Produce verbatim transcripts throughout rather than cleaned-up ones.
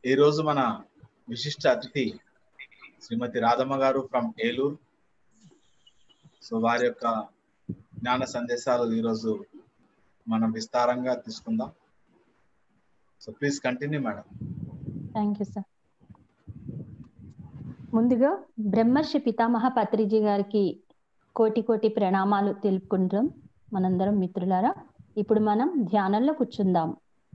ఈ రోజు మన విశిష్ట అతిథి శ్రీమతి రాధమ్మ గారు ఫ్రమ్ ఏలూరు. సో వారి యొక్క జ్ఞాన సందేశాలు ఈరోజు మనం విస్తారంగా తీసుకుందాం. So please continue madam. Thank you sir. ముందుగా బ్రహ్మర్షి పితామహ పత్రిజీ గారికి కోటి కోటి ప్రణామాలు తెలుపుకుంటాం మనందరం మిత్రులారా. ఇప్పుడు మనం ధ్యానంలో కూర్చుందాం.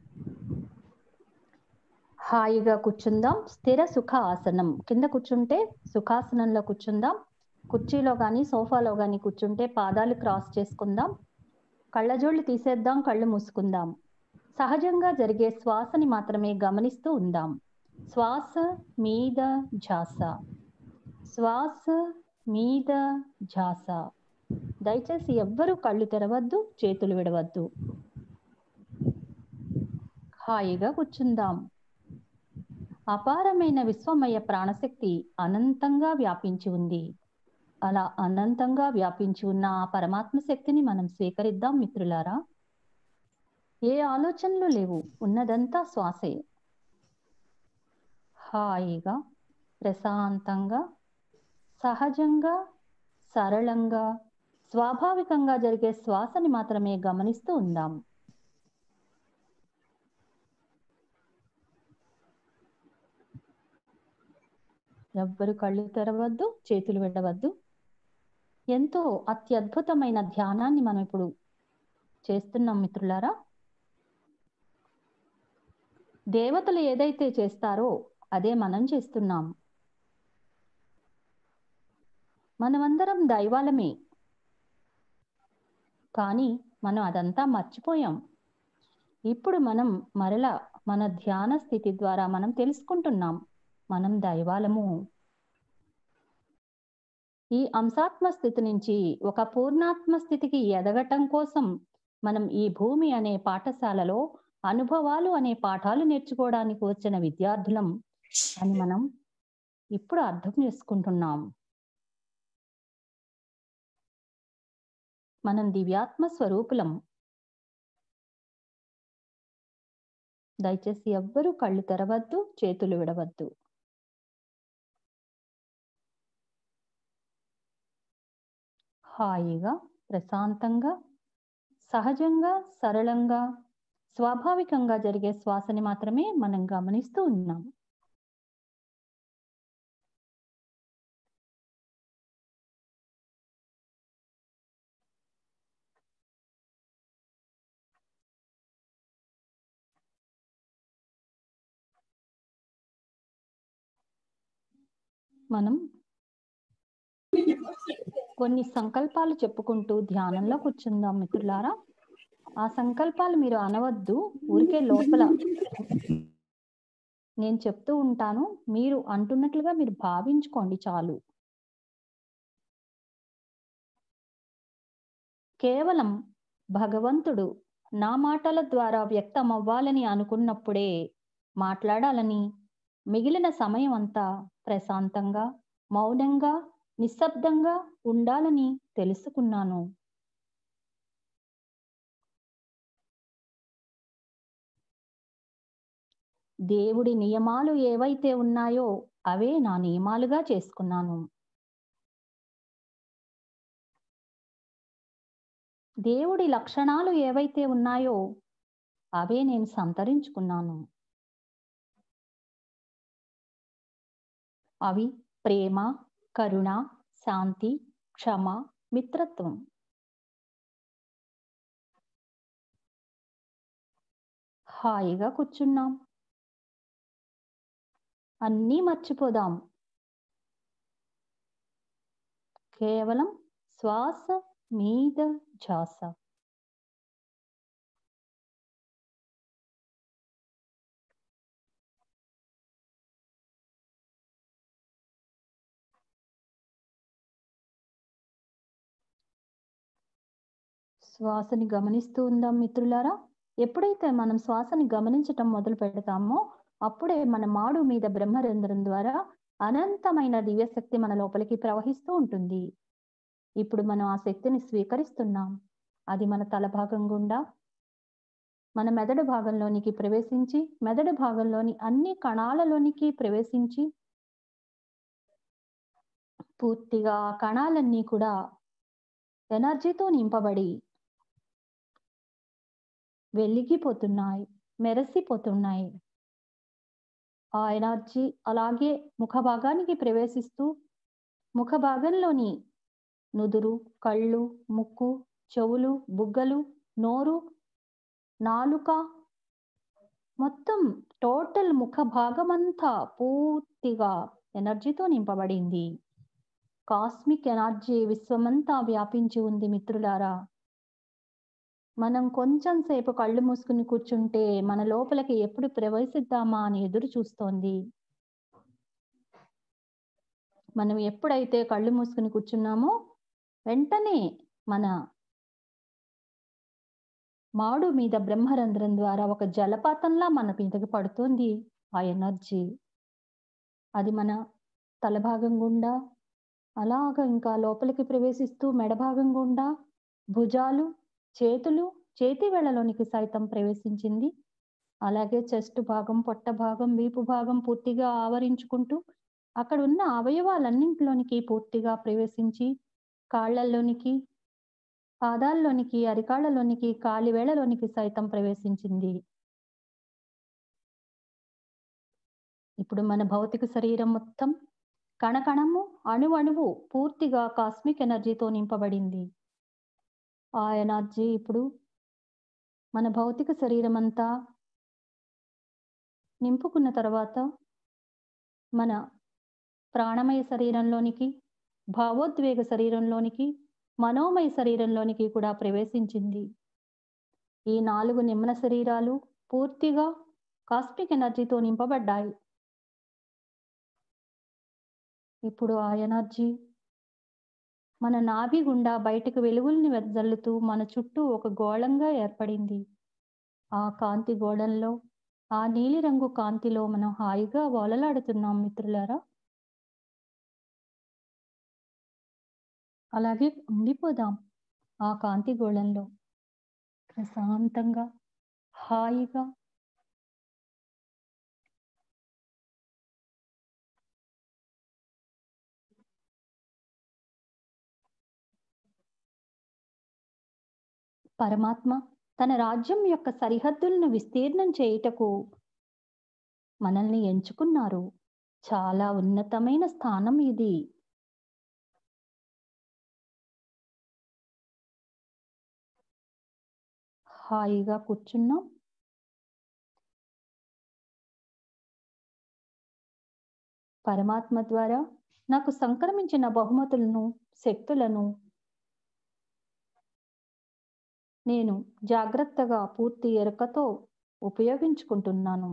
హాయిగా కూర్చుందాం. స్థిర సుఖ ఆసనం కింద కూర్చుంటే సుఖాసనంలో కూర్చుందాం. కుర్చీలో కానీ సోఫాలో కానీ కూర్చుంటే పాదాలు క్రాస్ చేసుకుందాం. కళ్ళజోళ్ళు తీసేద్దాం, కళ్ళు మూసుకుందాం. సహజంగా జరిగే శ్వాసని మాత్రమే గమనిస్తూ ఉందాం. శ్వాస మీద ఝాస, శ్వాస మీద ఝాస. దయచేసి ఎవ్వరూ కళ్ళు తెరవద్దు, చేతులు విడవద్దు. హాయిగా కూర్చుందాం. అపారమైన విశ్వమయ ప్రాణశక్తి అనంతంగా వ్యాపించి ఉంది. అలా అనంతంగా వ్యాపించి ఉన్న ఆ పరమాత్మ శక్తిని మనం స్వీకరిద్దాం మిత్రులారా. ఏ ఆలోచనలు లేవు, ఉన్నదంతా శ్వాసే. హాయిగా, ప్రశాంతంగా, సహజంగా, సరళంగా, స్వాభావికంగా జరిగే శ్వాసని మాత్రమే గమనిస్తూ ఉందాం. ఎవ్వరు కళ్ళు తెరవద్దు, చేతులు విడవద్దు. ఎంతో అత్యద్భుతమైన ధ్యానాన్ని మనం ఇప్పుడు చేస్తున్నాం మిత్రులారా. దేవతలు ఏదైతే చేస్తారో అదే మనం చేస్తున్నాం. మనమందరం దైవాలమే, కానీ మనం అదంతా మర్చిపోయాం. ఇప్పుడు మనం మరలా మన ధ్యాన స్థితి ద్వారా మనం తెలుసుకుంటున్నాం మనం దైవాలము. ఈ అంశాత్మ స్థితి నుంచి ఒక పూర్ణాత్మ స్థితికి ఎదగటం కోసం మనం ఈ భూమి అనే పాఠశాలలో అనుభవాలు అనే పాఠాలు నేర్చుకోవడానికి వచ్చిన విద్యార్థులం అని మనం ఇప్పుడు అర్థం చేసుకుంటున్నాం. మనం దివ్యాత్మ స్వరూపులం. దయచేసి ఎవ్వరూ కళ్ళు తెరవద్దు, చేతులు విడవద్దు. హాయిగా, ప్రశాంతంగా, సహజంగా, సరళంగా, స్వాభావికంగా జరిగే శ్వాసని మాత్రమే మనం గమనిస్తూ ఉన్నాం. మనం కొన్ని సంకల్పాలు చెప్పుకుంటూ ధ్యానంలో కూర్చుందాం మిత్రులారా. ఆ సంకల్పాలు మీరు అనవద్దు, ఊరికే లోపల నేను చెప్తూ ఉంటాను, మీరు అంటున్నట్లుగా మీరు భావించుకోండి చాలు. కేవలం భగవంతుడు నా మాటల ద్వారా వ్యక్తం అవ్వాలని అనుకున్నప్పుడే మాట్లాడాలని, మిగిలిన సమయం అంతా ప్రశాంతంగా, మౌనంగా, నిశ్శబ్దంగా ఉండాలని తెలుసుకున్నాను. దేవుడి నియమాలు ఏవైతే ఉన్నాయో అవే నా నియమాలుగా చేసుకున్నాను. దేవుడి లక్షణాలు ఏవైతే ఉన్నాయో అవే నేను సంతరించుకున్నాను. అవి ప్రేమ, కరుణ, శాంతి, క్షమ, మిత్రత్వం. హాయిగా కూర్చున్నాం. అన్నీ మర్చిపోదాం. కేవలం శ్వాస మీద ఝాస. శ్వాసని గమనిస్తూ ఉందాం మిత్రులారా. ఎప్పుడైతే మనం శ్వాసని గమనించటం మొదలు పెడతామో అప్పుడే మన మాడు మీద బ్రహ్మరంధ్రం ద్వారా అనంతమైన దివ్యశక్తి మన లోపలికి ప్రవహిస్తూ ఉంటుంది. ఇప్పుడు మనం ఆ శక్తిని స్వీకరిస్తున్నాం. అది మన తల భాగం గుండా మన మెదడు భాగంలోనికి ప్రవేశించి మెదడు భాగంలోని అన్ని కణాలలోనికి ప్రవేశించి పూర్తిగా ఆ కణాలన్నీ కూడా ఎనర్జీతో నింపబడి వెలిగిపోతున్నాయి, మెరసిపోతున్నాయి. ఆ ఎనర్జీ అలాగే ముఖ భాగానికి ప్రవేశిస్తూ ముఖ భాగంలోని నుదురు, కళ్ళు, ముక్కు, చెవులు, బుగ్గలు, నోరు, నాలుక మొత్తం టోటల్ ముఖ భాగమంతా పూర్తిగా ఎనర్జీతో నింపబడింది. కాస్మిక్ ఎనర్జీ విశ్వమంతా వ్యాపించి ఉంది మిత్రులారా. మనం కొంచెం సేపు కళ్ళు మూసుకుని కూర్చుంటే మన లోపలికి ఎప్పుడు ప్రవేశిద్దామా అని ఎదురు చూస్తోంది. మనం ఎప్పుడైతే కళ్ళు మూసుకుని కూర్చున్నామో వెంటనే మన మాడు మీద బ్రహ్మరంధ్రం ద్వారా ఒక జలపాతంలా మన మీదకి పడుతుంది ఆ ఎనర్జీ. అది మన తల భాగం గుండా అలాగ ఇంకా లోపలికి ప్రవేశిస్తూ మెడ భాగం గుండా భుజాలు, చేతులు, చేతి వేళ్లలోనికి సైతం ప్రవేశించింది. అలాగే చెస్ట్ భాగం, పొట్ట భాగం, వీపు భాగం పూర్తిగా ఆవరించుకుంటూ అక్కడ ఉన్న అవయవాలన్నింటిలోనికి పూర్తిగా ప్రవేశించి కాళ్లలోనికి, పాదాల్లోనికి, అరికాళ్లలోనికి, కాలివేళ్లలోనికి సైతం ప్రవేశించింది. ఇప్పుడు మన భౌతిక శరీరం మొత్తం కణకణము, అణువణువు పూర్తిగా కాస్మిక్ ఎనర్జీతో నింపబడింది. ఆ ఎనర్జీ ఇప్పుడు మన భౌతిక శరీరం అంతా నింపుకున్న తర్వాత మన ప్రాణమయ శరీరంలోనికి, భావోద్వేగ శరీరంలోనికి, మనోమయ శరీరంలోనికి కూడా ప్రవేశించింది. ఈ నాలుగు నిమ్న శరీరాలు పూర్తిగా కాస్మిక్ ఎనర్జీతో నింపబడ్డాయి. ఇప్పుడు ఆ ఎనర్జీ మన నాభి గుండా బయటకు వెలుగుల్ని వెదజల్లుతూ మన చుట్టూ ఒక గోళంగా ఏర్పడింది. ఆ కాంతి గోళంలో, ఆ నీలిరంగు కాంతిలో మనం హాయిగా ఓలలాడుతున్నాం మిత్రులారా. అలాగే ఉండిపోదాం ఆ కాంతి గోళంలో ప్రశాంతంగా, హాయిగా. పరమాత్మ తన రాజ్యం యొక్క సరిహద్దులను విస్తీర్ణం చేయుటకు మనల్ని ఎంచుకున్నారు. చాలా ఉన్నతమైన స్థానం ఇది. హాయిగా కూర్చున్నాం. పరమాత్మ ద్వారా నాకు సంక్రమించిన బహుమతులను, శక్తులను నేను జాగ్రత్తగా పూర్తి ఎరుకతో ఉపయోగించుకుంటున్నాను.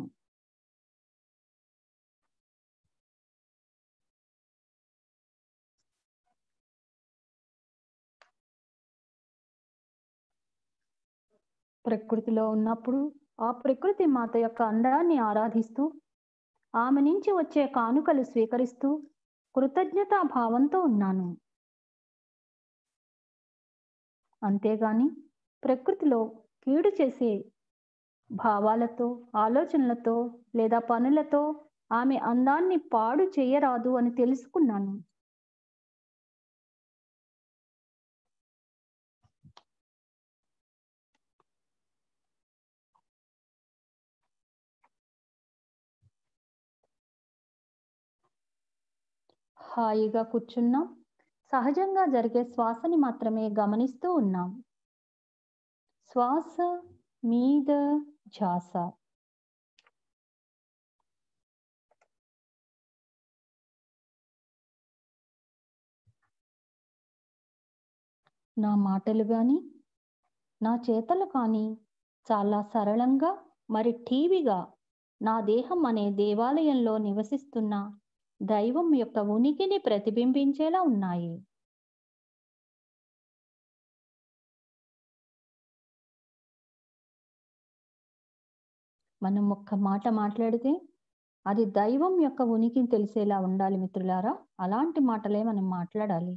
ప్రకృతిలో ఉన్నప్పుడు ఆ ప్రకృతి మాత యొక్క అందాన్ని ఆరాధిస్తూ ఆమె నుంచి వచ్చే కానుకలు స్వీకరిస్తూ కృతజ్ఞతా భావంతో ఉన్నాను. అంతేగాని ప్రకృతిలో కీడు చేసే భావాలతో, ఆలోచనలతో లేదా పనులతో ఆమె అందాన్ని పాడు చేయరాదు అని తెలుసుకున్నాను. హాయిగా కూర్చున్నాం. సహజంగా జరిగే శ్వాసని మాత్రమే గమనిస్తూ ఉన్నాం. శ్వాస మీద ధ్యాస. నా మాటలు కానీ నా చేతలు కానీ చాలా సరళంగా మరి ఠీవిగా నా దేహం అనే దేవాలయంలో నివసిస్తున్న దైవం యొక్క ఉనికిని ప్రతిబింబించేలా ఉన్నాయి. మనం ఒక్క మాట మాట్లాడితే అది దైవం యొక్క ఉనికిని తెలిసేలా ఉండాలి మిత్రులారా. అలాంటి మాటలే మనం మాట్లాడాలి.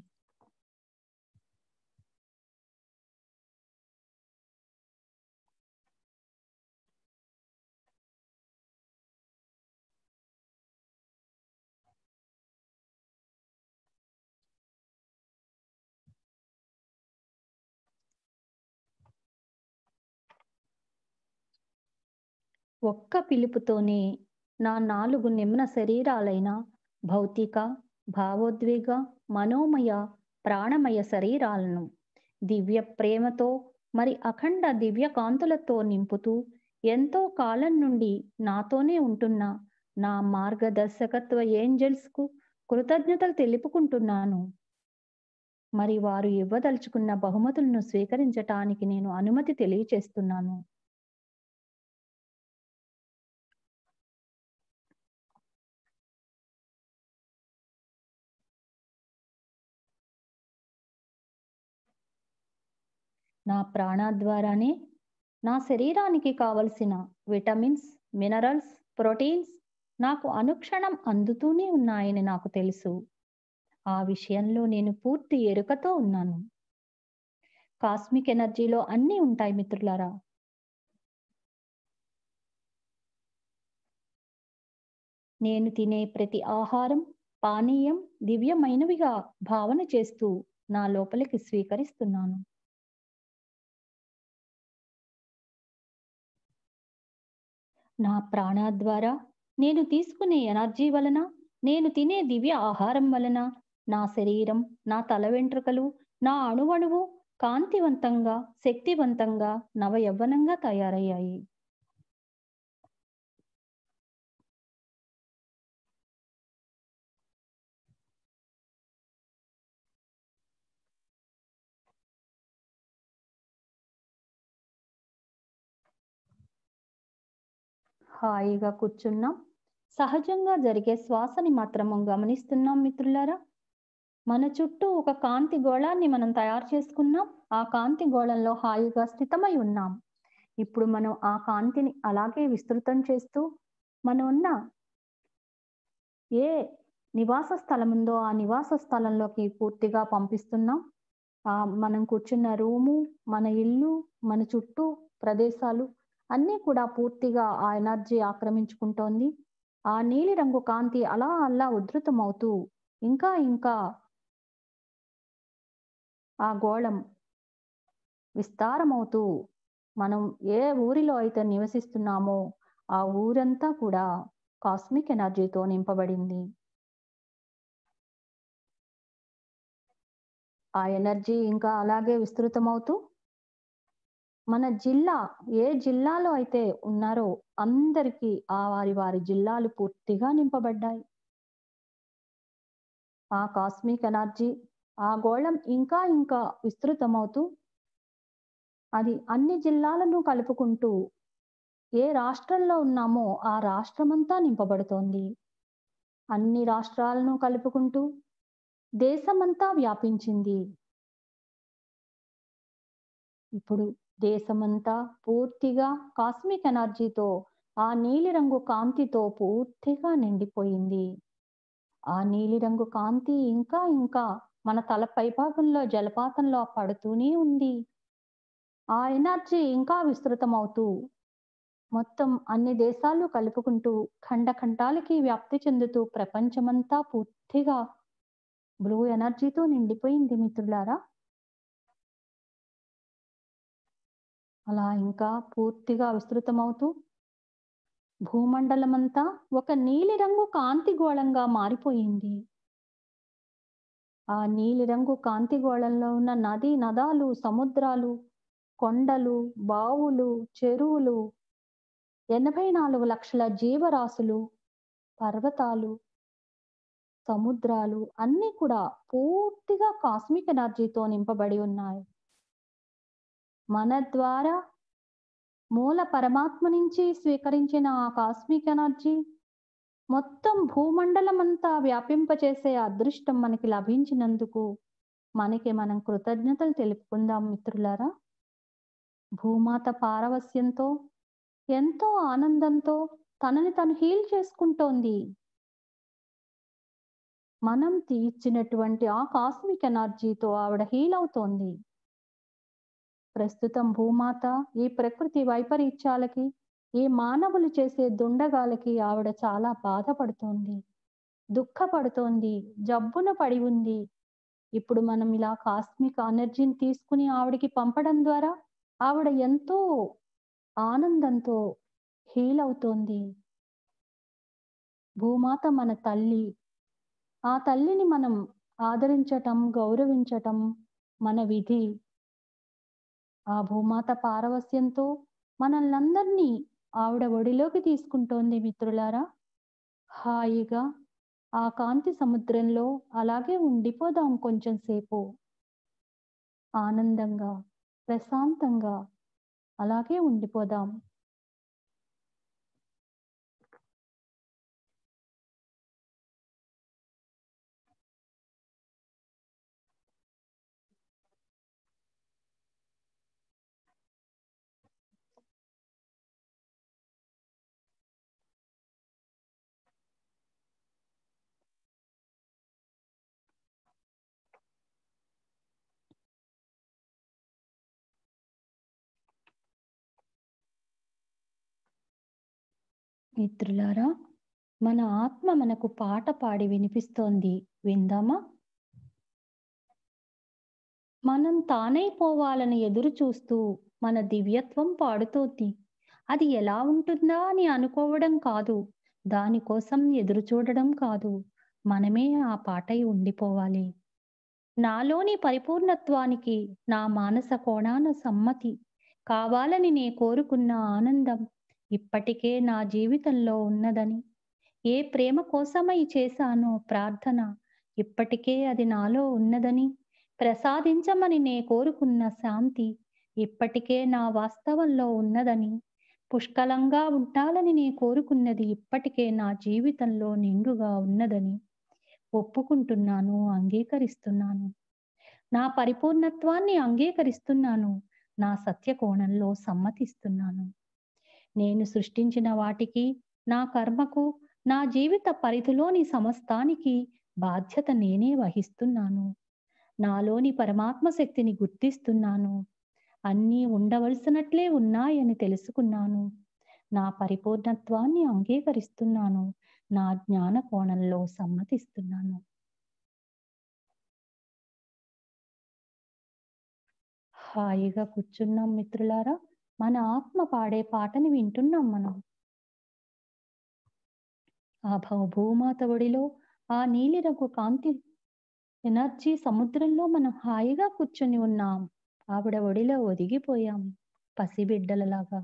ఒక్క పిలుపుతోనే నా నాలుగు నిమ్న శరీరాలైన భౌతిక, భావోద్వేగ, మనోమయ, ప్రాణమయ శరీరాలను దివ్య ప్రేమతో మరి అఖండ దివ్య కాంతులతో నింపుతూ ఎంతో కాలం నుండి నాతోనే ఉంటున్న నా మార్గదర్శకత్వ ఏంజెల్స్కు కృతజ్ఞతలు తెలుపుకుంటున్నాను. మరి వారు ఇవ్వదలుచుకున్న బహుమతులను స్వీకరించటానికి నేను అనుమతి తెలియచేస్తున్నాను. నా ప్రాణ ద్వారానే నా శరీరానికి కావలసిన విటమిన్స్, మినరల్స్, ప్రోటీన్స్ నాకు అనుక్షణం అందుతూనే ఉన్నాయని నాకు తెలుసు. ఆ విషయంలో నేను పూర్తి ఎరుకతో ఉన్నాను. కాస్మిక్ ఎనర్జీలో అన్నీ ఉంటాయి మిత్రులారా. నేను తినే ప్రతి ఆహారం, పానీయం దివ్యమైనవిగా భావన చేస్తూ నా లోపలికి స్వీకరిస్తున్నాను. నా ప్రాణ ద్వారా నేను తీసుకునే ఎనర్జీ వలన, నేను తినే దివ్య ఆహారం వలన నా శరీరం, నా తల వెంట్రుకలు, నా అణువణువు కాంతివంతంగా, శక్తివంతంగా, నవయవ్వనంగా తయారయ్యాయి. హాయిగా కూర్చున్నాం. సహజంగా జరిగే శ్వాసని మాత్రము గమనిస్తున్నాం మిత్రులారా. మన చుట్టూ ఒక కాంతి గోళాన్ని మనం తయారు చేసుకున్నాం. ఆ కాంతి గోళంలో హాయిగా స్థితమై ఉన్నాం. ఇప్పుడు మనం ఆ కాంతిని అలాగే విస్తృతం చేస్తూ మనం ఉన్న ఏ నివాస స్థలం ఉందో ఆ నివాస స్థలంలోకి పూర్తిగా పంపిస్తున్నాం. ఆ మనం కూర్చున్న రూము, మన ఇల్లు, మన చుట్టూ ప్రదేశాలు అన్నీ కూడా పూర్తిగా ఆ ఎనర్జీ ఆక్రమించుకుంటోంది. ఆ నీలిరంగు కాంతి అలా అలా ఉధృతమవుతూ ఇంకా ఇంకా ఆ గోళం విస్తారమవుతూ మనం ఏ ఊరిలో అయితే నివసిస్తున్నామో ఆ ఊరంతా కూడా కాస్మిక్ ఎనర్జీతో నింపబడింది. ఆ ఎనర్జీ ఇంకా అలాగే విస్తృతమవుతూ మన జిల్లా, ఏ జిల్లాలో అయితే ఉన్నారో అందరికీ ఆ వారి వారి జిల్లాలు పూర్తిగా నింపబడ్డాయి. ఆ కాస్మిక్ ఎనర్జీ, ఆ గోళం ఇంకా ఇంకా విస్తృతమవుతూ అది అన్ని జిల్లాలను కలుపుకుంటూ ఏ రాష్ట్రంలో ఉన్నామో ఆ రాష్ట్రమంతా నింపబడుతోంది. అన్ని రాష్ట్రాలను కలుపుకుంటూ దేశమంతా వ్యాపించింది. ఇప్పుడు దేశమంతా పూర్తిగా కాస్మిక్ ఎనర్జీతో, ఆ నీలిరంగు కాంతితో పూర్తిగా నిండిపోయింది. ఆ నీలిరంగు కాంతి ఇంకా ఇంకా మన తల పైభాగంలో జలపాతంలో పడుతూనే ఉంది. ఆ ఎనర్జీ ఇంకా విస్తృతమవుతూ మొత్తం అన్ని దేశాలు కలుపుకుంటూ ఖండ ఖండాలకి వ్యాప్తి చెందుతూ ప్రపంచమంతా పూర్తిగా బ్లూ ఎనర్జీతో నిండిపోయింది మిత్రులారా. అలా ఇంకా పూర్తిగా విస్తృతమవుతూ భూమండలమంతా ఒక నీలిరంగు కాంతి గోళంగా మారిపోయింది. ఆ నీలిరంగు కాంతి గోళంలో ఉన్న నది నదాలు, సముద్రాలు, కొండలు, బావులు, చెరువులు, ఎనభై నాలుగు లక్షల జీవరాశులు, పర్వతాలు, సముద్రాలు అన్నీ కూడా పూర్తిగా కాస్మిక్ ఎనర్జీతో నింపబడి ఉన్నాయి. మన ద్వారా మూల పరమాత్మ నుంచి స్వీకరించిన ఆ కాస్మిక్ ఎనర్జీ మొత్తం భూమండలం అంతా వ్యాపింపచేసే అదృష్టం మనకి లభించినందుకు మనకి మనం కృతజ్ఞతలు తెలుపుకుందాం మిత్రులారా. భూమాత పారవస్యంతో ఎంతో ఆనందంతో తనని తను హీల్ చేసుకుంటోంది. మనం ఇచ్చినటువంటి ఆ కాస్మిక్ ఎనర్జీతో ఆవిడ హీల్ అవుతోంది. ప్రస్తుతం భూమాత ఈ ప్రకృతి వైపరీత్యాలకి, ఈ మానవులు చేసే దుండగాలకి ఆవిడ చాలా బాధపడుతోంది, దుఃఖపడుతోంది, జబ్బున పడి ఉంది. ఇప్పుడు మనం ఇలా కాస్మిక్ ఎనర్జీని తీసుకుని ఆవిడకి పంపడం ద్వారా ఆవిడ ఎంతో ఆనందంతో హీల్ అవుతోంది. భూమాత మన తల్లి. ఆ తల్లిని మనం ఆదరించటం, గౌరవించటం మన విధి. ఆ భూమాత పారవస్యంతో మనల్నందరినీ ఆవిడ ఒడిలోకి తీసుకుంటోంది మిత్రులారా. హాయిగా ఆ కాంతి సముద్రంలో అలాగే ఉండిపోదాం కొంచెం సేపు. ఆనందంగా, ప్రశాంతంగా అలాగే ఉండిపోదాం. మిత్రులారా, మన ఆత్మ మనకు పాట పాడి వినిపిస్తోంది. విందామా? మనం తానైపోవాలని ఎదురు చూస్తూ మన దివ్యత్వం పాడుతోంది. అది ఎలా ఉంటుందా అని అనుకోవడం కాదు, దానికోసం ఎదురు చూడడం కాదు, మనమే ఆ పాటై ఉండిపోవాలి. నాలోని పరిపూర్ణత్వానికి నా మానస కోణాన సమ్మతి కావాలని నే కోరుకున్న ఆనందం ఇప్పటికే నా జీవితంలో ఉన్నదని, ఏ ప్రేమ కోసమై చేశానో ప్రార్థన ఇప్పటికే అది నాలో ఉన్నదని, ప్రసాదించమని నే కోరుకున్న శాంతి ఇప్పటికే నా వాస్తవంలో ఉన్నదని, పుష్కలంగా ఉండాలని నే కోరుకున్నది ఇప్పటికే నా జీవితంలో నిండుగా ఉన్నదని ఒప్పుకుంటున్నాను, అంగీకరిస్తున్నాను. నా పరిపూర్ణత్వాన్ని అంగీకరిస్తున్నాను. నా సత్య కోణంలో సమ్మతిస్తున్నాను. నేను సృష్టించిన వాటికి, నా కర్మకు, నా జీవిత పరిధిలోని సమస్తానికి బాధ్యత నేనే వహిస్తున్నాను. నాలోని పరమాత్మ శక్తిని గుర్తిస్తున్నాను. అన్నీ ఉండవలసినట్లే ఉన్నాయని తెలుసుకున్నాను. నా పరిపూర్ణత్వాన్ని అంగీకరిస్తున్నాను. నా జ్ఞాన కోణంలో సమ్మతిస్తున్నాను. హాయిగా కూర్చున్నాం మిత్రులారా. మన ఆత్మ పాడే పాటని వింటున్నాం మనం. ఆ భూ భూమాత ఒడిలో ఆ నీలిరంగు కాంతి ఎనర్జీ సముద్రంలో మనం హాయిగా కూర్చొని ఉన్నాం. ఆవిడ ఒడిలో ఒదిగిపోయాం పసిబిడ్డలలాగా.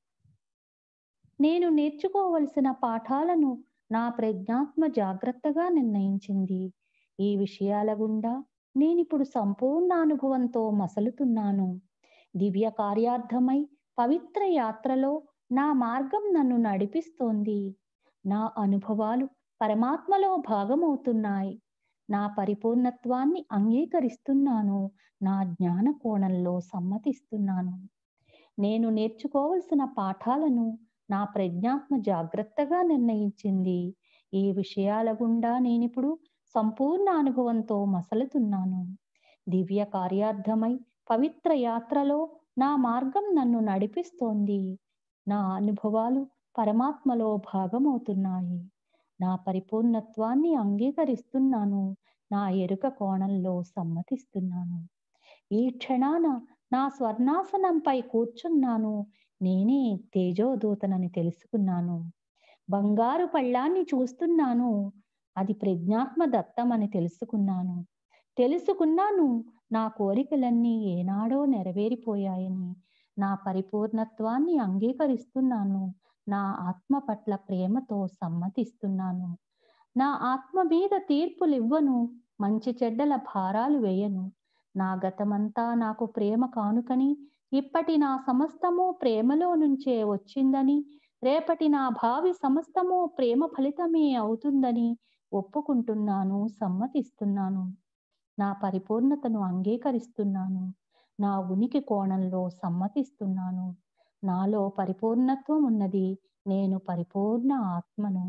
నేను నేర్చుకోవలసిన పాఠాలను నా ప్రజ్ఞాత్మ జాగ్రత్తగా నిర్ణయించింది. ఈ విషయాల గుండా నేనిప్పుడు సంపూర్ణ అనుభవంతో మసలుతున్నాను. దివ్య కార్యార్థమై పవిత్ర యాత్రలో నా మార్గం నన్ను నడిపిస్తోంది. నా అనుభవాలు పరమాత్మలో భాగమవుతున్నాయి. నా పరిపూర్ణత్వాన్ని అంగీకరిస్తున్నాను. నా జ్ఞాన కోణంలో సమ్మతిస్తున్నాను. నేను నేర్చుకోవలసిన పాఠాలను నా ప్రజ్ఞాత్మ జాగ్రత్తగా నిర్ణయించింది. ఈ విషయాల గుండా నేనిప్పుడు సంపూర్ణ అనుభవంతో మసలుతున్నాను. దివ్య కార్యార్థమై పవిత్ర యాత్రలో నా మార్గం నన్ను నడిపిస్తోంది. నా అనుభవాలు పరమాత్మలో భాగమవుతున్నాయి. నా పరిపూర్ణత్వాన్ని అంగీకరిస్తున్నాను. నా ఎరుక కోణంలో సమ్మతిస్తున్నాను. ఈ క్షణాన నా స్వర్ణాసనంపై కూర్చున్నాను. నేనే తేజోదూతనని తెలుసుకున్నాను. బంగారు పళ్ళాన్ని చూస్తున్నాను. అది ప్రజ్ఞాత్మ దత్తమని తెలుసుకున్నాను. తెలుసుకున్నాను నా కోరికలన్నీ ఏనాడో నెరవేరిపోయాయని. నా పరిపూర్ణత్వాన్ని అంగీకరిస్తున్నాను. నా ఆత్మ పట్ల ప్రేమతో సమ్మతిస్తున్నాను. నా ఆత్మ మీద తీర్పులివ్వను. మంచి చెడ్డల భారాలు వేయను. నా గతమంతా నాకు ప్రేమ కానుకని, ఇప్పటి నా సమస్తము ప్రేమలో నుంచే వచ్చిందని, రేపటి నా భావి సమస్తము ప్రేమ ఫలితమే అవుతుందని ఒప్పుకుంటున్నాను, సమ్మతిస్తున్నాను. నా పరిపూర్ణతను అంగీకరిస్తున్నాను. నా ఉనికి కోణంలో సమ్మతిస్తున్నాను. నాలో పరిపూర్ణత్వం ఉన్నది. నేను పరిపూర్ణ ఆత్మను.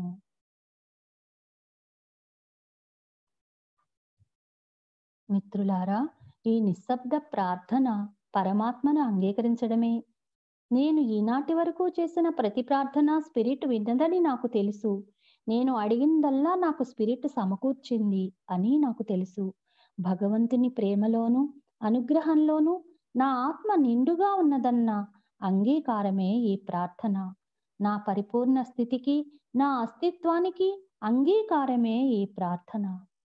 మిత్రులారా, ఈ నిశ్శబ్ద ప్రార్థన పరమాత్మను అంగీకరించడమే. నేను ఈనాటి వరకు చేసిన ప్రతి ప్రార్థన స్పిరిట్ విన్నదని నాకు తెలుసు. నేను అడిగిందల్లా నాకు స్పిరిట్ సమకూర్చింది అని నాకు తెలుసు. భగవంతుని ప్రేమలోనూ అనుగ్రహంలోనూ నా ఆత్మ నిండుగా ఉన్నదన్న అంగీకారమే ఈ ప్రార్థన. నా పరిపూర్ణ స్థితికి, నా అస్తిత్వానికి అంగీకారమే ఈ ప్రార్థన.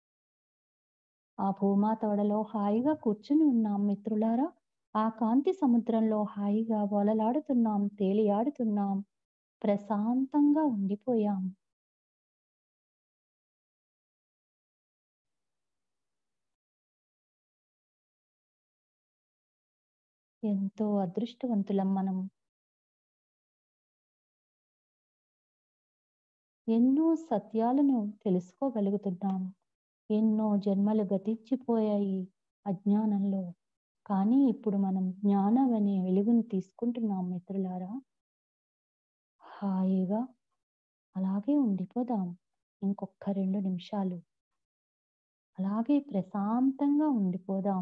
ఆ భూమాత ఒడలో హాయిగా కూర్చుని ఉన్నాం మిత్రులారా. ఆ కాంతి సముద్రంలో హాయిగా బోలలాడుతున్నాం, తేలియాడుతున్నాం, ప్రశాంతంగా ఉండిపోయాం. ఎంతో అదృష్టవంతులం మనం. ఎన్నో సత్యాలను తెలుసుకోగలుగుతున్నాం. ఎన్నో జన్మలు గతించిపోయాయి అజ్ఞానంలో. కానీ ఇప్పుడు మనం జ్ఞానం అనే వెలుగును తీసుకుంటున్నాం మిత్రులారా. హాయిగా అలాగే ఉండిపోదాం ఇంకొక రెండు నిమిషాలు. అలాగే ప్రశాంతంగా ఉండిపోదాం.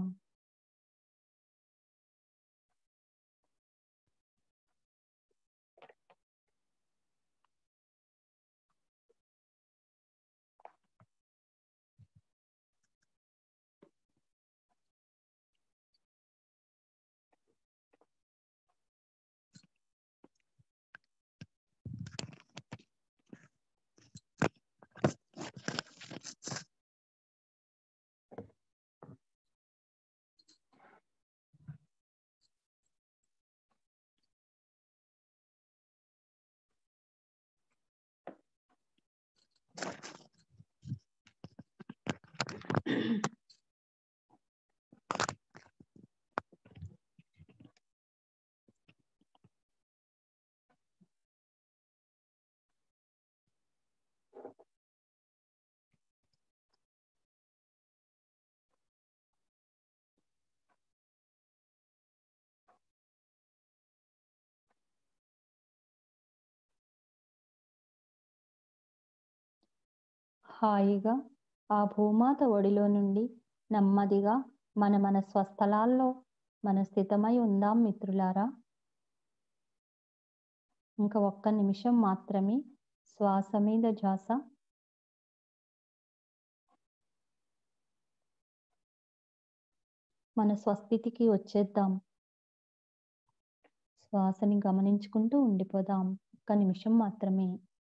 హాయిగా ఆ భూమాత ఒడిలో నుండి నెమ్మదిగా మన మన స్వస్థలాల్లో మన స్థితమై ఉందాం మిత్రులారా. ఇంకా ఒక్క నిమిషం మాత్రమే శ్వాస మీద ధ్యాస. మన స్వస్థితికి వచ్చేద్దాం. శ్వాసని గమనించుకుంటూ ఉండిపోదాం. ఒక్క నిమిషం మాత్రమే.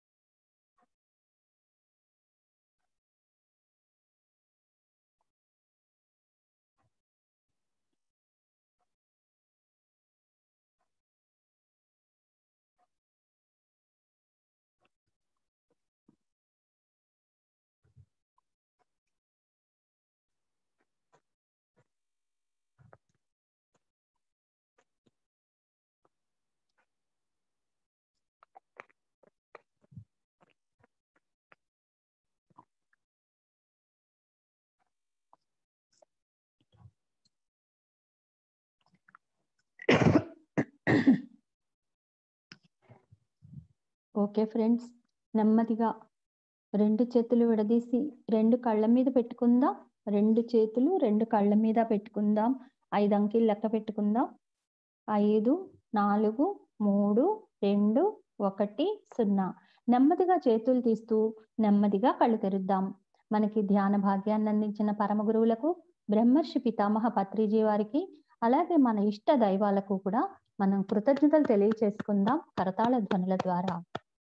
ఓకే ఫ్రెండ్స్, నెమ్మదిగా రెండు చేతులు విడదీసి రెండు కళ్ళ మీద పెట్టుకుందాం. రెండు చేతులు రెండు కళ్ళ మీద పెట్టుకుందాం. ఐదు అంకెలు లెక్క పెట్టుకుందాం. ఐదు, నాలుగు, మూడు, రెండు, ఒకటి, సున్నా. నెమ్మదిగా చేతులు తీస్తూ నెమ్మదిగా కళ్ళు తెరుద్దాం. మనకి ధ్యాన భాగ్యాన్ని అందించిన పరమ గురువులకు, బ్రహ్మర్షి పితామహ పత్రిజీ వారికి, అలాగే మన ఇష్ట దైవాలకు కూడా మనం కృతజ్ఞతలు తెలియచేసుకుందాం కరతాళ ధ్వనుల ద్వారా.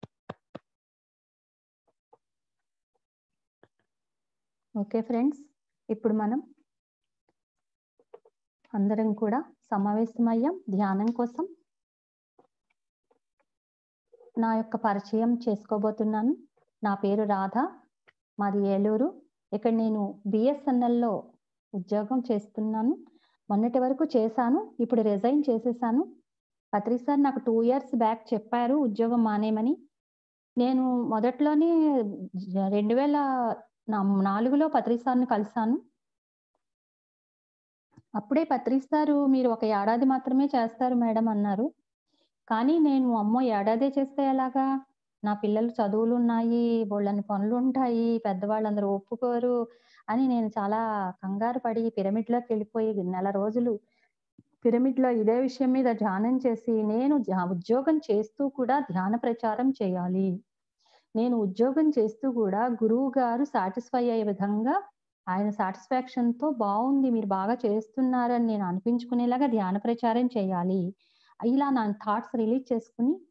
ఓకే ఫ్రెండ్స్, ఇప్పుడు మనం అందరం కూడా సమావేశమయ్యాం ధ్యానం కోసం. నా యొక్క పరిచయం చేసుకోబోతున్నాను. నా పేరు రాధ, మాది ఏలూరు. ఇక్కడ నేను బిఎస్ఎన్ఎల్లో ఉద్యోగం చేస్తున్నాను. మొన్నటి వరకు చేశాను, ఇప్పుడు రిజైన్ చేసేసాను. పత్రి సార్ నాకు టూ ఇయర్స్ బ్యాక్ చెప్పారు ఉద్యోగం మానేమని. నేను మొదట్లోనే రెండు వేల నాలుగులో పత్రి సార్ని కలిశాను. అప్పుడే పత్రి సారు మీరు ఒక ఏడాది మాత్రమే చేస్తారు మేడం అన్నారు. కానీ నేను అమ్మో ఏడాదే చేస్తే ఎలాగా, నా పిల్లలు చదువులు ఉన్నాయి, బోళ్ళని పనులు ఉంటాయి, పెద్దవాళ్ళందరూ ఒప్పుకోరు అని నేను చాలా కంగారు పడి పిరమిడ్లోకి వెళ్ళిపోయి నెల రోజులు పిరమిడ్లో ఇదే విషయం మీద ధ్యానం చేసి, నేను ఉద్యోగం చేస్తూ కూడా ధ్యాన ప్రచారం చేయాలి, నేను ఉద్యోగం చేస్తూ కూడా గురువు గారు సాటిస్ఫై అయ్యే విధంగా ఆయన సాటిస్ఫాక్షన్తో బాగుంది, మీరు బాగా చేస్తున్నారని నేను అనిపించుకునేలాగా ధ్యాన ప్రచారం చేయాలి, ఇలా నా థాట్స్ రిలీజ్ చేసుకుని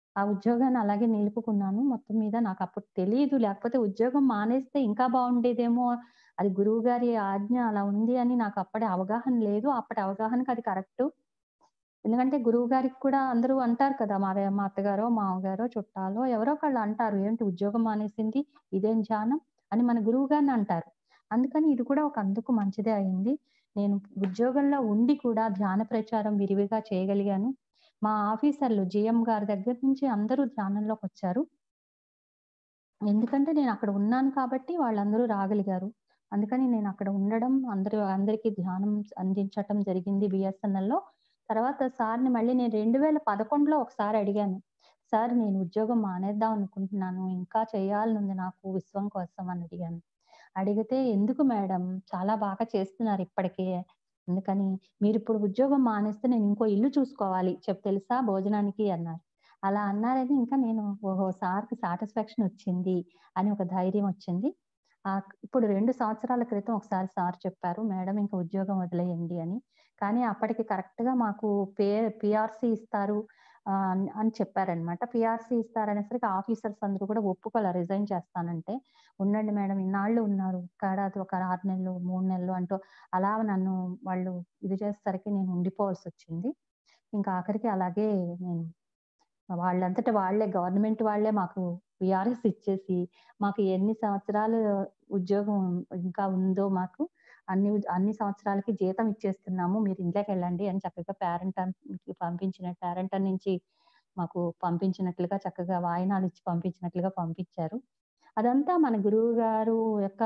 ఆ ఉద్యోగాన్ని అలాగే నిలుపుకున్నాను. మొత్తం మీద నాకప్పుడు తెలీదు. లేకపోతే ఉద్యోగం మానేస్తే ఇంకా బావుండేదేమో. అది గురువుగారి ఆజ్ఞ అలా ఉంది అని నాకప్పటి అవగాహన లేదు. అప్పటి అవగాహనకి అది కరెక్టు. ఎందుకంటే గురువుగారికి కూడా అందరూ అంటారు కదా! మావే మా అత్తగారో, మామగారో, చుట్టాలో ఎవరో ఒకళ్ళు అంటారు. "ఏంటి ఉద్యోగం మానేసింది? ఇదేం ధ్యానం?" అని మన గురువుగారిని అంటారు. అందుకని ఇది కూడా ఒక అందుకు మంచిదే అయింది. నేను ఉద్యోగంలో ఉండి కూడా ధ్యాన ప్రచారం విరివిగా చేయగలిగాను. మా ఆఫీసర్లు జీఎం గారి దగ్గర నుంచి అందరూ ధ్యానంలోకొచ్చారు. ఎందుకంటే నేనక్కడ ఉన్నాను కాబట్టి వాళ్ళందరూ రాగలిగారు. అందుకని నేనక్కడ ఉండడం, అందరూ అందరికీ ధ్యానం అందించటం జరిగింది బీఎస్ఎన్ఎల్‌లో. తర్వాత సార్‌ని మళ్ళీ నేను రెండు వేల పదకొండులో ఒకసారి అడిగాను. సార్ నేను ఉద్యోగం మానేద్దాం అనుకుంటున్నాను. ఇంకా చేయాలనుంది నాకు విశ్వం కోసం అని అడిగాను. అడిగితే "ఎందుకు మేడం చాలా బాగా చేస్తున్నారు ఇప్పటికే. అందుకని మీరిప్పుడు ఉద్యోగం మానేస్తే నేను ఇంకో ఇల్లు చూసుకోవాలి. చెప్ తెలుసా భోజనానికి" అన్నారు. అలా అన్నారని ఇంకా నేను ఓహో! సార్‌కి సాటిస్ఫాక్షన్ వచ్చింది అని ఒక ధైర్యం వచ్చింది. ఆహ్, ఇప్పుడు రెండు సంవత్సరాల క్రితం ఒకసారి సార్ చెప్పారు, "మేడం ఇంక ఉద్యోగం వదిలేయండి" అని. కానీ అప్పటికి కరెక్ట్‌గా మాకు పే పీఆర్‌సీ ఇస్తారు ఆహ్, అని అని చెప్పారనమాట. పీఆర్‌సీ ఇస్తారనేసరికి ఆఫీసర్స్ అందరూ కూడా ఒప్పుకోలా రిజైన్ చేస్తానంటే. "ఉండండి మేడం ఇన్నాళ్ళు ఉన్నారు. ఏడాది ఒక ఆరు నెలలు, మూడు నెలలు" అంటూ అలా నన్ను వాళ్ళు ఇది చేసేసరికి నేను ఉండిపోవాల్సొచ్చింది. ఇంకా ఆఖరికి అలాగే నేను వాళ్ళంతట వాళ్ళే గవర్నమెంట్ వాళ్ళే మాకు వీఆర్ఎస్ ఇచ్చేసి, మాకు ఎన్ని సంవత్సరాలు ఉద్యోగం ఇంకా ఉందో మాకు అన్ని ఉద్ అన్ని సంవత్సరాలకి జీతం ఇచ్చేస్తున్నాము. మీరు ఇంట్లోకెళ్ళండి అని చక్కగా పేరంటానికి పంపించిన పేరంటం నుంచి మాకు పంపించినట్లుగా చక్కగా వాయినాలిచ్చి పంపించినట్లుగా పంపించారు. అదంతా మన గురువుగారు యొక్క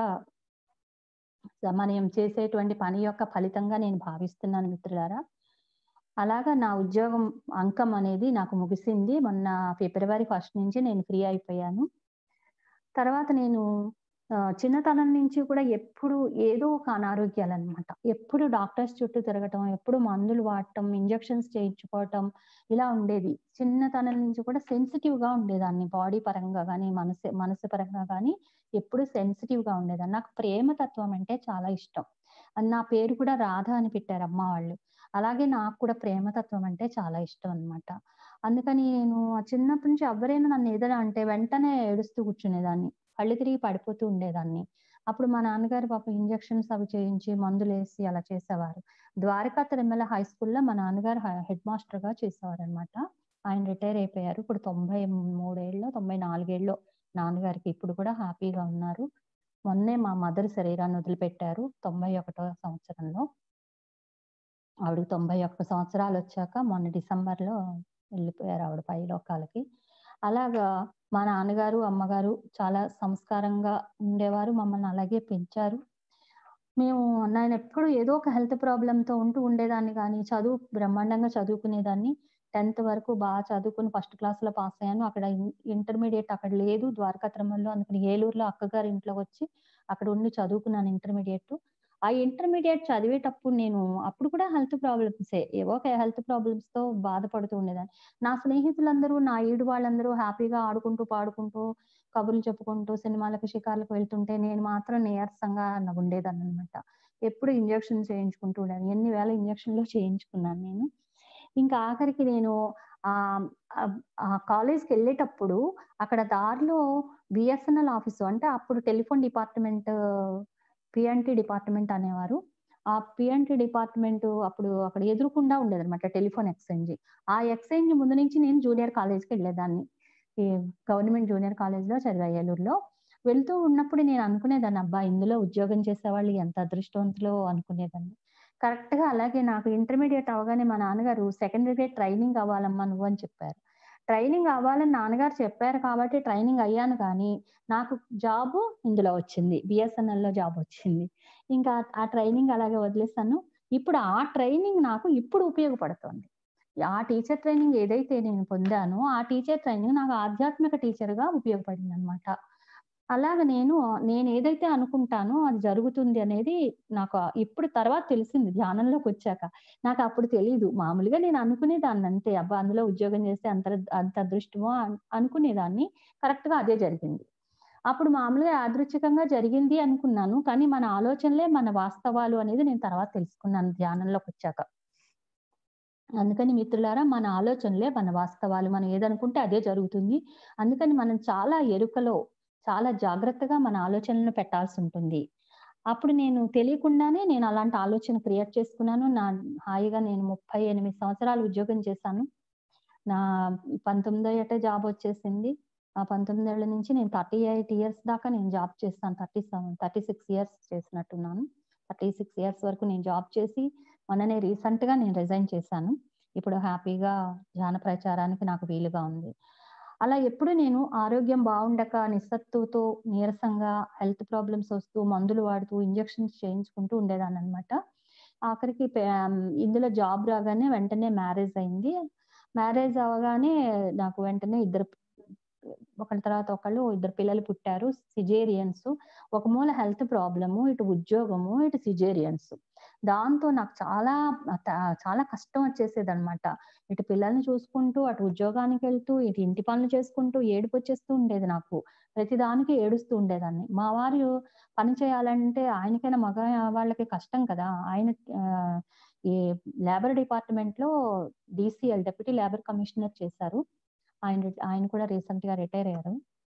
మనం చేసేటువంటి పని యొక్క ఫలితంగా నేను భావిస్తున్నాను మిత్రులారా. అలాగా నా ఉద్యోగం అంకం అనేది నాకు ముగిసింది. మొన్న ఫిబ్రవరి ఒకటి నుంచి నేను ఫ్రీ అయిపోయాను. తర్వాత నేను ఆహ్, చిన్నతనం నుంచి కూడా ఎప్పుడు ఏదో ఒక అనారోగ్యాలనమాట. ఎప్పుడు డాక్టర్స్ చుట్టూ తిరగటం, ఎప్పుడు మందులు వాడటం, ఇంజెక్షన్స్ చేయించుకోవటం ఇలా ఉండేది. చిన్నతనం నుంచి కూడా సెన్సిటివ్‌గా ఉండేదాన్ని. బాడీ పరంగా గాని, మనసు మనసు పరంగా గాని ఎప్పుడు సెన్సిటివ్‌గా ఉండేదాన్ని. నాకు ప్రేమతత్వం అంటే చాలా ఇష్టం. అది నా పేరు కూడా రాధ అని పెట్టారు అమ్మ వాళ్ళు. అలాగే నాకు కూడా ప్రేమతత్వం అంటే చాలా ఇష్టం అన్నమాట. అందుకని నేను చిన్నప్పటి నుంచి ఎవ్వరైనా నన్ను ఏదైనా అంటే వెంటనే ఏడుస్తూ కూర్చునేదాన్ని. కళ్ళు తిరిగి పడిపోతూ ఉండేదాన్ని. అప్పుడు మా నాన్నగారు పాపం ఇంజెక్షన్స్ అవి చేయించి, మందులేసి అలా చేసేవారు. ద్వారకా తిరుమల హై స్కూల్‌లో మా నాన్నగారు హ హెడ్ మాస్టర్‌గా చేసేవారనమాట. ఆయన రిటైర్ అయిపోయారు. ఇప్పుడు తొంభై మూడు ఏళ్ళో, తొంభై నాలుగు ఏళ్ళో నాన్నగారికి. ఇప్పుడు కూడా హ్యాపీగా ఉన్నారు. మొన్నే మా మదర్ శరీరాన్ని వదిలిపెట్టారు తొంభై ఒకటో సంవత్సరంలో. ఆవిడకి తొంభై ఒక్క సంవత్సరాలొచ్చాక మొన్న డిసెంబర్‌లో వెళ్ళిపోయారు ఆవిడ పైలోకాలకి. అలాగా మా నాన్నగారు, అమ్మగారు చాలా సంస్కారంగా ఉండేవారు. మమ్మల్ని అలాగే పెంచారు. మేము నేనెప్పుడు ఏదో ఒక హెల్త్ ప్రాబ్లమ్‌తో ఉంటూ ఉండేదాన్ని గానీ, చదువు బ్రహ్మాండంగా చదువుకునేదాన్ని. టెన్త్ వరకు బా చదువుకొని ఫస్ట్ క్లాస్‌లో పాసయ్యాను. అక్కడ ఇన్ ఇంటర్మీడియేట్ అక్కడ లేదు ద్వారకా తిరుమలలో. అందుకని ఏలూరులో అక్కగారి ఇంట్లో వచ్చి అక్కడ ఉండి చదువుకున్నాను ఇంటర్మీడియేట్. ఆ ఇంటర్మీడియేట్ చదివేటప్పుడు నేను అప్పుడు కూడా హెల్త్ ప్రాబ్లమ్సే. ఏవో ఒక హెల్త్ ప్రాబ్లమ్స్‌తో బాధపడుతూ ఉండేదాన్ని. నా స్నేహితులందరూ, నా ఈడు వాళ్ళందరూ హ్యాపీగా ఆడుకుంటూ, పాడుకుంటూ, కబుర్లు చెప్పుకుంటూ, సినిమాలకు, షికార్లకు వెళ్తుంటే నేను మాత్రం నీరసంగా న ఉండేదాన్ననమాట. ఎప్పుడు ఇంజెక్షన్స్ చేయించుకుంటూ ఉండేదాన్ని. ఎన్ని వేల ఇంజెక్షన్‌లు చేయించుకున్నాను నేను. ఇంకా ఆఖరికి నేను ఆహ్, ఆహ్, ఆ కాలేజ్‌కెళ్ళేటప్పుడు అక్కడ దారిలో బీఎస్ఎన్ఎల్ ఆఫీసు అంటే అప్పుడు టెలిఫోన్ డిపార్ట్‌మెంట్ పీఎన్‌టీ డిపార్ట్‌మెంట్ అనేవారు. ఆ పీఎన్‌టీ డిపార్ట్‌మెంటు అప్పుడు అక్కడ ఎదురుగుండా ఉండేదనమాట టెలిఫోన్ ఎక్స్‌చేంజ్. ఆ ఎక్స్‌చేంజ్ ముందు నుంచి నేను జూనియర్ కాలేజ్‌కెళ్ళేదాన్ని. ఈ గవర్నమెంట్ జూనియర్ కాలేజ్‌లో చదివా ఏలూరులో. వెళ్తూ ఉన్నప్పుడు నేను అనుకునేదాన్ని, అబ్బా! ఇందులో ఉద్యోగం చేసేవాళ్ళు ఎంత అదృష్టవంతులో అనుకునేదాన్ని. కరెక్ట్‌గా అలాగే నాకు ఇంటర్మీడియేట్ అవ్వగానే మా నాన్నగారు సెకండరీ ట్రైనింగ్ అవ్వాలమ్మా నువ్వు అని చెప్పారు. ట్రైనింగ్ అవ్వాలని నాన్నగారు చెప్పారు కాబట్టి ట్రైనింగ్ అయ్యాను కానీ, నాకు జాబు ఇందులో వచ్చింది. బీఎస్ఎన్ఎల్‌లో జాబ్ వచ్చింది. ఇంకా ఆ ట్రైనింగ్ అలాగే వదిలేసాను. ఇప్పుడు ఆ ట్రైనింగ్ నాకు ఇప్పుడు ఉపయోగపడుతోంది. ఆ టీచర్ ట్రైనింగ్ ఏదైతే నేను పొందానో, ఆ టీచర్ ట్రైనింగ్ నాకు ఆధ్యాత్మిక టీచర్‌గా ఉపయోగపడిందనమాట. అలాగ నేను నేనేదైతే అనుకుంటానో అది జరుగుతుంది అనేది నాకు ఆహ్, ఇప్పుడు తర్వాత తెలిసింది ధ్యానంలోకొచ్చాక. నాకప్పుడు తెలీదు. మామూలుగా నేను అనుకునేదాన్నంతే. అబ్బా! అందులో ఉద్యోగం చేస్తే అంతర్ అంత అదృష్టమో అన్ అనుకునేదాన్ని. కరెక్ట్‌గా అదే జరిగింది. అప్పుడు మామూలుగా యాదృచ్ఛికంగా జరిగింది అనుకున్నాను. కానీ మన ఆలోచనలే మన వాస్తవాలు అనేది నేను తర్వాత తెలుసుకున్నాను ధ్యానంలోకొచ్చాక. అందుకని మిత్రులారా, మన ఆలోచనలే మన వాస్తవాలు. మనం ఏదనుకుంటే అదే జరుగుతుంది. అందుకని మనం చాలా ఎరుకలో, చాలా జాగ్రత్తగా మన ఆలోచనలను పెట్టాల్సుంటుంది. అప్పుడు నేను తెలియకుండానే నేను అలాంటి ఆలోచన క్రియేట్ చేసుకున్నాను. నా హాయిగా నేను ముప్పై ఎనిమిది సంవత్సరాలు ఉద్యోగం చేశాను. నా పంతొమ్మిదో ఏటే జాబొచ్చేసింది. ఆ పంతొమ్మిది ఏళ్ల నుంచి నేను ముప్పై ఎనిమిది ఇయర్స్ దాకా నేను జాబ్ చేస్తాను. ముప్పై సెవెన్ ముప్పై ఆరు ఇయర్స్ చేసినట్టున్నాను. ముప్పై ఆరు ఇయర్స్ వరకు నేను జాబ్ చేసి, మొన్ననే రీసెంట్‌గా నేను రిజైన్ చేశాను. ఇప్పుడు హ్యాపీగా ధ్యాన ప్రచారానికి నాకు వీలుగా ఉంది. అలా ఎప్పుడు నేను ఆరోగ్యం బావుండక నిస్సత్తువతో, నీరసంగా, హెల్త్ ప్రాబ్లమ్స్ వస్తూ, మందులు వాడుతూ, ఇంజెక్షన్స్ చేయించుకుంటూ ఉండేదాన్ననమాట. ఆఖరికి పే ఇందులో జాబ్ రాగానే వెంటనే మ్యారేజ్ అయింది. మ్యారేజ్ అవ్వగానే నాకు వెంటనే ఇద్దరు ఒకళ్ళ తర్వాత ఒకళ్ళు ఇద్దరు పిల్లలు పుట్టారు. సిజేరియన్స్. ఒక మూల హెల్త్ ప్రాబ్లము, ఇటు ఉద్యోగము, ఇటు సిజేరియన్స్. దాంతో నాకు చాలా త చాలా కష్టం వచ్చేసేదనమాట. ఇటు పిల్లల్ని చూసుకుంటూ, అటు ఉద్యోగానికెళ్తూ, ఇటు ఇంటి పనులు చేసుకుంటూ ఏడుపొచ్చేస్తూ ఉండేది నాకు. ప్రతిదానికి ఏడుస్తూ ఉండేదాన్ని. మా వారు పని చేయాలంటే ఆయనకైనా మగ వాళ్ళకి కష్టం కదా! ఆయన ఆహ్, ఈ లేబర్ డిపార్ట్‌మెంట్‌లో డీసీఎల్ డెప్యూటీ లేబర్ కమిషనర్ చేశారు. ఆయన రిట్ ఆయన కూడా రీసెంట్‌గా రిటైర్ అయ్యారు.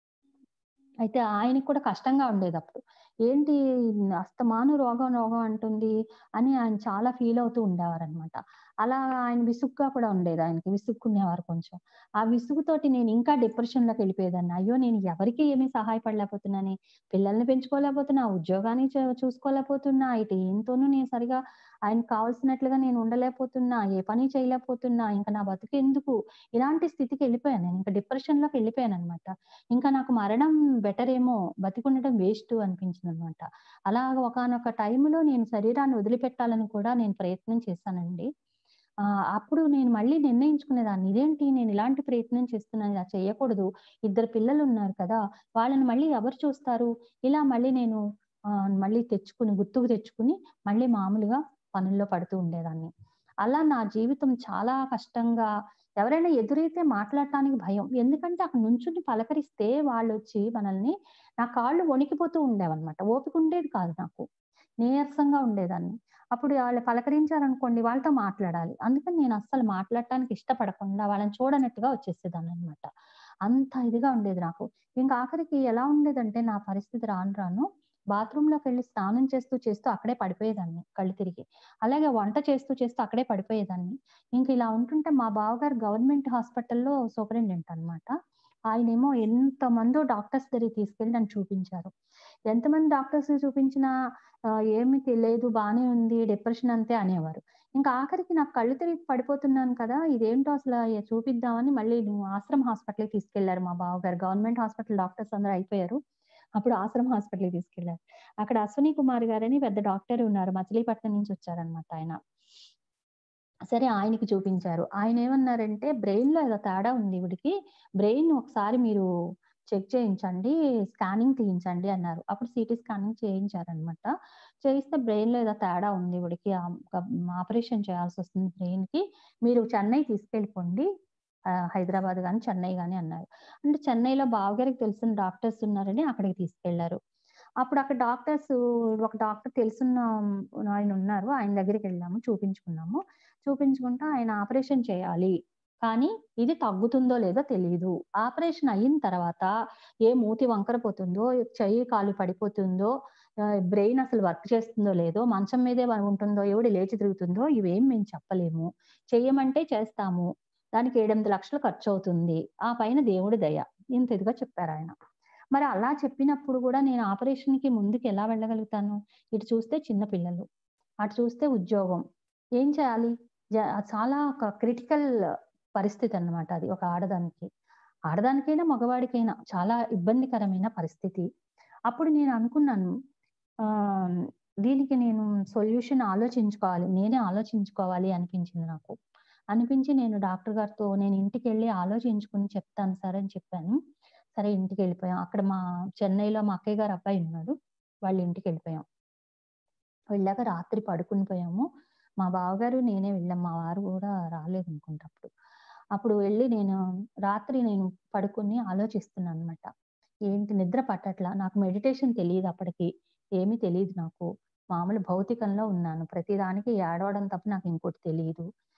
అయితే ఆయనకి కూడా కష్టంగా ఉండేదప్పుడు. ఏంటి అస్తమాను రోగం, రోగం అంటుంది అని ఆయన చాలా ఫీల్ అవుతూ ఉండేవారనమాట. అలా ఆయన విసుగ్గా కూడా ఉండేది ఆయనకి. విసుక్కునేవారు కొంచెం. ఆ విసుగుతోటి నేను ఇంకా డిప్రెషన్‌లోకెళ్ళిపోయేదాన్ని. అయ్యో! నేను ఎవరికీ ఏమీ సహాయపడలేకపోతున్నానే. పిల్లల్ని పెంచుకోలేకపోతున్నా, ఉద్యోగాన్ని చ చూసుకోలేకపోతున్నా, ఇటు ఈయనతోనూ నేను సరిగా ఆయనకు కావాల్సినట్లుగా నేను ఉండలేకపోతున్నా, ఏ పని చేయలేకపోతున్నా, ఇంక నా బతుకెందుకు? ఇలాంటి స్థితికెళ్ళిపోయాను నేను. ఇంక డిప్రెషన్‌లోకెళ్ళిపోయాననమాట. ఇంకా నాకు మరణం బెటరేమో, బతికుండటం వేస్టు అనిపించిందనమాట. అలాగ ఒకానొక టైంలో నేను శరీరాన్ని వదిలిపెట్టాలని కూడా నేను ప్రయత్నం చేశానండి. ఆహ్, అప్పుడు నేను మళ్ళీ నిర్ణయించుకునేదాన్ని. ఇదేంటి నేను ఇలాంటి ప్రయత్నం చేస్తున్నాను, ఇలా చేయకూడదు. ఇద్దరు పిల్లలున్నారు కదా! వాళ్ళని మళ్ళీ ఎవరు చూస్తారు? ఇలా మళ్ళీ నేను ఆహ్, మళ్ళీ తెచ్చుకుని గుర్తుకు తెచ్చుకుని, మళ్ళీ మామూలుగా పనుల్లో పడుతూ ఉండేదాన్ని. అలా నా జీవితం చాలా కష్టంగా ఎవరైనా ఎదురైతే మాట్లాడటానికి భయం. ఎందుకంటే అక్కడ నుంచుని పలకరిస్తే వాళ్ళొచ్చి మనల్ని నా కాళ్ళు వణికిపోతూ ఉండేవన్నమాట. ఓపిక ఉండేది కాదు నాకు. నీరసంగా ఉండేదాన్ని. అప్పుడు వాళ్ళు పలకరించారనుకోండి వాళ్ళతో మాట్లాడాలి. అందుకని నేను అస్సలు మాట్లాడటానికి ఇష్టపడకుండా వాళ్ళని చూడనట్టుగా వచ్చేసేదాన్ననమాట. అంత ఇదిగా ఉండేది నాకు. ఇంకా ఆఖరికి ఎలా ఉండేదంటే నా పరిస్థితి రాను రాను బాత్రూమ్‌లోకెళ్ళి స్నానం చేస్తూ చేస్తూ అక్కడే పడిపోయేదాన్ని కళ్ళు తిరిగి. అలాగే వంట చేస్తూ చేస్తూ అక్కడే పడిపోయేదాన్ని. ఇంక ఇలా ఉంటుంటే మా బావగారు గవర్నమెంట్ హాస్పిటల్‌లో సూపరింటెండెంట్ అనమాట. ఆయనేమో ఎంతమందో డాక్టర్స్ దగ్గరికి తీసుకెళ్ళి నన్ను చూపించారు. ఎంతమంది డాక్టర్స్‌ని చూపించినా ఆహ్, ఏమి తెలియదు బానే ఉంది. డిప్రెషన్ అంతే అనేవారు. ఇంకా ఆఖరికి నాకు కళ్ళు తిరిగి పడిపోతున్నాను కదా! ఇదేంటో అసల ఎ చూపిద్దామని మళ్ళీ నువ్వు ఆశ్రమ్ హాస్పిటల్‌కి తీసుకెళ్లారు మా బావగారు. గవర్నమెంట్ హాస్పిటల్ డాక్టర్స్ అందరూ అయిపోయారు. అప్పుడు ఆశ్రమ్ హాస్పిటల్‌కి తీసుకెళ్లారు. అక్కడ అశ్విని కుమార్ గారని పెద్ద డాక్టర్ ఉన్నారు. మచిలీపట్నం నుంచి వచ్చారనమాట ఆయన. సరే ఆయనకి చూపించారు. ఆయనేమన్నారంటే, "బ్రెయిన్‌లో ఏదో తేడా ఉంది ఈవిడకి. బ్రెయిన్ ఒకసారి మీరు చెక్ చేయించండి. స్కానింగ్ తీయించండి" అన్నారు. అప్పుడు సీటీ స్కానింగ్ చేయించారనమాట. చేయిస్తే బ్రెయిన్‌లో ఏదో తేడా ఉంది ఈవిడకి. ఆహ్, గబ్ ఆపరేషన్ చేయాల్సొస్తుంది బ్రెయిన్‌కి. మీరు చెన్నై తీసుకెళ్ళిపోండి. ఆహ్, హైదరాబాద్ గాని, చెన్నై గాని అన్నారు. అంటే చెన్నైలో బావగారికి తెలిసిన డాక్టర్స్ ఉన్నారని అక్కడికి తీసుకెళ్లారు. అప్పుడు అక్కడ డాక్టర్సు ఒక డాక్టర్ తెలిసున్న ఆయనున్నారు. ఆయన దగ్గరికెళ్ళాము. చూపించుకున్నాము. చూపించుకుంటే ఆయన ఆపరేషన్ చేయాలి. కానీ ఇది తగ్గుతుందో లేదో తెలీదు. ఆపరేషన్ అయిన తర్వాత ఏ మూతి వంకర పోతుందో, చెయ్యి, కాలు పడిపోతుందో, ఆహ్, బ్రెయిన్ అసలు వర్క్ చేస్తుందో లేదో, మంచం మీదే వ ఉంటుందో, ఎవడు లేచి తిరుగుతుందో ఇవేం మేము చెప్పలేము. చెయ్యమంటే చేస్తాము. దానికి ఏడు, ఎనిమిది లక్షలు ఖర్చవుతుంది. ఆ పైన దేవుడి దయ. ఇంత ఇదిగా చెప్పారాయన. మరి అలా చెప్పినప్పుడు గూడా నేను ఆపరేషన్‌కి ముందుకెలా వెళ్ళగలుగుతాను? ఇటు చూస్తే చిన్న పిల్లలు, అటు చూస్తే ఉద్యోగం. ఏం చేయాలి? జ చాలా ఒక క్రిటికల్ పరిస్థితన్నమాట అది ఒక ఆడదానికి. ఆడదానికైనా, మగవాడికైనా చాలా ఇబ్బందికరమైన పరిస్థితి. అప్పుడు నేను అనుకున్నాను ఆహ్, దీనికి నేను సొల్యూషన్ ఆలోచించుకోవాలి. నేనే ఆలోచించుకోవాలి అనిపించింది నాకు. అనిపించి నేను డాక్టర్ గారితో నేను ఇంటికెళ్ళి ఆలోచించుకొని చెప్తాను సార్ అని చెప్పాను. సరే ఇంటికెళ్ళిపోయాం. అక్కడ మా చెన్నైలో మా అక్కయ్య గారి అబ్బాయి ఉన్నాడు. వాళ్ళ ఇంటికెళ్ళిపోయాం. వెళ్ళాక రాత్రి పడుకుని పోయాము. మా బావగారు, నేనే వెళ్ళాం. మా వారు గూడా రాలేదనుకుంటా అప్పుడు. అప్పుడు వెళ్ళి నేను రాత్రి నేను పడుకొని ఆలోచిస్తున్నానన్నమాట. ఏంటి నిద్ర పట్టట్లా. నాకు మెడిటేషన్ తెలీదప్పటికి. ఏమీ తెలీదు నాకు. మామూలు భౌతికంలో ఉన్నాను. ప్రతిదానికి ఏడవడం తప్ప నాకు ఇంకోటి తెలీదు.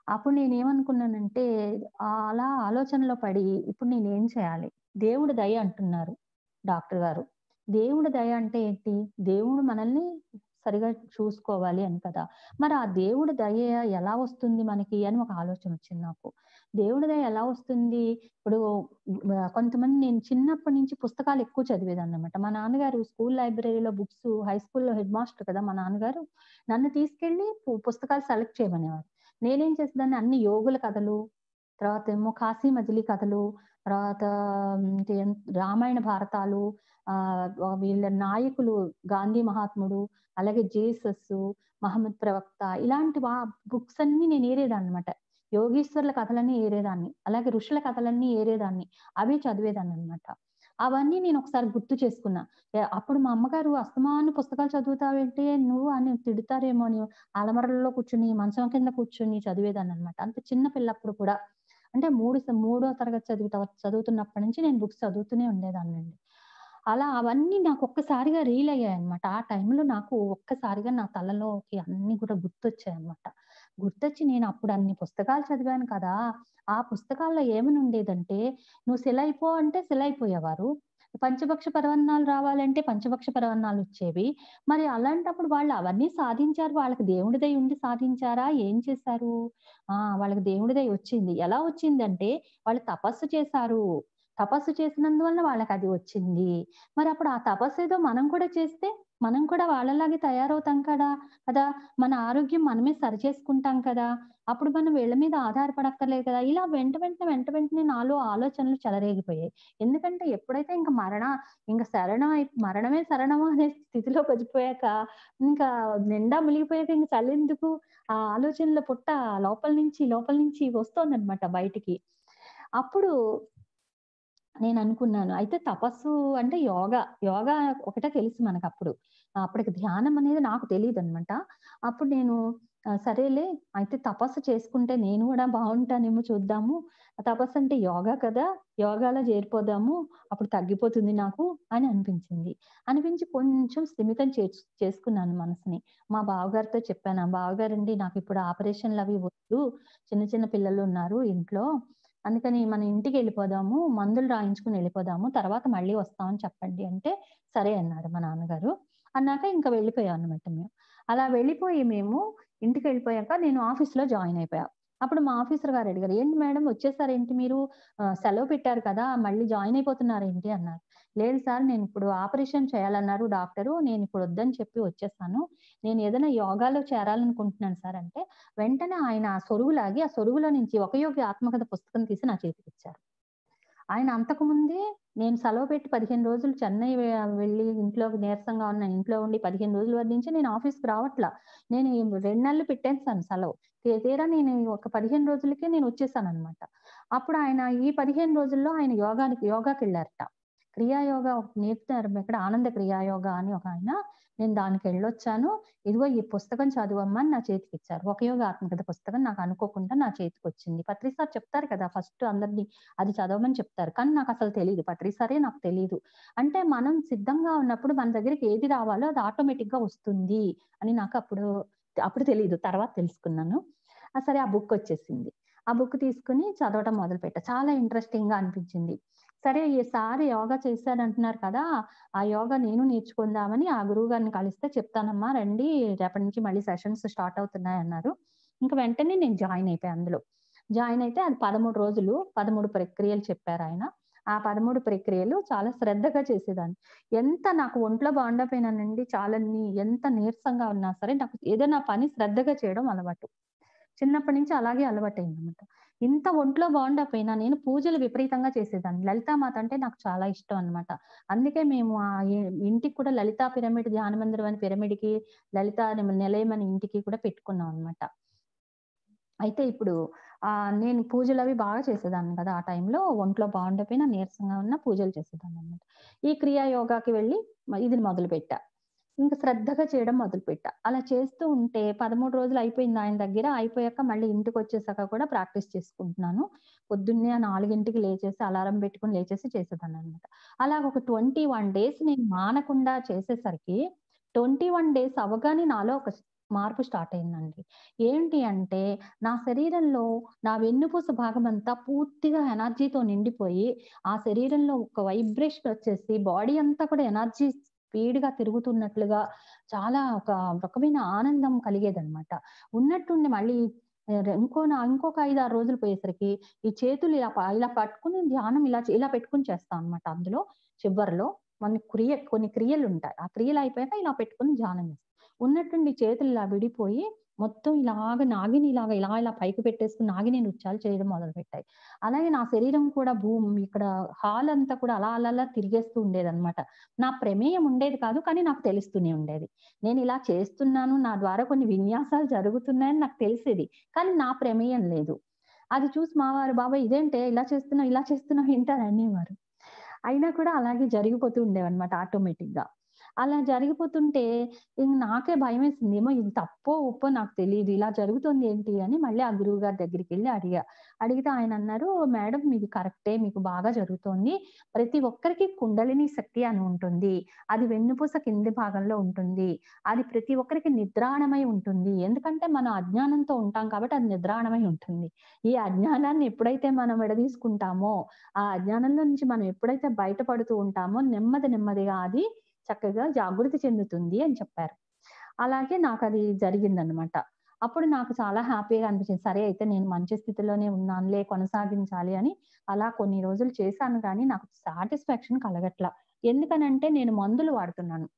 అప్పుడు నేనేమనుకున్నానంటే ఆహ్, అలా ఆలోచనలో పడి ఇప్పుడు నేనేం చేయాలి? దేవుడి దయ అంటున్నారు డాక్టర్ గారు. దేవుడి దయ అంటే ఏంటి? దేవుడు మనల్ని సరిగా చూసుకోవాలి అని కదా! మరి ఆ దేవుడి దయ ఎలా వస్తుంది మనకి అని ఒక ఆలోచనొచ్చింది నాకు. దేవుడి దయ ఎలా వస్తుంది? ఇప్పుడు ఆహ్, కొంతమంది నేను చిన్నప్పటి నుంచి పుస్తకాలు ఎక్కువ చదివేదాన్ననమాట. మా నాన్నగారు స్కూల్ లైబ్రరీలో బుక్స్ హై స్కూల్‌లో హెడ్ మాస్టర్ కదా! మా నాన్నగారు. నన్ను తీసుకెళ్ళి పు పుస్తకాలు సెలెక్ట్ చేయమనేవారు. నేనేం చేసేదాన్ని అన్ని యోగుల కథలు, తర్వాతేమో కాశీ మజిలీ కథలు, తర్వాత ఇంకేం రామాయణ భారతాలు, ఆహ్, వీళ్ళ నాయకులు గాంధీ మహాత్ముడు, అలాగే జీససు, మహమ్మద్ ప్రవక్త ఇలాంటి వా బుక్స్ అన్నీ నేను ఏరేదాన్ననమాట. యోగీశ్వరుల కథలన్నీ ఏరేదాన్ని. అలాగే ఋషుల కథలన్నీ ఏరేదాన్ని. అవి చదివేదాన్ననమాట. అవన్నీ నేనొకసారి గుర్తు చేసుకున్నా. యాహ్! అప్పుడు మా అమ్మగారు "అస్తమాను పుస్తకాలు చదువుతావేంటి నువ్వు" అని తిడతారేమో అని అలమరలో కూర్చొని, మంచం కింద కూర్చొని చదివేదాన్ననమాట. అంత చిన్న పిల్లప్పుడు కూడా. అంటే మూడు స మూడో తరగతి చదువుత చదువుతున్నప్పటి నుంచి నేను బుక్స్ చదువుతూనే ఉండేదాన్నండి. అలా అవన్నీ నాకొక్కసారిగా రియల్ అయ్యాయన్నమాట. ఆ టైంలో నాకు ఒక్కసారిగా నా తలలోకి అన్నీ కూడా గుర్తొచ్చాయన్నమాట. గుర్తొచ్చి నేను అప్పుడు అన్ని పుస్తకాలు చదివాను కదా! ఆ పుస్తకాల్లో ఏమని ఉండేదంటే, "నువ్వు సెలైపో" అంటే సెలైపోయేవారు. పంచభక్ష పరమాన్నాలు రావాలంటే పంచభక్ష పరమాన్నాలొచ్చేవి. మరి అలాంటప్పుడు వాళ్ళు అవన్నీ సాధించారు. వాళ్ళకి దేవుడి దయ ఉండి సాధించారా? ఏం చేశారు? ఆ! వాళ్ళకి దేవుడి దయ వచ్చింది. ఎలా వచ్చిందంటే వాళ్ళు తపస్సు చేశారు. తపస్సు చేసినందువలన వాళ్ళకది వచ్చింది. మరప్పుడు ఆ తపస్సేదో మనం కూడా చేస్తే, మనం కూడా వాళ్ళలాగే తయారవుతాం కదా! కదా! మన ఆరోగ్యం మనమే సరిచేసుకుంటాం కదా! అప్పుడు మనం వీళ్ళ మీద ఆధారపడక్కర్లేదు కదా! ఇలా వెంట వెంటనే, వెంట వెంటనే నాలో ఆలోచనలు చెలరేగిపోయాయి. ఎందుకంటే ఎప్పుడైతే ఇంక మరణ ఇంక శరణం అయి మరణమే శరణము అనే స్థితిలోకొచ్చిపోయాక, ఇంకా నిండా మునిగిపోయాక ఇంక చలెందుకు? ఆ ఆలోచనల పుట్ట లోపల నుంచి, లోపల నుంచి వస్తోందనమాట బయటికి. అప్పుడు నేననుకున్నాను. అయితే తపస్సు అంటే యోగా. యోగా ఒకటే తెలుసు మనకప్పుడు. అప్పటికి ధ్యానం అనేది నాకు తెలీదనమాట. అప్పుడు నేను ఆహ్, సరేలే అయితే తపస్సు చేసుకుంటే నేను గూడా బావుంటానేమో చూద్దాము. తపస్సంటే యోగా కదా! యోగాలో చేరిపోదాము. అప్పుడు తగ్గిపోతుంది నాకు అని అనిపించింది. అనిపించి కొంచెం స్థిమితం చేర్చ్ చేసుకున్నాను మనసుని. మా బావగారితో చెప్పాను. "బావగారండి నాకిప్పుడు ఆపరేషన్‌లవి వద్దు. చిన్న చిన్న పిల్లలున్నారు ఇంట్లో. అందుకని మన ఇంటికెళ్ళిపోదాము. మందులు రాయించుకొని ఎళ్ళిపోదాము. తర్వాత మళ్ళీ వస్తాం అని చెప్పండి" అంటే, సరే అన్నారు మా నాన్నగారు. అన్నాక ఇంక వెళ్ళిపోయాం అన్నమాట మేము. అలా వెళ్ళిపోయి మేము ఇంటికెళ్ళిపోయాక నేను ఆఫీస్‌లో జాయిన్ అయిపోయా. అప్పుడు మా ఆఫీసర్ గారు అడిగారు, "ఏంటి మేడం వచ్చేసారేంటి మీరు? ఆహ్, సెలవు పెట్టారు కదా! మళ్ళీ జాయిన్ అయిపోతున్నారేంటి?" అన్నారు. "లేదు సార్ నేనిప్పుడు ఆపరేషన్ చేయాలన్నారు డాక్టరు. నేనిప్పుడు వద్దని చెప్పి వచ్చేసాను. నేను ఏదైనా యోగాలో చేరాలనుకుంటున్నాను సార్" అంటే, వెంటనే ఆయన ఆ సొరుగు లాగి, ఆ సొరుగులో నుంచి ఒక యోగి ఆత్మకథ పుస్తకం తీసి నా చేతికిచ్చారు. ఆయన అంతకుముందే నేను సెలవు పెట్టి పదిహేను రోజులు చెన్నై వె వెళ్ళి ఇంట్లో నీరసంగా ఉన్న ఇంట్లో ఉండి పదిహేను రోజుల వర నుంచి నేను ఆఫీస్‌కి రావట్ల. నేను ఈ రెండు నెలలు పెట్టేసాను సెలవు. తే తీరా నేను ఒక పదిహేను రోజులకే నేనొచ్చేసాననమాట. అప్పుడు ఆయన ఈ పదిహేను రోజుల్లో ఆయన యోగానికి యోగాకెళ్లారట. క్రియా యోగా ఒకటి నేర్పుతారు ఇక్కడ ఆనంద క్రియా యోగా అని ఒకాయన. నేను దానికెళ్ళొచ్చాను. ఇదిగో ఈ పుస్తకం చదువమ్మా అని నా చేతికిచ్చారు. ఒక యోగ ఆత్మకథ పుస్తకం నాకు అనుకోకుండా నా చేతికొచ్చింది. పత్రి సార్ చెప్తారు కదా! ఫస్ట్ అందరిని అది చదవమని చెప్తారు. కానీ నాకసలు తెలీదు. పత్రి సారే నాకు తెలీదు. అంటే మనం సిద్ధంగా ఉన్నప్పుడు మన దగ్గరికి ఏది రావాలో అది ఆటోమేటిక్‌గా వస్తుంది అని నాకప్పుడు అప్పుడు తెలీదు. తర్వాత తెలుసుకున్నాను. ఆ! సరే ఆ బుక్కొచ్చేసింది. ఆ బుక్ తీసుకొని చదవటం మొదలుపెట్టా. చాలా ఇంట్రెస్టింగ్‌గా అనిపించింది. సరే ఈ సార్ యోగా చేశారంటున్నారు కదా! ఆ యోగా నేను నేర్చుకుందామని ఆ గురువుగారిని కలిస్తే చెప్తానమ్మా రండి. రేపటి నుంచి మళ్ళీ సెషన్స్ స్టార్ట్ అవుతున్నాయన్నారు. ఇంక వెంటనే నేను జాయిన్ అయిపోయా అందులో. జాయిన్ అయితే అది పదమూడు రోజులు, పదమూడు ప్రక్రియలు చెప్పారాయన. ఆ పదమూడు ప్రక్రియలు చాలా శ్రద్ధగా చేసేదాన్ని. ఎంత నాకు ఒంట్లో బాగుండకపోయినానండి చాలాన్ని ఎంత నీరసంగా ఉన్నా సరే నాకు ఏదైనా పని శ్రద్ధగా చేయడం అలవాటు. చిన్నప్పటి నుంచి అలాగే అలవాటయిందనమాట. ఇంత ఒంట్లో బాగుండకపోయినా నేను పూజలు విపరీతంగా చేసేదాన్ని. లలితామాత అంటే నాకు చాలా ఇష్టం అన్నమాట. అందుకే మేము ఆహ్, ఇ ఇంటికి కూడా లలితా పిరమిడ్ ధ్యాన మందిరం అని పిరమిడ్‌కి, లలితా నిమ నిలయం అనే ఇంటికి కూడా పెట్టుకున్నాం అన్నమాట. అయితే ఇప్పుడు ఆహ్, నేను పూజలవి బాగా చేసేదాన్ని కదా! ఆ టైంలో ఒంట్లో బాగుండకపోయినా, నీరసంగా ఉన్నా పూజలు చేసేదాన్ననమాట. ఈ క్రియా యోగాకి వెళ్ళి మ ఇది మొదలుపెట్టా. ఇంక శ్రద్ధగా చేయడం మొదలుపెట్టా. అలా చేస్తూ ఉంటే పదమూడు రోజులు అయిపోయింది ఆయన దగ్గర. అయిపోయాక మళ్ళీ ఇంటికొచ్చేసాక కూడా ప్రాక్టీస్ చేసుకుంటున్నాను. పొద్దున్నే నాలుగుకి లేచేసి అలారం పెట్టుకొని లేచేసి చేసేదాన్ననమాట. అలాగ ఒక ఇరవై ఒక్క డేస్ నేను మానకుండా చేసేసరికి ఇరవై ఒక్క డేస్ అవ్వగానే నాలో ఒక మార్పు స్టార్ట్ అయిందండి. ఏంటి అంటే, నా శరీరంలో నా వెన్నుపూస భాగమంతా పూర్తిగా ఎనర్జీతో నిండిపోయి, ఆ శరీరంలో ఒక వైబ్రేషన్ వచ్చేసి బాడీ అంతా కూడా ఎనర్జీ స్పీడ్‌గా తిరుగుతున్నట్లుగా చాలా ఒక రకమైన ఆనందం కలిగేదనమాట. ఉన్నట్టుండి మళ్ళీ ఆహ్, ఇంకో నా ఇంకొక ఐదు, ఆరు రోజులు పోయేసరికి ఈ చేతులు ఇలా ప ఇలా పట్టుకొని ధ్యానం ఇలా చే ఇలా పెట్టుకొని చేస్తా అనమాట. అందులో చివరలో మన క్రియ కొన్ని క్రియలుంటాయి. ఆ క్రియలు అయిపోయాక ఇలా పెట్టుకొని ధ్యానం చేస్తా. ఉన్నట్టుండి చేతులు ఇలా విడిపోయి మొత్తం ఇలాగ నాగినిలాగా ఇలా ఇలా పైకి పెట్టేసుకొని నాగిని నృత్యాలు చేయడం మొదలుపెట్టాయి. అలాగే నా శరీరం కూడా భూమి ఇక్కడ హాల్ అంతా కూడా అలా అలా అలా తిరిగేస్తూ ఉండేదనమాట. నా ప్రమేయం ఉండేది కాదు. కానీ నాకు తెలుస్తూనే ఉండేది. నేను ఇలా చేస్తున్నాను. నా ద్వారా కొన్ని విన్యాసాలు జరుగుతున్నాయని నాకు తెలిసేది. కానీ నా ప్రమేయం లేదు. అది చూసి మా వారు, "బాబోయ్! ఇదేంటే ఇలా చేస్తున్నావు, ఇలా చేస్తున్నావు ఏంటి?" అని అనేవారు. అయినా కూడా అలాగే జరిగిపోతూ ఉండేవన్నమాట ఆటోమేటిక్‌గా. అలా జరిగిపోతుంటే ఇంక నాకే భయమేసింది. ఏమో ఇది తప్పో, ఒప్పో నాకు తెలీదు. ఇలా జరుగుతుంది ఏంటి అని మళ్ళీ ఆ గురువుగారి దగ్గరికెళ్ళి అడిగా. అడిగితే ఆయనన్నారు, "మేడం మీది కరెక్టే. మీకు బాగా జరుగుతోంది. ప్రతి ఒక్కరికి కుండలిని శక్తి అని ఉంటుంది. అది వెన్నుపూస కింది భాగంలో ఉంటుంది. అది ప్రతి ఒక్కరికి నిద్రాణమై ఉంటుంది. ఎందుకంటే మనం అజ్ఞానంతో ఉంటాం కాబట్టి అది నిద్రాణమై ఉంటుంది. ఈ అజ్ఞానాన్ని ఎప్పుడైతే మనం విడదీసుకుంటామో, ఆ అజ్ఞానంలో నుంచి మనం ఎప్పుడైతే బయటపడుతూ ఉంటామో నెమ్మది నెమ్మదిగా అది చక్కగా జాగృతి చెందుతుంది" అని చెప్పారు. అలాగే నాకది జరిగిందనమాట. అప్పుడు నాకు చాలా హ్యాపీగా అనిపించింది. సరే అయితే నేను మంచి స్థితిలోనే ఉన్నానులే కొనసాగించాలి అని అలా కొన్ని రోజులు చేశాను గానీ నాకు సాటిస్ఫాక్షన్ కలగట్ల. ఎందుకనంటే నేను మందులు వాడుతున్నాను.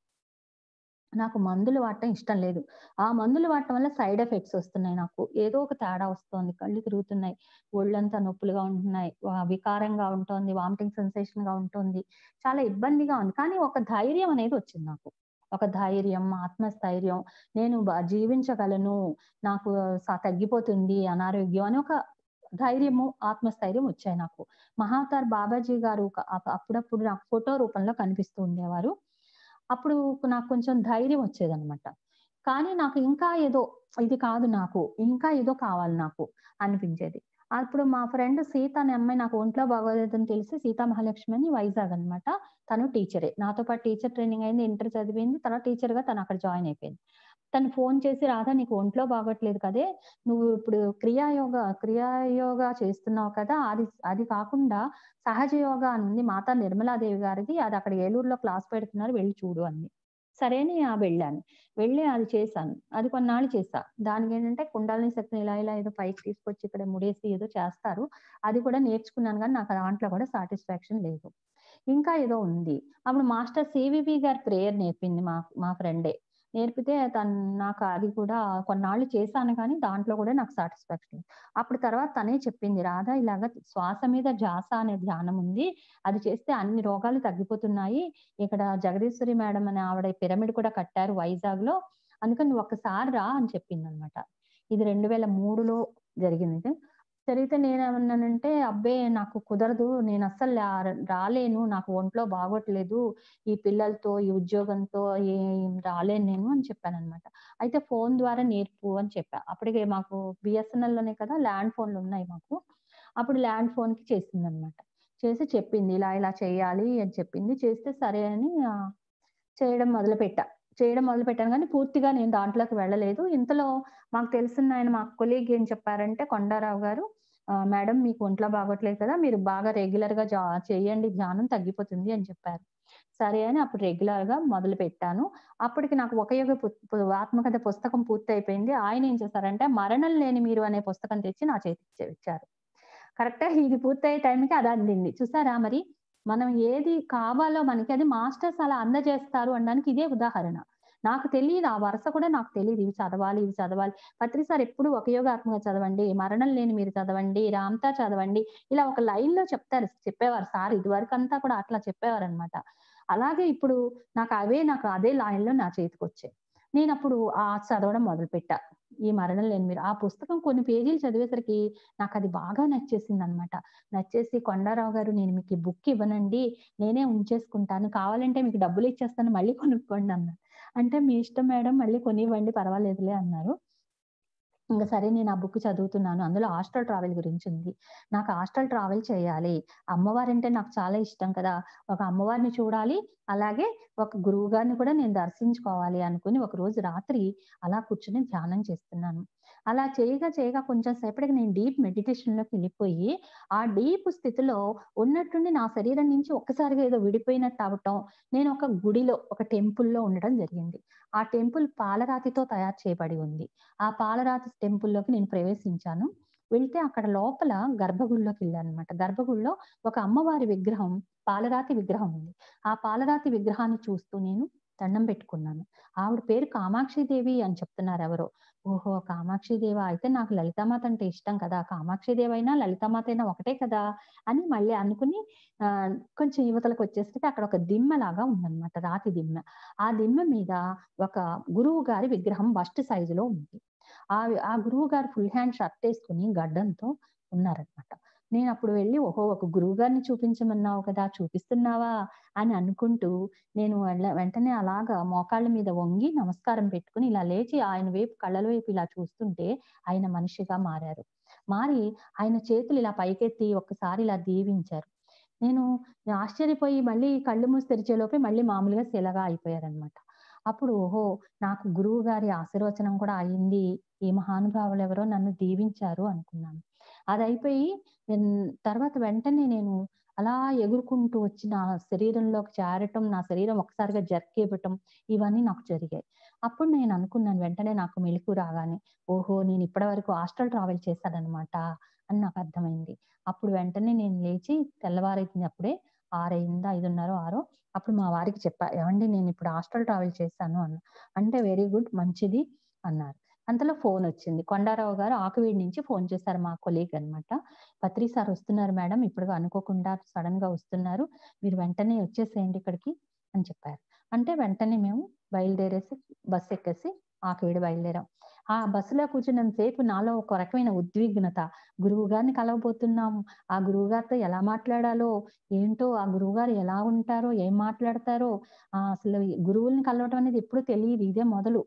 నాకు మందులు వాడటం ఇష్టం లేదు. ఆ మందులు వాడటం వల్ల సైడ్ ఎఫెక్ట్స్ వస్తున్నాయి నాకు. ఏదో ఒక తేడా వస్తోంది. కళ్ళు తిరుగుతున్నాయి. ఒళ్ళంతా నొప్పులుగా ఉంటున్నాయి. వ వికారంగా ఉంటోంది. వామిటింగ్ సెన్సేషన్‌గా ఉంటుంది. చాలా ఇబ్బందిగా ఉంది. కానీ ఒక ధైర్యం అనేది వచ్చింది నాకు. ఒక ధైర్యం, ఆత్మస్థైర్యం, నేను బ జీవించగలను. నాకు స తగ్గిపోతుంది అనారోగ్యం అని ఒక ధైర్యము, ఆత్మస్థైర్యం వచ్చాయి నాకు. మహావతార్ బాబాజీ గారు క అప్ అప్పుడప్పుడు నాకు ఫోటో రూపంలో కనిపిస్తూ ఉండేవారు. అప్పుడు నాకు కొంచెం ధైర్యం వచ్చేదనమాట. కానీ నాకు ఇంకా ఏదో ఇది కాదు నాకు. ఇంకా ఏదో కావాలి నాకు అనిపించేది. అప్పుడు మా ఫ్రెండ్ సీత అనే అమ్మాయి నాకు ఒంట్లో బాగోలేదని తెలిసి సీతా మహాలక్ష్మి అని వైజాగ్ అనమాట. తను టీచరే. నాతో పాటు టీచర్ ట్రైనింగ్ అయింది. ఇంటర్ చదివింది. తర్వాత టీచర్‌గా తను అక్కడ జాయిన్ అయిపోయింది. తను ఫోను చేసి, "రాధా నీకు ఒంట్లో బాగోట్లేదు కదే! నువ్వు ఇప్పుడు క్రియాయోగ క్రియాయోగా చేస్తున్నావు కదా! అది అది కాకుండా సహజ యోగా అని ఉంది. మాతా నిర్మలాదేవి గారిది. అది అక్కడ ఏలూరులో క్లాస్ పెడుతున్నారు. వెళ్లి చూడు" అంది. సరే అని ఆహ్, వెళ్ళాను. వెళ్ళి అది చేశాను. అది కొన్నాళ్ళు చేశా. దానికేంటంటే కుండలిని శక్తిని ఇలా ఇలా ఏదో పైకి తీసుకొచ్చి ఇక్కడ ముడేసి ఏదో చేస్తారు. అది కూడా నేర్చుకున్నాను గానీ నాకు దాంట్లో కూడా సాటిస్ఫాక్షన్ లేదు. ఇంకా ఏదో ఉంది. అప్పుడు మాస్టర్ సీవీవీ గారి ప్రేయర్ నేర్పింది మా మా ఫ్రెండే. నేర్పితే తను నాకు అది కూడా కొన్నాళ్ళు చేశాను కానీ దాంట్లో కూడా నాకు సాటిస్ఫాక్షన్ లేదు. అప్పుడు తర్వాత తనే చెప్పింది, "రాధా ఇలాగ శ్వాస మీద ధ్యాస అనే ధ్యానం ఉంది. అది చేస్తే అన్ని రోగాలు తగ్గిపోతున్నాయి. ఇక్కడ జగదీశ్వరి మేడం అనే ఆవిడ పిరమిడ్ కూడా కట్టారు వైజాగ్‌లో. అందుకని నువ్వు ఒక్కసారి రా" అని చెప్పిందనమాట. ఇది రెండు వేల మూడులో జరిగింది. జరిగితే నేనేమన్నానంటే, "అబ్బే! నాకు కుదరదు. నేనస్సలు రా రాలేను. నాకు ఒంట్లో బాగోట్లేదు. ఈ పిల్లలతో, ఈ ఉద్యోగంతో ఏ రాలేను నేను" అని చెప్పాననమాట. అయితే ఫోను ద్వారా నేర్పు అని చెప్పా. అప్పటికే మాకు బీఎస్ఎన్ఎల్‌లోనే కదా ల్యాండ్ ఫోన్‌లున్నాయి మాకు. అప్పుడు ల్యాండ్ ఫోన్‌కి చేసిందనమాట. చేసి చెప్పింది, "ఇలా ఇలా చేయాలి" అని చెప్పింది. చేస్తే సరే అని ఆహ్, చేయడం మొదలుపెట్టా. చేయడం మొదలుపెట్టాను గానీ పూర్తిగా నేను దాంట్లోకి వెళ్ళలేదు. ఇంతలో మాకు తెలిసినాయన మా కొలీగ్ ఏం చెప్పారంటే కొండారావు గారు, ఆహ్, "మేడం మీకు ఒంట్లో బాగోట్లేదు కదా! మీరు బాగా రెగ్యులర్‌గా జా చేయండి ధ్యానం తగ్గిపోతుంది" అని చెప్పారు. సరే అని అప్పుడు రెగ్యులర్‌గా మొదలుపెట్టాను. అప్పటికి నాకు ఒక యుగ పు పు ఆత్మకథ పుస్తకం పూర్తయిపోయింది. ఆయనేం చేశారంటే 'మరణం లేని మీరు' అనే పుస్తకం తెచ్చి నా చేతికిచ్చే ఇచ్చారు. కరెక్ట్‌గా ఇది పూర్తయ్యే టైంకి అది అందింది. చూసారా మరి? మనం ఏది కావాలో మనకి అది మాస్టర్స్ అలా అందజేస్తారు అనడానికి ఇదే ఉదాహరణ. నాకు తెలీదు. ఆ వరుస కూడా నాకు తెలీదు. ఇవి చదవాలి, ఇవి చదవాలి. పత్రి సార్ ఎప్పుడు ఒక యోగాత్మక చదవండి, మరణం లేని మీరు చదవండి, రామ్తా చదవండి. ఇలా ఒక లైన్‌లో చెప్తారు చెప్పేవారు సార్. ఇదివరకంతా కూడా అట్లా చెప్పేవారనమాట. అలాగే ఇప్పుడు నాకు అవే నాకు అదే లైన్‌లో నా చేతికొచ్చాయి. నేనప్పుడు ఆహ్, చదవడం మొదలుపెట్టా. ఈ మరణం లేని మీరు. ఆ పుస్తకం కొన్ని పేజీలు చదివేసరికి నాకది బాగా నచ్చేసిందనమాట. నచ్చేసి కొండారావు గారు నేను మీకు ఈ బుక్ ఇవ్వనండి. నేనే ఉంచేసుకుంటాను. కావాలంటే మీకు డబ్బులిచ్చేస్తాను మళ్ళీ కొనుక్కోండి అన్నారు. అంటే మీ ఇష్టం మేడం మళ్ళీ కొనివ్వండి పర్వాలేదులే అన్నారు. ఇంక సరే నేను ఆ బుక్ చదువుతున్నాను. అందులో హాస్టల్ ట్రావెల్ గురించి ఉంది. నాకు హాస్టల్ ట్రావెల్ చేయాలి. అమ్మవారంటే నాకు చాలా ఇష్టం కదా! ఒక అమ్మవారిని చూడాలి. అలాగే ఒక గురువుగారిని కూడా నేను దర్శించుకోవాలి అనుకుని ఒకరోజు రాత్రి అలా కూర్చొని ధ్యానం చేస్తున్నాను. అలా చేయగా చేయగా కొంచెం సేపటికి నేను డీప్ మెడిటేషన్‌లోకి వెళ్ళిపోయి, ఆ డీప్ స్థితిలో ఉన్నట్టుండి నా శరీరం నుంచి ఒక్కసారిగా ఏదో విడిపోయినట్టు అవ్వటం, నేను ఒక గుడిలో, ఒక టెంపుల్‌లో ఉండడం జరిగింది. ఆ టెంపుల్ పాలరాతితో తయారు చేయబడి ఉంది. ఆ పాలరాతి టెంపుల్‌లోకి నేను ప్రవేశించాను. వెళ్తే అక్కడ లోపల గర్భగుడిలోకెళ్ళాననమాట. గర్భగుడిలో ఒక అమ్మవారి విగ్రహం, పాలరాతి విగ్రహం ఉంది. ఆ పాలరాతి విగ్రహాన్ని చూస్తూ నేను దండం పెట్టుకున్నాను. ఆవిడ పేరు కామాక్షిదేవి అని చెప్తున్నారెవరో. ఓహో! కామాక్షిదేవా! అయితే నాకు లలితామాత అంటే ఇష్టం కదా! కామాక్షిదేవైనా, లలితామాత అయినా ఒకటే కదా! అని మళ్ళీ అనుకుని ఆహ్, కొంచెం యువతలకొచ్చేసరికి అక్కడ ఒక దిమ్మెలాగా ఉందనమాట. రాతి దిమ్మె. ఆ దిమ్మె మీద ఒక గురువు గారి విగ్రహం బస్ట్ సైజులో ఉంది. ఆ ఆ గురువు గారు ఫుల్ హ్యాండ్ షర్ట్ ఏసుకొని గడ్డంతో ఉన్నారనమాట. నేనప్పుడు వెళ్లి ఓహో! ఒక గురువు గారిని చూపించమన్నావు కదా! చూపిస్తున్నావా? అని అనుకుంటూ నేను వెళ్ళ వెంటనే అలాగా మోకాళ్ళ మీద వంగి నమస్కారం పెట్టుకొని ఇలా లేచి ఆయన వైపు కళ్ళల వైపు ఇలా చూస్తుంటే ఆయన మనిషిగా మారారు. మారి ఆయన చేతులు ఇలా పైకెత్తి ఒక్కసారి ఇలా దీవించారు. నేను ఆశ్చర్యపోయి మళ్ళీ కళ్ళు మూసి తెరిచేలోపే మళ్ళీ మామూలుగా శిలగా అయిపోయారనమాట. అప్పుడు ఓహో! నాకు గురువు గారి ఆశీర్వచనం కూడా అయింది. ఈ మహానుభావులెవరో నన్ను దీవించారు అనుకున్నాను. అదయిపోయి హ్మ్, తర్వాత వెంటనే నేను అలా ఎగురుకుంటూ వచ్చి నా శరీరంలోకి చేరటం, నా శరీరం ఒక్కసారిగా జర్క్ ఇవ్వటం ఇవన్నీ నాకు జరిగాయి. అప్పుడు నేను అనుకున్నాను వెంటనే నాకు మెలుకువ రాగానే, ఓహో! నేను ఇప్పటి వరకు హాస్టల్ ట్రావెల్ చేశాననమాట అని నాకు అర్థమైంది. అప్పుడు వెంటనే నేను లేచి తెల్లవారిందప్పుడే ఆరు అయిందా, ఐదున్నర, ఆరు అప్పుడు మా వారికి చెప్పా. "ఏవండీ నేనిప్పుడు హాస్టల్ ట్రావెల్ చేశాను" అన్నా. అంటే "వెరీ గుడ్ మంచిది" అన్నారు. అంతలో ఫోనొచ్చింది. కొండారావు గారు ఆకువీడు నుంచి ఫోన్ చేశారు మా కొలీగ్ అనమాట. "పత్రి సార్ వస్తున్నారు మేడం. ఇప్పుడుగా అనుకోకుండా సడెన్‌గా వస్తున్నారు. మీరు వెంటనే వచ్చేసేయండి ఇక్కడికి" అని చెప్పారు. అంటే వెంటనే మేము బయలుదేరేసి బస్సెక్కేసి ఆకువీడు బయలుదేరాం. ఆ బస్సులో కూర్చున్నంత సేపు నాలో ఒక రకమైన ఉద్విగ్నత. గురువుగారిని కలవబోతున్నాం. ఆ గురువుగారితో ఎలా మాట్లాడాలో, ఏంటో ఆ గురువుగారు ఎలా ఉంటారో, ఏం మాట్లాడతారో, ఆహ్, అసలు ఈ గురువుల్ని కలవటం అనేది ఎప్పుడు తెలీదు. ఇదే మొదలు.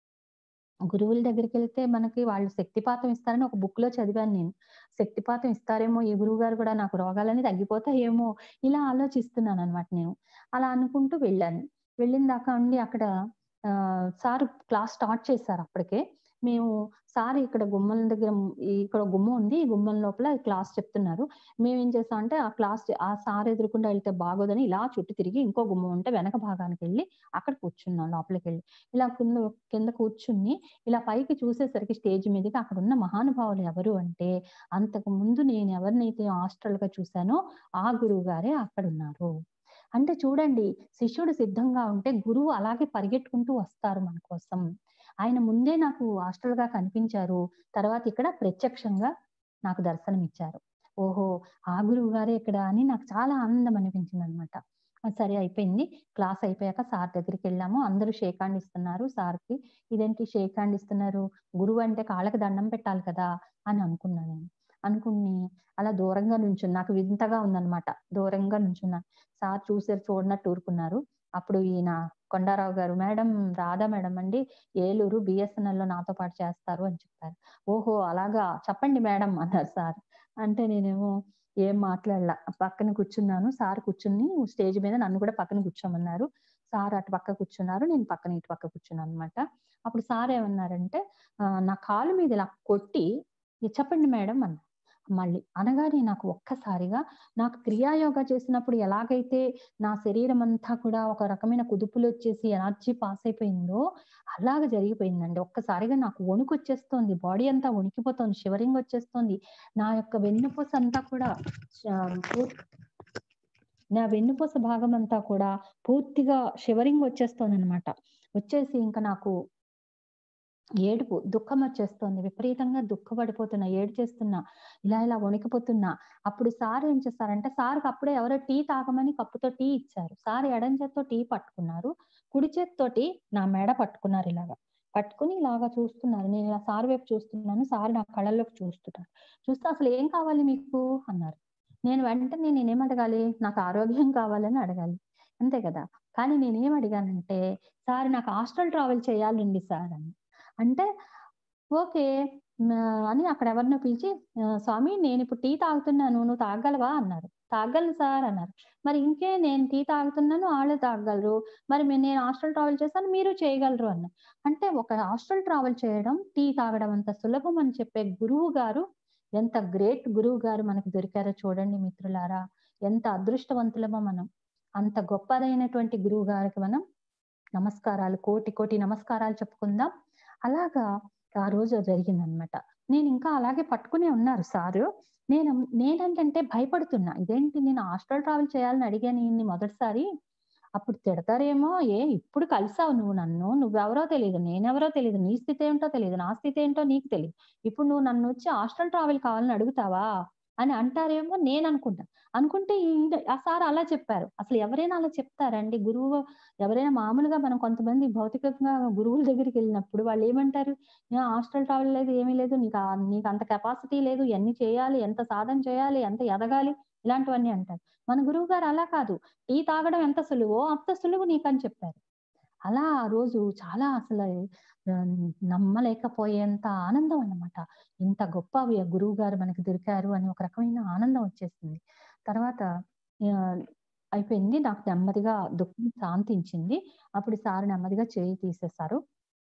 గురువుల దగ్గరికెళ్తే మనకి వాళ్ళు శక్తిపాతం ఇస్తారని ఒక బుక్‌లో చదివాను నేను. శక్తిపాతం ఇస్తారేమో ఈ గురువుగారు గూడా నాకు రోగాలన్నీ తగ్గిపోతాయేమో! ఇలా ఆలోచిస్తున్నాననమాట నేను. అలా అనుకుంటూ వెళ్ళాను. వెళ్ళిన దాకా ఉండి అక్కడ ఆహ్, సారు క్లాస్ స్టార్ట్ చేశారు అప్పటికే. మేము సారు ఇక్కడ గుమ్మం దగ్గర ఈ ఇక్కడ గుమ్మం ఉంది. ఈ గుమ్మం లోపల క్లాస్ చెప్తున్నారు. మేమేం చేసామంటే ఆ క్లాస్ ఆ సారు ఎదురుగుండా ఎళ్తే బాగోదని ఇలా చుట్టూ తిరిగి ఇంకో గుమ్మం ఉంటే వెనక భాగానికెళ్ళి అక్కడ కూర్చున్నాం లోపలికెళ్ళి. ఇలా కింద కింద కూర్చుని ఇలా పైకి చూసేసరికి స్టేజ్ మీదకి అక్కడున్న మహానుభావులు ఎవరు అంటే, అంతకుముందు నేనెవరినైతే హాస్టల్‌గా చూసానో ఆ గురువుగారే అక్కడున్నారు. అంటే చూడండి, శిష్యుడు సిద్ధంగా ఉంటే గురువు అలాగే పరిగెట్టుకుంటూ వస్తారు మన కోసం. ఆయన ముందే నాకు హాస్టల్‌గా కనిపించారు. తర్వాత ఇక్కడ ప్రత్యక్షంగా నాకు దర్శనమిచ్చారు. ఓహో! ఆ గురువుగారే ఇక్కడ అని నాకు చాలా ఆనందం అనిపించిందనమాట. ఆ! సరే అయిపోయింది. క్లాస్ అయిపోయాక సార్ దగ్గరికెళ్ళాము. అందరూ షేక్ హ్యాండ్ ఇస్తున్నారు సార్‌కి. ఇదేంటి షేక్ హ్యాండ్ ఇస్తున్నారు? గురువంటే కాళ్ళకి దండం పెట్టాలి కదా! అని అనుకున్నా నేను. అనుకుని అలా దూరంగా నుంచున్నా. నాకు వింతగా ఉందనమాట. దూరంగా నుంచున్నా. సార్ చూసారు చూడనట్టు ఊరుకున్నారు. అప్పుడు ఈయన కొండారావు గారు, "మేడం రాధా మేడం అండి. ఏలూరు బీఎస్ఎన్ఎల్‌లో నాతో పాటు చేస్తారు" అని చెప్పారు. "ఓహో! అలాగా చెప్పండి మేడం" అన్నారు సార్. అంటే నేనేమో ఏం మాట్లాడలా. పక్కన కూర్చున్నాను. సార్ కూర్చుని స్టేజ్ మీద నన్ను కూడా పక్కన కూర్చోమన్నారు. సార్ అటు పక్క కూర్చున్నారు. నేను పక్కన ఇటు పక్క కూర్చున్నాననమాట. అప్పుడు సార్ ఏమన్నారంటే ఆహ్, నా కాలు మీద ఇలా కొట్టి, "చెప్పండి మేడం" అన్నారు. మళ్ళీ అనగానే నాకు ఒక్కసారిగా నాకు క్రియాయోగా చేసినప్పుడు ఎలాగైతే నా శరీరమంతా కూడా ఒక రకమైన కుదుపులొచ్చేసి ఎనర్జీ పాస్ అయిపోయిందో, అలాగ జరిగిపోయిందండి. ఒక్కసారిగా నాకు వణుకొచ్చేస్తోంది. బాడీ అంతా వణికిపోతోంది. షివరింగ్ వచ్చేస్తోంది. నా యొక్క వెన్నుపూస అంతా కూడా ష పూర్ నా వెన్నుపూస భాగమంతా కూడా పూర్తిగా షివరింగ్ వచ్చేస్తోందనమాట. వచ్చేసి ఇంక నాకు ఏడుపు, దుఃఖమొచ్చేస్తోంది. విపరీతంగా దుఃఖపడిపోతున్నా, ఏడ్చేస్తున్నా. ఇలా ఇలా వణికిపోతున్నా. అప్పుడు సార్ ఏం చేశారంటే, సార్‌కి అప్పుడే ఎవరో టీ తాగమని కప్పుతో టీ ఇచ్చారు. సార్ ఎడమ చేత్తో టీ పట్టుకున్నారు. కుడి చేత్తోటి నా మెడ పట్టుకున్నారు ఇలాగ. పట్టుకొని ఇలాగ చూస్తున్నారు. నేను ఇలా సార్ వైపు చూస్తున్నాను. సార్ నా కళ్ళల్లోకి చూస్తున్నారు. చూస్తే "అసలు ఏం కావాలి మీకు?" అన్నారు. నేను వెంటనే నేనేం అడగాలి? నాకు ఆరోగ్యం కావాలని అడగాలి. అంతే కదా! కానీ నేనేం అడిగానంటే, "సార్ నాకు హాస్టల్ ట్రావెల్ చేయాలండి సార్" అని. అంటే ఓకే. అని అక్కడ ఎవరినో పిలిచి, స్వామి నేను ఇప్పుడు టీ తాగుతున్నాను, నువ్వు తాగలవా అన్నారు. తాగలను సార్ అన్నారు. మరి ఇంకే నేను టీ తాగుతున్నాను, ఆళ్ళు తాగలరు. మరి నేను హాస్టల్ ట్రావెల్ చేశాను, మీరు చేయగలరు అన్నారు. అంటే ఒక హాస్టల్ ట్రావెల్ చేయడం, టీ తాగడం అంత సులభం అని చెప్పే గురువు గారు, ఎంత గ్రేట్ గురువు గారు మనకు దొరికారో చూడండి మిత్రులారా. ఎంత అదృష్టవంతులమో మనం. అంత గొప్పదైనటువంటి గురువు గారికి మనం నమస్కారాలు, కోటి కోటి నమస్కారాలు చెప్పుకుందాం. అలాగా ఆ రోజు జరిగిందనమాట. నేనింకా అలాగే పట్టుకునే ఉన్నారు సారు. నేను నేనేంటంటే భయపడుతున్నా. ఇదేంటి నేను హాస్టల్ ట్రావెల్ చేయాలని అడిగాను ఈయన్ని మొదటిసారి. అప్పుడు తిడతారేమో, ఏ ఇప్పుడు కలిసావు నువ్వు నన్ను, నువ్వెవరో తెలీదు, నేనెవరో తెలీదు, నీ స్థితి ఏంటో తెలీదు, నా స్థితి ఏంటో నీకు తెలీదు. ఇప్పుడు నువ్వు నన్నొచ్చి హాస్టల్ ట్రావెల్ కావాలని అడుగుతావా? అని అంటారేమో నేననుకున్నా. అనుకుంటే ఈయన ఆ సార్ అలా చెప్పారు. అసలు ఎవరైనా అలా చెప్తారండి? గురువు ఎవరైనా మామూలుగా మనం కొంతమంది భౌతికంగా గురువుల దగ్గరికెళ్ళినప్పుడు వాళ్ళేమంటారు? యాహ్! హాస్టల్ ట్రావెల్ లేదు, ఏమీ లేదు. నీకా నీకంత కెపాసిటీ లేదు. ఎన్ని చేయాలి? ఎంత సాధన చేయాలి? ఎంత ఎదగాలి? ఇలాంటివన్నీ అంటారు. మన గురువుగారు అలా కాదు. టీ తాగడం ఎంత సులువో అంత సులువు నీకని చెప్పారు. అలా ఆ రోజు చాలా అసలు ఆహ్, నమ్మలేకపోయేంత ఆనందం అన్నమాట. ఇంత గొప్ప వి గురువుగారు మనకి దొరికారు అని ఒక రకమైన ఆనందం వచ్చేసింది. తర్వాత ఆహ్, అయిపోయింది. నాకు నెమ్మదిగా దుఃఖం శాంతించింది. అప్పుడు సారు నెమ్మదిగా చెయ్యి తీసేశారు.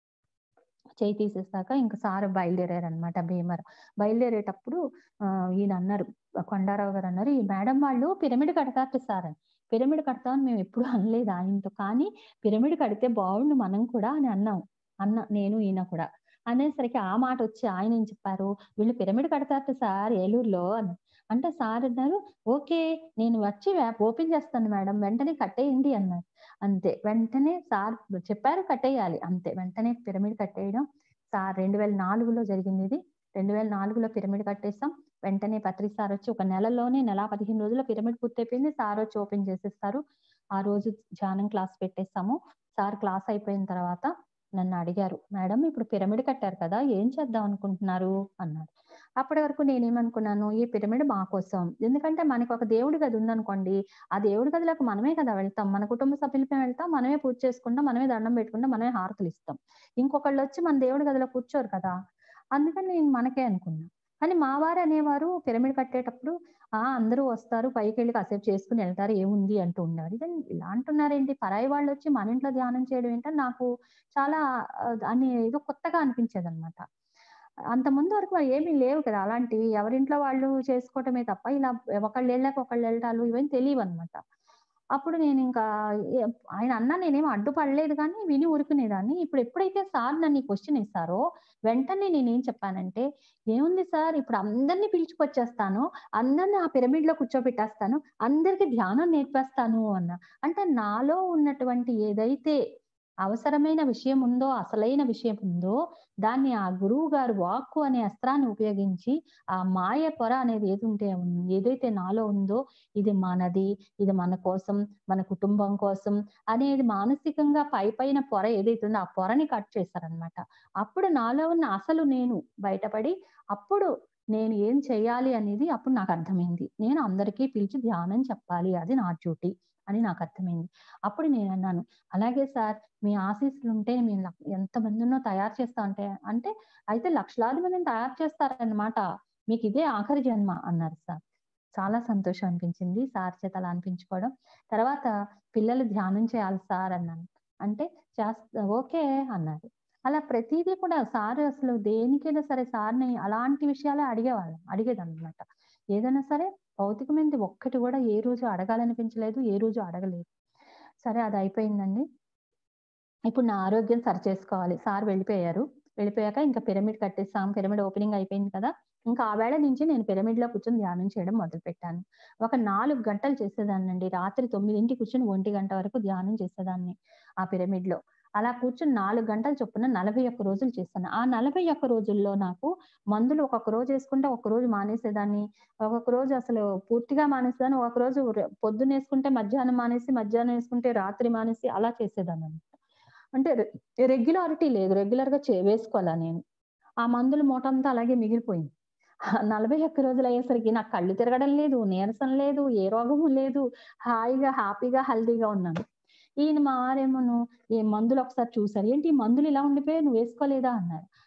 చెయ్యి తీసేసాక ఇంక సారు బయలుదేరారనమాట భీమవరం. బయలుదేరేటప్పుడు ఆహ్, ఈయనన్నారు, కొండారావు గారన్నారు, "ఈ మేడం వాళ్ళు పిరమిడ్ కడతారట సార్" అని. పిరమిడ్ కడతామని మేమెప్పుడు అనలేదు ఆయనతో. కానీ పిరమిడ్ కడితే బావుండు మనం కూడా అని అన్నాం. అన్న నేను ఈయన కూడా. అనేసరికి ఆ మాటొచ్చి ఆయనేం చెప్పారు, "వీళ్ళు పిరమిడ్ కడతారట సార్ ఏలూరులో" అని. అంటే సారన్నారు, "ఓకే. నేను వచ్చి యాప్ ఓపెన్ చేస్తాను మేడం. వెంటనే కట్టేయండి" అన్నారు. అంతే. వెంటనే సార్ చెప్పారు కట్టేయాలి. అంతే. వెంటనే పిరమిడ్ కట్టేయడం. సార్ రెండు వేల నాలుగులో జరిగిందిది. రెండు వేల నాలుగులో పిరమిడ్ కట్టేసాం. వెంటనే పత్రి సారొచ్చి ఒక నెలలోనే నెల, పదిహేను రోజుల్లో పిరమిడ్ పూర్తయిపోయింది. సారొచ్చి ఓపెన్ చేసేస్తారు. ఆ రోజు ధ్యానం క్లాస్ పెట్టేసాము. సార్ క్లాస్ అయిపోయిన తర్వాత నన్నడిగారు, "మేడం ఇప్పుడు పిరమిడ్ కట్టారు కదా! ఏం చేద్దాం అనుకుంటున్నారు?" అన్నారు. అప్పటి వరకు నేనేమనుకున్నాను, ఈ పిరమిడ్ మా కోసం. ఎందుకంటే మనకొక దేవుడి గది ఉందనుకోండి, ఆ దేవుడి గదిలోకి మనమే కదా వెళ్తాం. మన కుటుంబ సభ్యులమే వెళ్తాం. మనమే పూజ చేసుకుంటాం. మనమే దండం పెట్టుకుంటాం. మనమే హారతులిస్తాం. ఇంకొకళ్ళొచ్చి మన దేవుడి గదిలో కూర్చోరు కదా! అందుకని నేను మనకే అనుకున్నా. కానీ మా వారనేవారు పిరమిడ్ కట్టేటప్పుడు, "ఆ! అందరూ వస్తారు. పైకెళ్ళి కాసేపు చేసుకొని ఎళ్తారు. ఏముంది" అంటూ ఉండేవారు. ఇదేం ఇలా అంటున్నారేంటి? పరాయి వాళ్ళొచ్చి మన ఇంట్లో ధ్యానం చేయడం ఏంటని నాకు చాలా ఆహ్, దాన్ని ఏదో కొత్తగా అనిపించేదనమాట. అంతకుముందు వరకు ఏమీ లేవు కదా! అలాంటివి. ఎవరింట్లో వాళ్ళు చేసుకోవటమే తప్ప, ఇలా ఒకళ్ళెళ్ళాక ఒకళ్ళెళ్ళటాలు ఇవేం తెలీవనమాట. అప్పుడు నేనింకా ఎ ఆయన అన్నా నేనేమి అడ్డుపడలేదు గానీ, విని ఊరుకునేదాన్ని. ఇప్పుడు ఎప్పుడైతే సార్ నన్ను ఈ క్వెషన్ ఏసారో, వెంటనే నేనేం చెప్పానంటే, "ఏముంది సార్ ఇప్పుడు అందరిని పిలుచుకొచ్చేస్తాను. అందరిని ఆ పిరమిడ్‌లో కూర్చోబెట్టేస్తాను. అందరికి ధ్యానం నేర్పేస్తాను" అన్నా. అంటే నాలో ఉన్నటువంటి ఏదైతే అవసరమైన విషయం ఉందో, అసలైన విషయం ఉందో, దాన్ని ఆ గురువుగారు వాక్కు అనే అస్త్రాన్ని ఉపయోగించి, ఆ మాయ పొర అనేది ఏదుంటే ఉన్ ఏదైతే నాలో ఉందో, ఇది మనది, ఇది మన కోసం, మన కుటుంబం కోసం అనేది మానసికంగా పైపైన పొర ఏదైతే ఉందో, ఆ పొరని కట్ చేశారనమాట. అప్పుడు నాలో ఉన్న అసలు నేను బయటపడి, అప్పుడు నేను ఏం చేయాలి అనేది అప్పుడు నాకర్థమైంది. నేను అందరికీ పిలిచి ధ్యానం చెప్పాలి. అది నా డ్యూటీ అని నాకర్థమైంది. అప్పుడు నేనన్నాను, "అలాగే సార్ మీ ఆశీస్సులుంటే మేము లక్ ఎంతమందినో తయారు చేస్తా అంటే" అంటే, "అయితే లక్షలాది మందిని తయారు చేస్తారనమాట. మీకిదే ఆఖరి జన్మ" అన్నారు సార్. చాలా సంతోషం అనిపించింది సార్ చేత అలా అనిపించుకోవడం. తర్వాత "పిల్లలు ధ్యానం చేయాలి సార్" అన్నాను. అంటే చేస్ "ఓకే" అన్నారు. అలా ప్రతీదీ కూడా సార్ అసలు దేనికైనా సరే సార్‌ని అలాంటి విషయాలే అడిగేవాళ్ళం. అడిగేదాన్ననమాట. ఏదైనా సరే భౌతికమైనది ఒక్కటి గూడా ఏ రోజు అడగాలనిపించలేదు. ఏ రోజు అడగలేదు. సరే అదయిపోయిందండి. ఇప్పుడు నా ఆరోగ్యం సరిచేసుకోవాలి. సార్ వెళ్ళిపోయారు. వెళ్ళిపోయాక ఇంకా పిరమిడ్ కట్టేసాం. పిరమిడ్ ఓపెనింగ్ అయిపోయింది కదా! ఇంకా ఆ వేళ నుంచి నేను పిరమిడ్‌లో కూర్చొని ధ్యానం చేయడం మొదలుపెట్టాను. ఒక నాలుగు గంటలు చేసేదాన్నండి. రాత్రి తొమ్మిదికి కూర్చొని ఒంటి గంట వరకు ధ్యానం చేసేదాన్ని ఆ పిరమిడ్‌లో. అలా కూర్చొని నాలుగు గంటలు చొప్పున నలభై ఒక్క రోజులు చేశాను. ఆ నలభై ఒక్క రోజుల్లో నాకు మందులు ఒక్కొక్క రోజు యేసుకుంటే, ఒక్క రోజు మానేసేదాన్ని. ఒక్కొక్క రోజు అసలు పూర్తిగా మానేసేదాన్ని. ఒక్కొక్క రోజు రె పొద్దున్నేసుకుంటే మధ్యాహ్నం మానేసి, మధ్యాహ్నం యేసుకుంటే రాత్రి మానేసి అలా చేసేదాన్ననమాట. అంటే రె రెగ్యులారిటీ లేదు. రెగ్యులర్‌గా చే వేసుకోలా నేను. ఆ మందుల మూటంతా అలాగే మిగిలిపోయింది. నలభై ఒక్క రోజులయ్యేసరికి నాకు కళ్ళు తిరగడం లేదు, నీరసం లేదు, ఏ రోగము లేదు. హాయిగా, హ్యాపీగా, హెల్తీగా ఉన్నాను. ఈయన మా వారేమోను ఈ మందులు ఒకసారి చూసారు. "ఏంటి ఈ మందులు ఇలా ఉండిపోయాయి నువ్వేసుకోలేదా?" అన్నారు.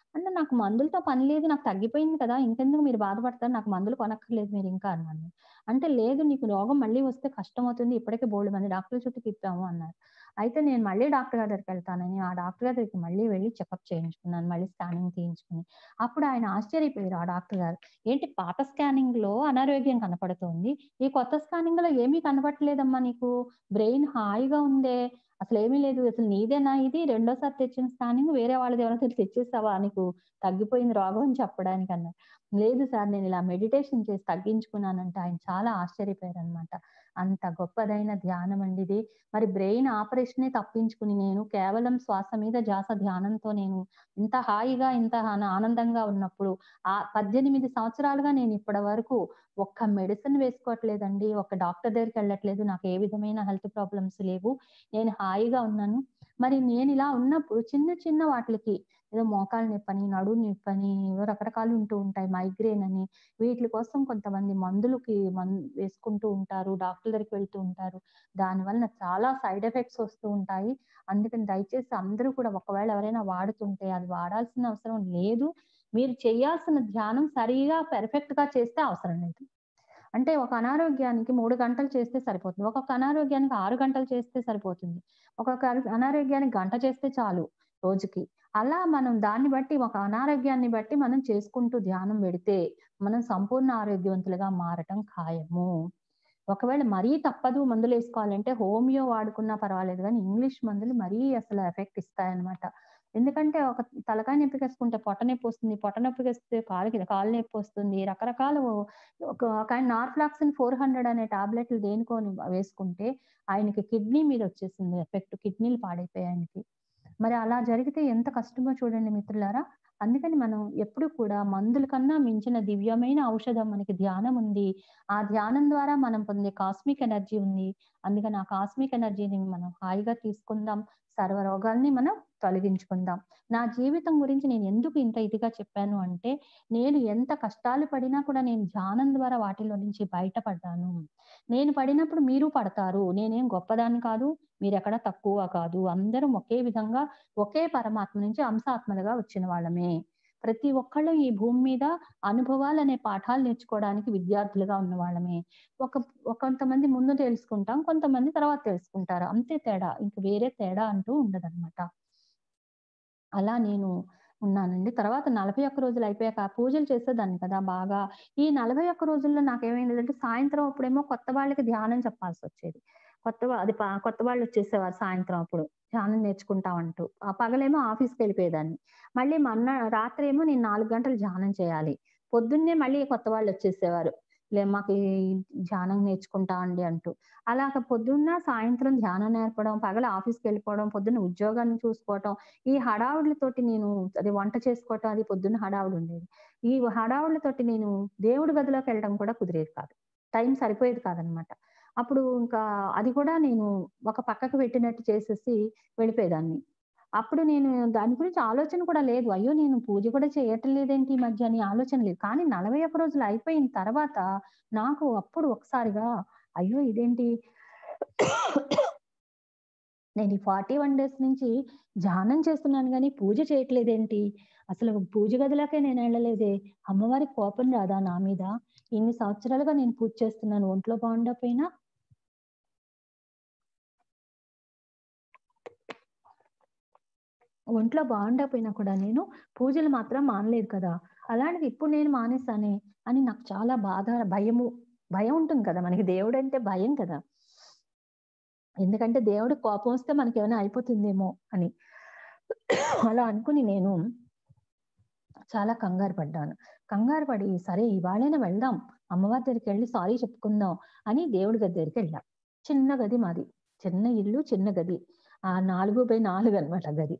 అంటే నాకు మందులతో పని లేదు. నాకు తగ్గిపోయింది కదా! ఇంకెందుకు మీరు బాధపడతారు? నాకు మందులు కొనక్కర్లేదు మీరింకా అన్నాను. అంటే లేదు నీకు రోగం మళ్ళీ వస్తే కష్టమవుతుంది. ఇప్పటికే బోలెడు మంది డాక్టర్ల చుట్టూ తిప్పాము అన్నారు. అయితే నేను మళ్ళీ డాక్టర్ గారి దగ్గరికెళ్తానని ఆ డాక్టర్ గారి దగ్గరికి మళ్ళీ వెళ్లి చెకప్ చేయించుకున్నాను. మళ్ళీ స్కానింగ్ తీయించుకొని. అప్పుడు ఆయన ఆశ్చర్యపోయారు ఆ డాక్టర్ గారు. ఏంటి పాత స్కానింగ్‌లో అనారోగ్యం కనపడుతోంది. ఈ కొత్త స్కానింగ్‌లో ఏమీ కనపడట్లేదమ్మా నీకు. బ్రెయిన్ హాయిగా ఉందే. అసలేమీ లేదు. అసలు నీదేనా ఇది? రెండోసారి తెచ్చిన స్కానింగ్ వేరే వాళ్ళది ఎవరిదైనా తెచ్చేసావా? నీకు తగ్గిపోయింది రోగం అని చెప్పడానికన్నారు. లేదు సార్ నేనిలా మెడిటేషన్ చేసి తగ్గించుకున్నానంటే ఆయన చాలా ఆశ్చర్యపోయారనమాట. అంత గొప్పదైన ధ్యానమండి ఇది. మరి బ్రెయిన్ ఆపరేషనే తప్పించుకుని నేను కేవలం శ్వాస మీద ధ్యాస ధ్యానంతో నేను ఇంత హాయిగా, ఇంత ఆన ఆనందంగా ఉన్నప్పుడు ఆ పద్దెనిమిది సంవత్సరాలుగా నేను ఇప్పటి వరకు ఒక్క మెడిసిన్ వేసుకోవట్లేదండి. ఒక్క డాక్టర్ దగ్గరికెళ్ళట్లేదు. నాకు ఏ విధమైన హెల్త్ ప్రాబ్లమ్స్ లేవు. నేను హాయిగా ఉన్నాను. మరి నేనిలా ఉన్నప్పుడు చిన్న చిన్న వాటిలకి ఏదో మోకాలు నొప్పని, నడుము నొప్పని ఏవో రకరకాలు ఉంటూ ఉంటాయి. మైగ్రేన్ అని వీట్లి కోసం కొంతమంది మందులకి మం వేసుకుంటూ ఉంటారు. డాక్టర్ల దగ్గరికి వెళ్తూ ఉంటారు. దానివలన చాలా సైడ్ ఎఫెక్ట్స్ వస్తూ ఉంటాయి. అందుకని దయచేసి అందరూ కూడా ఒకవేళ ఎవరైనా వాడుతుంటే అది వాడాల్సిన అవసరం లేదు. మీరు చేయాల్సిన ధ్యానం సరిగా పెర్ఫెక్ట్‌గా చేస్తే అవసరం లేదు. అంటే ఒక అనారోగ్యానికి మూడు గంటలు చేస్తే సరిపోతుంది. ఒక్కొక్క అనారోగ్యానికి ఆరు గంటలు చేస్తే సరిపోతుంది. ఒక్కొక్క అరు అనారోగ్యానికి గంట చేస్తే చాలు రోజుకి. అలా మనం దాన్ని బట్టి ఒక అనారోగ్యాన్ని బట్టి మనం చేసుకుంటూ ధ్యానం పెడితే, మనం సంపూర్ణ ఆరోగ్యవంతులుగా మారటం ఖాయము. ఒకవేళ మరీ తప్పదు మందులేసుకోవాలంటే హోమియో వాడుకున్నా పర్వాలేదు గానీ, ఇంగ్లీష్ మందులు మరీ అసలు ఎఫెక్ట్ ఇస్తాయన్నమాట. ఎందుకంటే ఒక తలకాయ నొప్పికేసుకుంటే పొట్ట నొప్పొస్తుంది. పొట్ట నొప్పికేస్తే కాలుకి కాళ్ళు నొప్పొస్తుంది. రకరకాలు ఒక ఒకాయన నార్ఫ్లాక్సిన్ నాలుగు వందలు అనే టాబ్లెట్లు దేనికో అని వేసుకుంటే, ఆయనకి కిడ్నీ మీదొచ్చేసింది ఎఫెక్ట్. కిడ్నీలు పాడైపోయాయి ఆయనకి. మరి అలా జరిగితే ఎంత కష్టమో చూడండి మిత్రులారా. అందుకని మనం ఎప్పుడు కూడా మందుల కన్నా మించిన దివ్యమైన ఔషధం మనకి ధ్యానం ఉంది. ఆ ధ్యానం ద్వారా మనం పొందే కాస్మిక్ ఎనర్జీ ఉంది. అందుకని ఆ కాస్మిక్ ఎనర్జీని మనం హాయిగా తీసుకుందాం. సర్వ రోగాల్ని మనం తొలగించుకుందాం. నా జీవితం గురించి నేను ఎందుకు ఇంత ఇదిగా చెప్పాను అంటే, నేను ఎంత కష్టాలు పడినా కూడా నేను ధ్యానం ద్వారా వాటిలో నుంచి బయటపడ్డాను. నేను పడినప్పుడు మీరు పడతారు. నేనేం గొప్పదాన్ని కాదు. మీరెక్కడ తక్కువ కాదు. అందరం ఒకే విధంగా ఒకే పరమాత్మ నుంచి అంశాత్మలుగా వచ్చిన వాళ్ళమే. ప్రతి ఒక్కళ్ళు ఈ భూమి మీద అనుభవాలనే పాఠాలు నేర్చుకోవడానికి విద్యార్థులుగా ఉన్నవాళ్ళమే. ఒక ఒక కొంతమంది ముందు తెలుసుకుంటాం. కొంతమంది తర్వాత తెలుసుకుంటారు. అంతే తేడా. ఇంక వేరే తేడా అంటూ ఉండదనమాట. అలా నేను ఉన్నానండి. తర్వాత నలభై ఒక్క రోజులు అయిపోయాక పూజలు చేసేదాన్ని కదా బాగా. ఈ నలభై ఒక్క రోజుల్లో నాకేమైందంటే సాయంత్రం అప్పుడేమో కొత్త వాళ్ళకి ధ్యానం చెప్పాల్సొచ్చేది. కొత్త వా అది ప కొత్త వాళ్ళొచ్చేసేవారు సాయంత్రం అప్పుడు. ధ్యానం నేర్చుకుంటామంటూ. ఆ పగలేమో ఆఫీస్‌కెళ్ళిపోయేదాన్ని. మళ్ళీ మర్నా రాత్రేమో నేను నాలుగు గంటలు ధ్యానం చేయాలి. పొద్దున్నే మళ్ళీ కొత్త వాళ్ళొచ్చేసేవారు. లే మాకు ఈ ధ్యానం నేర్చుకుంటా అండి అంటూ. అలాగ పొద్దున్న, సాయంత్రం ధ్యానం నేర్పడం, పగలు ఆఫీస్‌కెళ్ళిపోవడం, పొద్దున్న ఉద్యోగాన్ని చూసుకోవటం, ఈ హడావుడిలతోటి నేను అది వంట చేసుకోవటం అది పొద్దున్న హడావుడుండేది. ఈ హడావుడిలతోటి నేను దేవుడి గదిలోకెళ్ళడం కూడా కుదిరేది కాదు. టైం సరిపోయేది కాదనమాట. అప్పుడు ఇంకా అది కూడా నేను ఒక పక్కకు పెట్టినట్టు చేసేసి వెళ్ళిపోయేదాన్ని. అప్పుడు నేను దాని గురించి ఆలోచన కూడా లేదు. అయ్యో! నేను పూజ కూడా చేయటం లేదేంటి ఈ మధ్య అని ఆలోచన లేదు. కానీ నలభై ఒక్క రోజులు అయిపోయిన తర్వాత నాకు అప్పుడు ఒకసారిగా అయ్యో! ఇదేంటి నేను ఈ నలభై ఒక్క డేస్ నుంచి ధ్యానం చేస్తున్నాను గానీ, పూజ చేయట్లేదేంటి? అసలు పూజ గదిలోకే నేనెళ్ళలేదే! అమ్మవారికి కోపం రాదా నా మీద? ఇన్ని సంవత్సరాలుగా నేను పూజ చేస్తున్నాను. ఒంట్లో బాగుండకపోయినా ఒంట్లో బాగుండకపోయినా కూడా నేను పూజలు మాత్రం మానలేదు కదా! అలాంటిది ఇప్పుడు నేను మానేసానే అని నాకు చాలా బాధ, భయము భయం ఉంటుంది కదా! మనకి దేవుడంటే భయం కదా! ఎందుకంటే దేవుడికి కోపం వస్తే మనకేమైనా అయిపోతుందేమో అని. అలా అనుకుని నేను చాలా కంగారు పడ్డాను. కంగారు పడి సరే ఇవాళైనా వెళ్దాం. అమ్మవారి దగ్గరికెళ్లి సారీ చెప్పుకుందాం అని దేవుడి గది దగ్గరికెళ్ళా. చిన్న గది మాది. చిన్న ఇల్లు, చిన్న గది. ఆ నాలుగు బై నాలుగు అన్నమాట గది.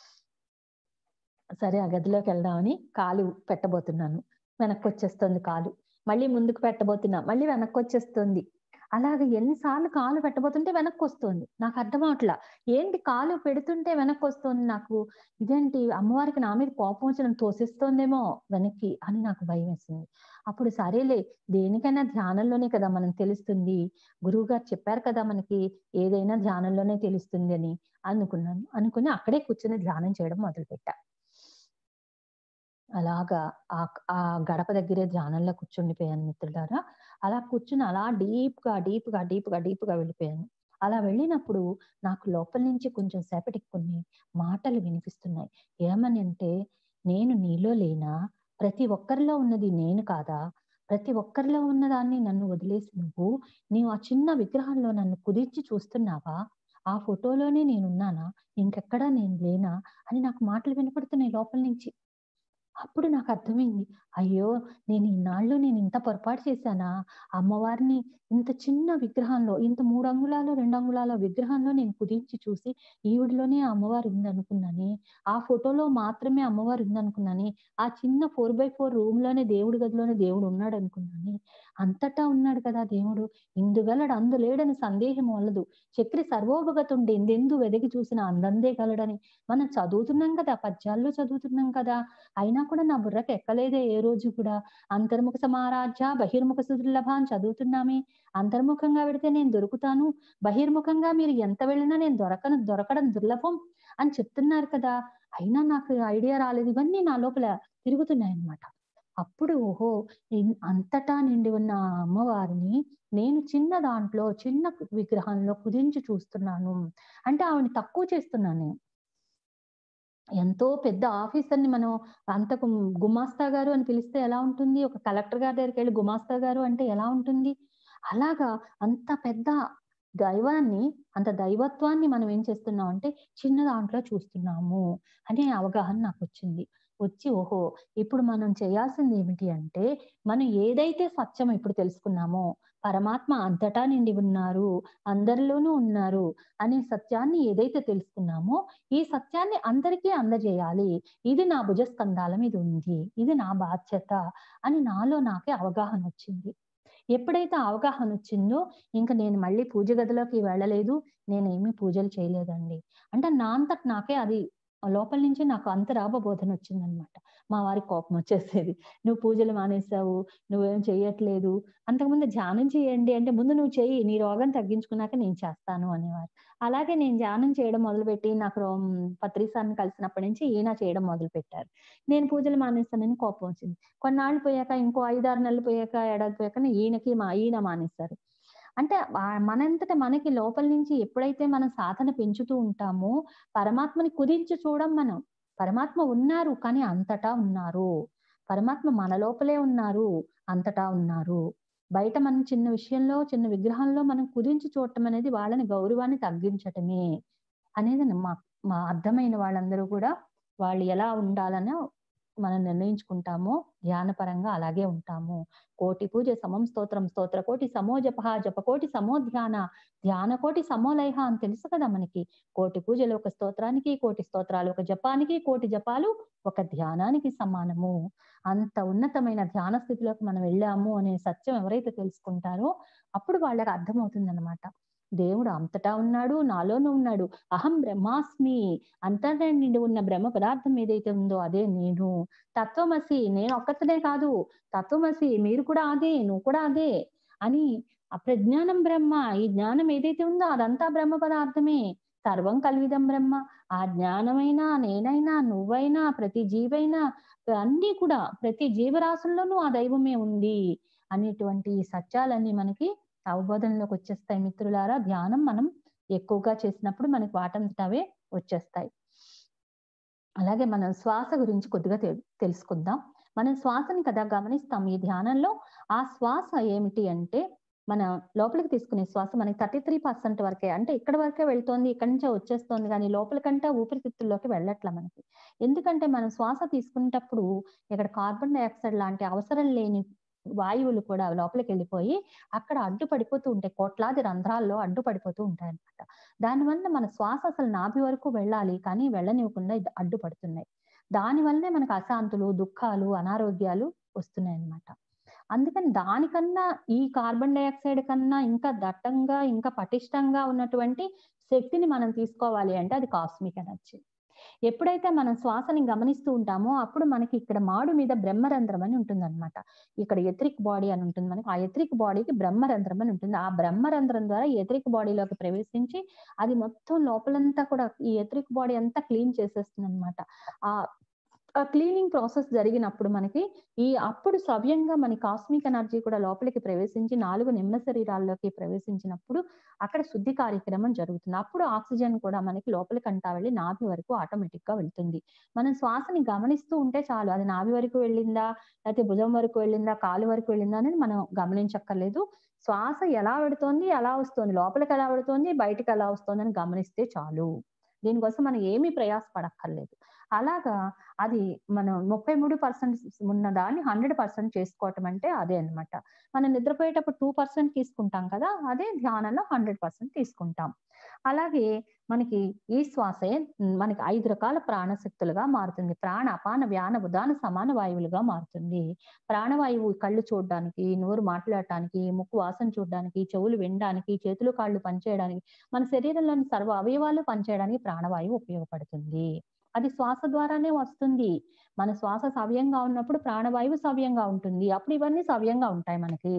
సరే ఆ గదిలోకెళ్దామని కాలు పెట్టబోతున్నాను. వెనక్కొచ్చేస్తుంది కాలు. మళ్ళీ ముందుకు పెట్టబోతున్నా. మళ్ళీ వెనక్కొచ్చేస్తుంది. అలాగ ఎన్ని సార్లు కాలు పెట్టబోతుంటే వెనక్కొస్తుంది. నాకర్థం అవట్లా. ఏంటి కాలు పెడుతుంటే వెనక్కొస్తుంది నాకు. ఇదేంటి అమ్మవారికి నా మీద కోపం వచ్చి నన్ను తోసేస్తోందేమో వెనక్కి అని నాకు భయమేసింది. అప్పుడు సరేలే దేనికైనా ధ్యానంలోనే కదా మనం తెలుస్తుంది. గురువుగారు చెప్పారు కదా మనకి ఏదైనా ధ్యానంలోనే తెలుస్తుంది అని అనుకున్నాను. అనుకుని అక్కడే కూర్చొని ధ్యానం చేయడం మొదలుపెట్టా. అలాగా ఆ ఆ గడప దగ్గరే ధ్యానంలో కూర్చుండిపోయాను మిత్రులారా. అలా కూర్చొని అలా డీప్‌గా, డీప్‌గా, డీప్‌గా, డీప్‌గా వెళ్ళిపోయాను. అలా వెళ్ళినప్పుడు నాకు లోపల నుంచి కొంచెం సేపటికి కొన్ని మాటలు వినిపిస్తున్నాయి. ఏమని అంటే, "నేను నీలో లేనా? ప్రతి ఒక్కరిలో ఉన్నది నేను కాదా? ప్రతి ఒక్కరిలో ఉన్నదాన్ని నన్ను వదిలేసి నువ్వు, నీవు ఆ చిన్న విగ్రహంలో నన్ను కుదిర్చి చూస్తున్నావా? ఆ ఫోటోలోనే నేనున్నానా? ఇంకెక్కడా నేను లేనా?" అని నాకు మాటలు వినపడుతున్నాయి లోపల నుంచి. అప్పుడు నాకర్థమైంది. అయ్యో! నేను ఇన్నాళ్ళు నేనింత పొరపాటు చేశానా? అమ్మవారిని ఇంత చిన్న విగ్రహంలో, ఇంత మూడు అంగుళాలు, రెండు అంగుళాల విగ్రహంలో నేను కుదించి చూసి, ఈవిడలోనే ఆ అమ్మవారు ఉందనుకున్నానే. ఆ ఫోటోలో మాత్రమే అమ్మవారు ఉందనుకున్నానే. ఆ చిన్న నాలుగు బై నాలుగు రూమ్‌లోనే దేవుడి గదిలోనే దేవుడు ఉన్నాడనుకున్నానే. అంతటా ఉన్నాడు కదా దేవుడు. ఇందుగలడు అందులేడని సందేహం వలదు. చక్రి సర్వోపగతుండు ఎందెందు వెదకి చూసిన అందందే గలడని. మనం చదువుతున్నాం కదా! పద్యాల్లో చదువుతున్నాం కదా! అయినా కూడా నా బుర్రకి ఎక్కలేదే ఏ రోజు కూడా. అంతర్ముఖ సమారాధ్య బహిర్ముఖ సుదుర్లభ అని చదువుతున్నామే. అంతర్ముఖంగా వెడితే నేను దొరుకుతాను. బహిర్ముఖంగా మీరు ఎంత వెళ్ళినా నేను దొరకను దొరకడం దుర్లభం అని చెప్తున్నారు కదా! అయినా నాకు ఐడియా రాలేదు. ఇవన్నీ నా లోపల తిరుగుతున్నాయన్నమాట. అప్పుడు ఓహో! ఇన్ అంతటా నిండి ఉన్న ఆ అమ్మవారిని నేను చిన్న దాంట్లో, చిన్న విగ్రహంలో కుదించి చూస్తున్నాను. అంటే ఆవిడని తక్కువ చేస్తున్నాను నేను. ఎంతో పెద్ద ఆఫీసర్‌ని మనం అంతకు గుమాస్తా గారు అని పిలిస్తే ఎలా ఉంటుంది? ఒక కలెక్టర్ గారి దగ్గరికెళ్ళి గుమాస్తా గారు అంటే ఎలా ఉంటుంది? అలాగా అంత పెద్ద దైవాన్ని, అంత దైవత్వాన్ని మనం ఏం చేస్తున్నామంటే చిన్న దాంట్లో చూస్తున్నాము అనే అవగాహన నాకొచ్చింది. వచ్చి ఓహో! ఇప్పుడు మనం చేయాల్సిందేమిటి అంటే, మనం ఏదైతే సత్యం ఇప్పుడు తెలుసుకున్నామో, పరమాత్మ అంతటా నిండి ఉన్నారు, అందరిలోనూ ఉన్నారు అనే సత్యాన్ని ఏదైతే తెలుసుకున్నామో ఈ సత్యాన్ని అందరికీ అందజేయాలి. ఇది నా భుజస్కంధాల మీద ఉంది. ఇది నా బాధ్యత అని నాలో నాకే అవగాహనొచ్చింది. ఎప్పుడైతే అవగాహనొచ్చిందో ఇంక నేను మళ్ళీ పూజ గదిలోకి వెళ్ళలేదు. నేనేమి పూజలు చేయలేదండి. అంటే నా అంతట నాకే అది లోపల నుంచి నాకు అంతరావ బోధనొచ్చిందనమాట. మా వారికి కోపమొచ్చేసేది. "నువ్వు పూజలు మానేసావు. నువ్వేం చెయ్యట్లేదు. అంతకుముందు ధ్యానం చేయండి అంటే, ముందు నువ్వు చెయ్యి. నీ రోగం తగ్గించుకున్నాక నేను చేస్తాను" అనేవారు. అలాగే నేను ధ్యానం చేయడం మొదలుపెట్టి నాకు రోం పత్రి సార్‌ని కలిసినప్పటి నుంచి ఈయన చేయడం మొదలుపెట్టారు. నేను పూజలు మానేస్తానని కోపం వచ్చింది. కొన్నాళ్ళు పోయాక ఇంకో ఐదు, ఆరు నెలలు పోయాక, ఏడాది పోయాక ఈయనకి మా ఈయన మానేశారు. అంటే ఆహ్, మనంతట మనకి లోపల నుంచి ఎప్పుడైతే మనం సాధన పెంచుతూ ఉంటామో, పరమాత్మని కుదించి చూడం మనం. పరమాత్మ ఉన్నారు, కానీ అంతటా ఉన్నారు. పరమాత్మ మన లోపలే ఉన్నారు, అంతటా ఉన్నారు. బయట మనం చిన్న విషయంలో, చిన్న విగ్రహంలో మనం కుదించి చూడటం అనేది వాళ్ళని గౌరవాన్ని తగ్గించటమే అనేది మా మా అర్థమైన వాళ్ళందరూ కూడా వాళ్ళు ఎలా ఉండాలనో మనం నిర్ణయించుకుంటామో ధ్యానపరంగా అలాగే ఉంటాము. కోటి పూజ సమం స్తోత్రం స్తోత్రకోటి సమో జపః జపకోటి సమో ధ్యాన, ధ్యానకోటి సమో లయః అని తెలుసు కదా మనకి. కోటి పూజలు ఒక స్తోత్రానికి, కోటి స్తోత్రాలు ఒక జపానికి, కోటి జపాలు ఒక ధ్యానానికి సమానము. అంత ఉన్నతమైన ధ్యాన స్థితిలోకి మనం వెళ్ళాము అనే సత్యం ఎవరైతే తెలుసుకుంటారో అప్పుడు వాళ్ళకి అర్థమవుతుందనమాట. దేవుడు అంతటా ఉన్నాడు, నాలోనూ ఉన్నాడు. అహం బ్రహ్మాస్మి. అంతటా నిండి ఉన్న బ్రహ్మ పదార్థం ఏదైతే ఉందో అదే నేను. తత్వమసి నేనొక్కతినే కాదు. తత్వమసి మీరు కూడా అదే, నువ్వు కూడా అదే అని ఆ ప్రజ్ఞానం బ్రహ్మ. ఈ జ్ఞానం ఏదైతే ఉందో అదంతా బ్రహ్మ పదార్థమే. సర్వం కల్విదం బ్రహ్మ. ఆ జ్ఞానమైనా, నేనైనా, నువ్వైనా, ప్రతి జీవైనా అన్నీ కూడా ప్రతి జీవరాశుల్లోనూ ఆ దైవమే ఉంది అనేటువంటి ఈ సత్యాలన్నీ మనకి అవబోధనలోకొచ్చేస్తాయి మిత్రులారా. ధ్యానం మనం ఎక్కువగా చేసినప్పుడు మనకి వాటంతట అవే వచ్చేస్తాయి. అలాగే మనం శ్వాస గురించి కొద్దిగా తె తెలుసుకుందాం. మనం శ్వాసని కదా గమనిస్తాం ఈ ధ్యానంలో. ఆ శ్వాస ఏమిటి అంటే, మన లోపలికి తీసుకునే శ్వాస మనకి ముప్పై మూడు శాతం వరకే. అంటే ఇక్కడి వరకే వెళ్తోంది, ఇక్కడి నుంచే వచ్చేస్తోంది గానీ లోపలికంటే ఊపిరితిత్తుల్లోకి వెళ్ళట్ల మనకి. ఎందుకంటే మనం శ్వాస తీసుకునేటప్పుడు ఇక్కడ కార్బన్ డయాక్సైడ్ లాంటి అవసరం లేని వాయువులు కూడా లోపలికెళ్ళిపోయి అక్కడ అడ్డు పడిపోతూ ఉంటాయి. కోట్లాది రంధ్రాల్లో అడ్డు పడిపోతూ ఉంటాయన్నమాట. దానివల్ల మన శ్వాస అసలు నాభి వరకు వెళ్ళాలి. కానీ వెళ్ళనివ్వకుండా ఇది అడ్డుపడుతున్నాయి. దానివల్లనే మనకు అశాంతులు, దుఃఖాలు, అనారోగ్యాలు వస్తున్నాయన్నమాట. అందుకని దానికన్నా ఈ కార్బన్ డయాక్సైడ్ కన్నా ఇంకా దట్టంగా, ఇంకా పటిష్టంగా ఉన్నటువంటి శక్తిని మనం తీసుకోవాలి అంటే అది కాస్మిక్ ఎనర్జీ. ఎప్పుడైతే మనం శ్వాసని గమనిస్తూ ఉంటామో అప్పుడు మనకి ఇక్కడ మాడు మీద బ్రహ్మరంధ్రం అని ఉంటుందన్నమాట. ఇక్కడ ఎథరిక్ బాడీ అని ఉంటుంది మనకి. ఆ ఎథరిక్ బాడీకి బ్రహ్మరంధ్రం అని ఉంటుంది. ఆ బ్రహ్మరంధ్రం ద్వారా ఎథరిక్ బాడీలోకి ప్రవేశించి అది మొత్తం లోపలంతా కూడా ఈ ఎథరిక్ బాడీ అంతా క్లీన్ చేసేస్తుందన్నమాట. ఆ ఆ క్లీనింగ్ ప్రాసెస్ జరిగినప్పుడు మనకి ఈ అప్పుడు సవ్యంగా మన కాస్మిక్ ఎనర్జీ కూడా లోపలికి ప్రవేశించి నాలుగు నిమ్న శరీరాల్లోకి ప్రవేశించినప్పుడు అక్కడ శుద్ధి కార్యక్రమం జరుగుతుంది. అప్పుడు ఆక్సిజన్ కూడా మనకి లోపలికంటా వెళ్ళి నాభి వరకు ఆటోమేటిక్‌గా వెళ్తుంది. మనం శ్వాసని గమనిస్తూ ఉంటే చాలు. అది నాభి వరకు వెళ్ళిందా? లేకపోతే భుజం వరకు వెళ్ళిందా? కాలు వరకు వెళ్ళిందా? అనేది మనం గమనించక్కర్లేదు. శ్వాస ఎలా వెడుతోంది? ఎలా వస్తోంది? లోపలికి ఎలా వెడుతోంది? బయటికి ఎలా వస్తోందని గమనిస్తే చాలు. దీనికోసం మనం ఏమీ ప్రయాస పడక్కర్లేదు. అలాగా అది మనం ముప్పై మూడు శాతం ఉన్న దాన్ని వంద శాతం చేసుకోవటం అంటే అదే అన్నమాట. మనం నిద్రపోయేటప్పుడు రెండు శాతం తీసుకుంటాం కదా! అదే ధ్యానంలో వంద శాతం తీసుకుంటాం. అలాగే మనకి ఈ శ్వాసే మనకి ఐదు రకాల ప్రాణశక్తులుగా మారుతుంది. ప్రాణ, అపాన, వ్యాన, ఉదాన, సమాన వాయువులుగా మారుతుంది. ప్రాణవాయువు కళ్ళు చూడడానికి, నోరు మాట్లాడటానికి, ముక్కు వాసన చూడడానికి, చెవులు వినడానికి, చేతులు కాళ్ళు పనిచేయడానికి, మన శరీరంలోని సర్వ అవయవాలు పనిచేయడానికి ప్రాణవాయువు ఉపయోగపడుతుంది. అది శ్వాస ద్వారానే వస్తుంది. మన శ్వాస సవ్యంగా ఉన్నప్పుడు ప్రాణవాయువు సవ్యంగా ఉంటుంది. అప్పుడు ఇవన్నీ సవ్యంగా ఉంటాయి మనకి.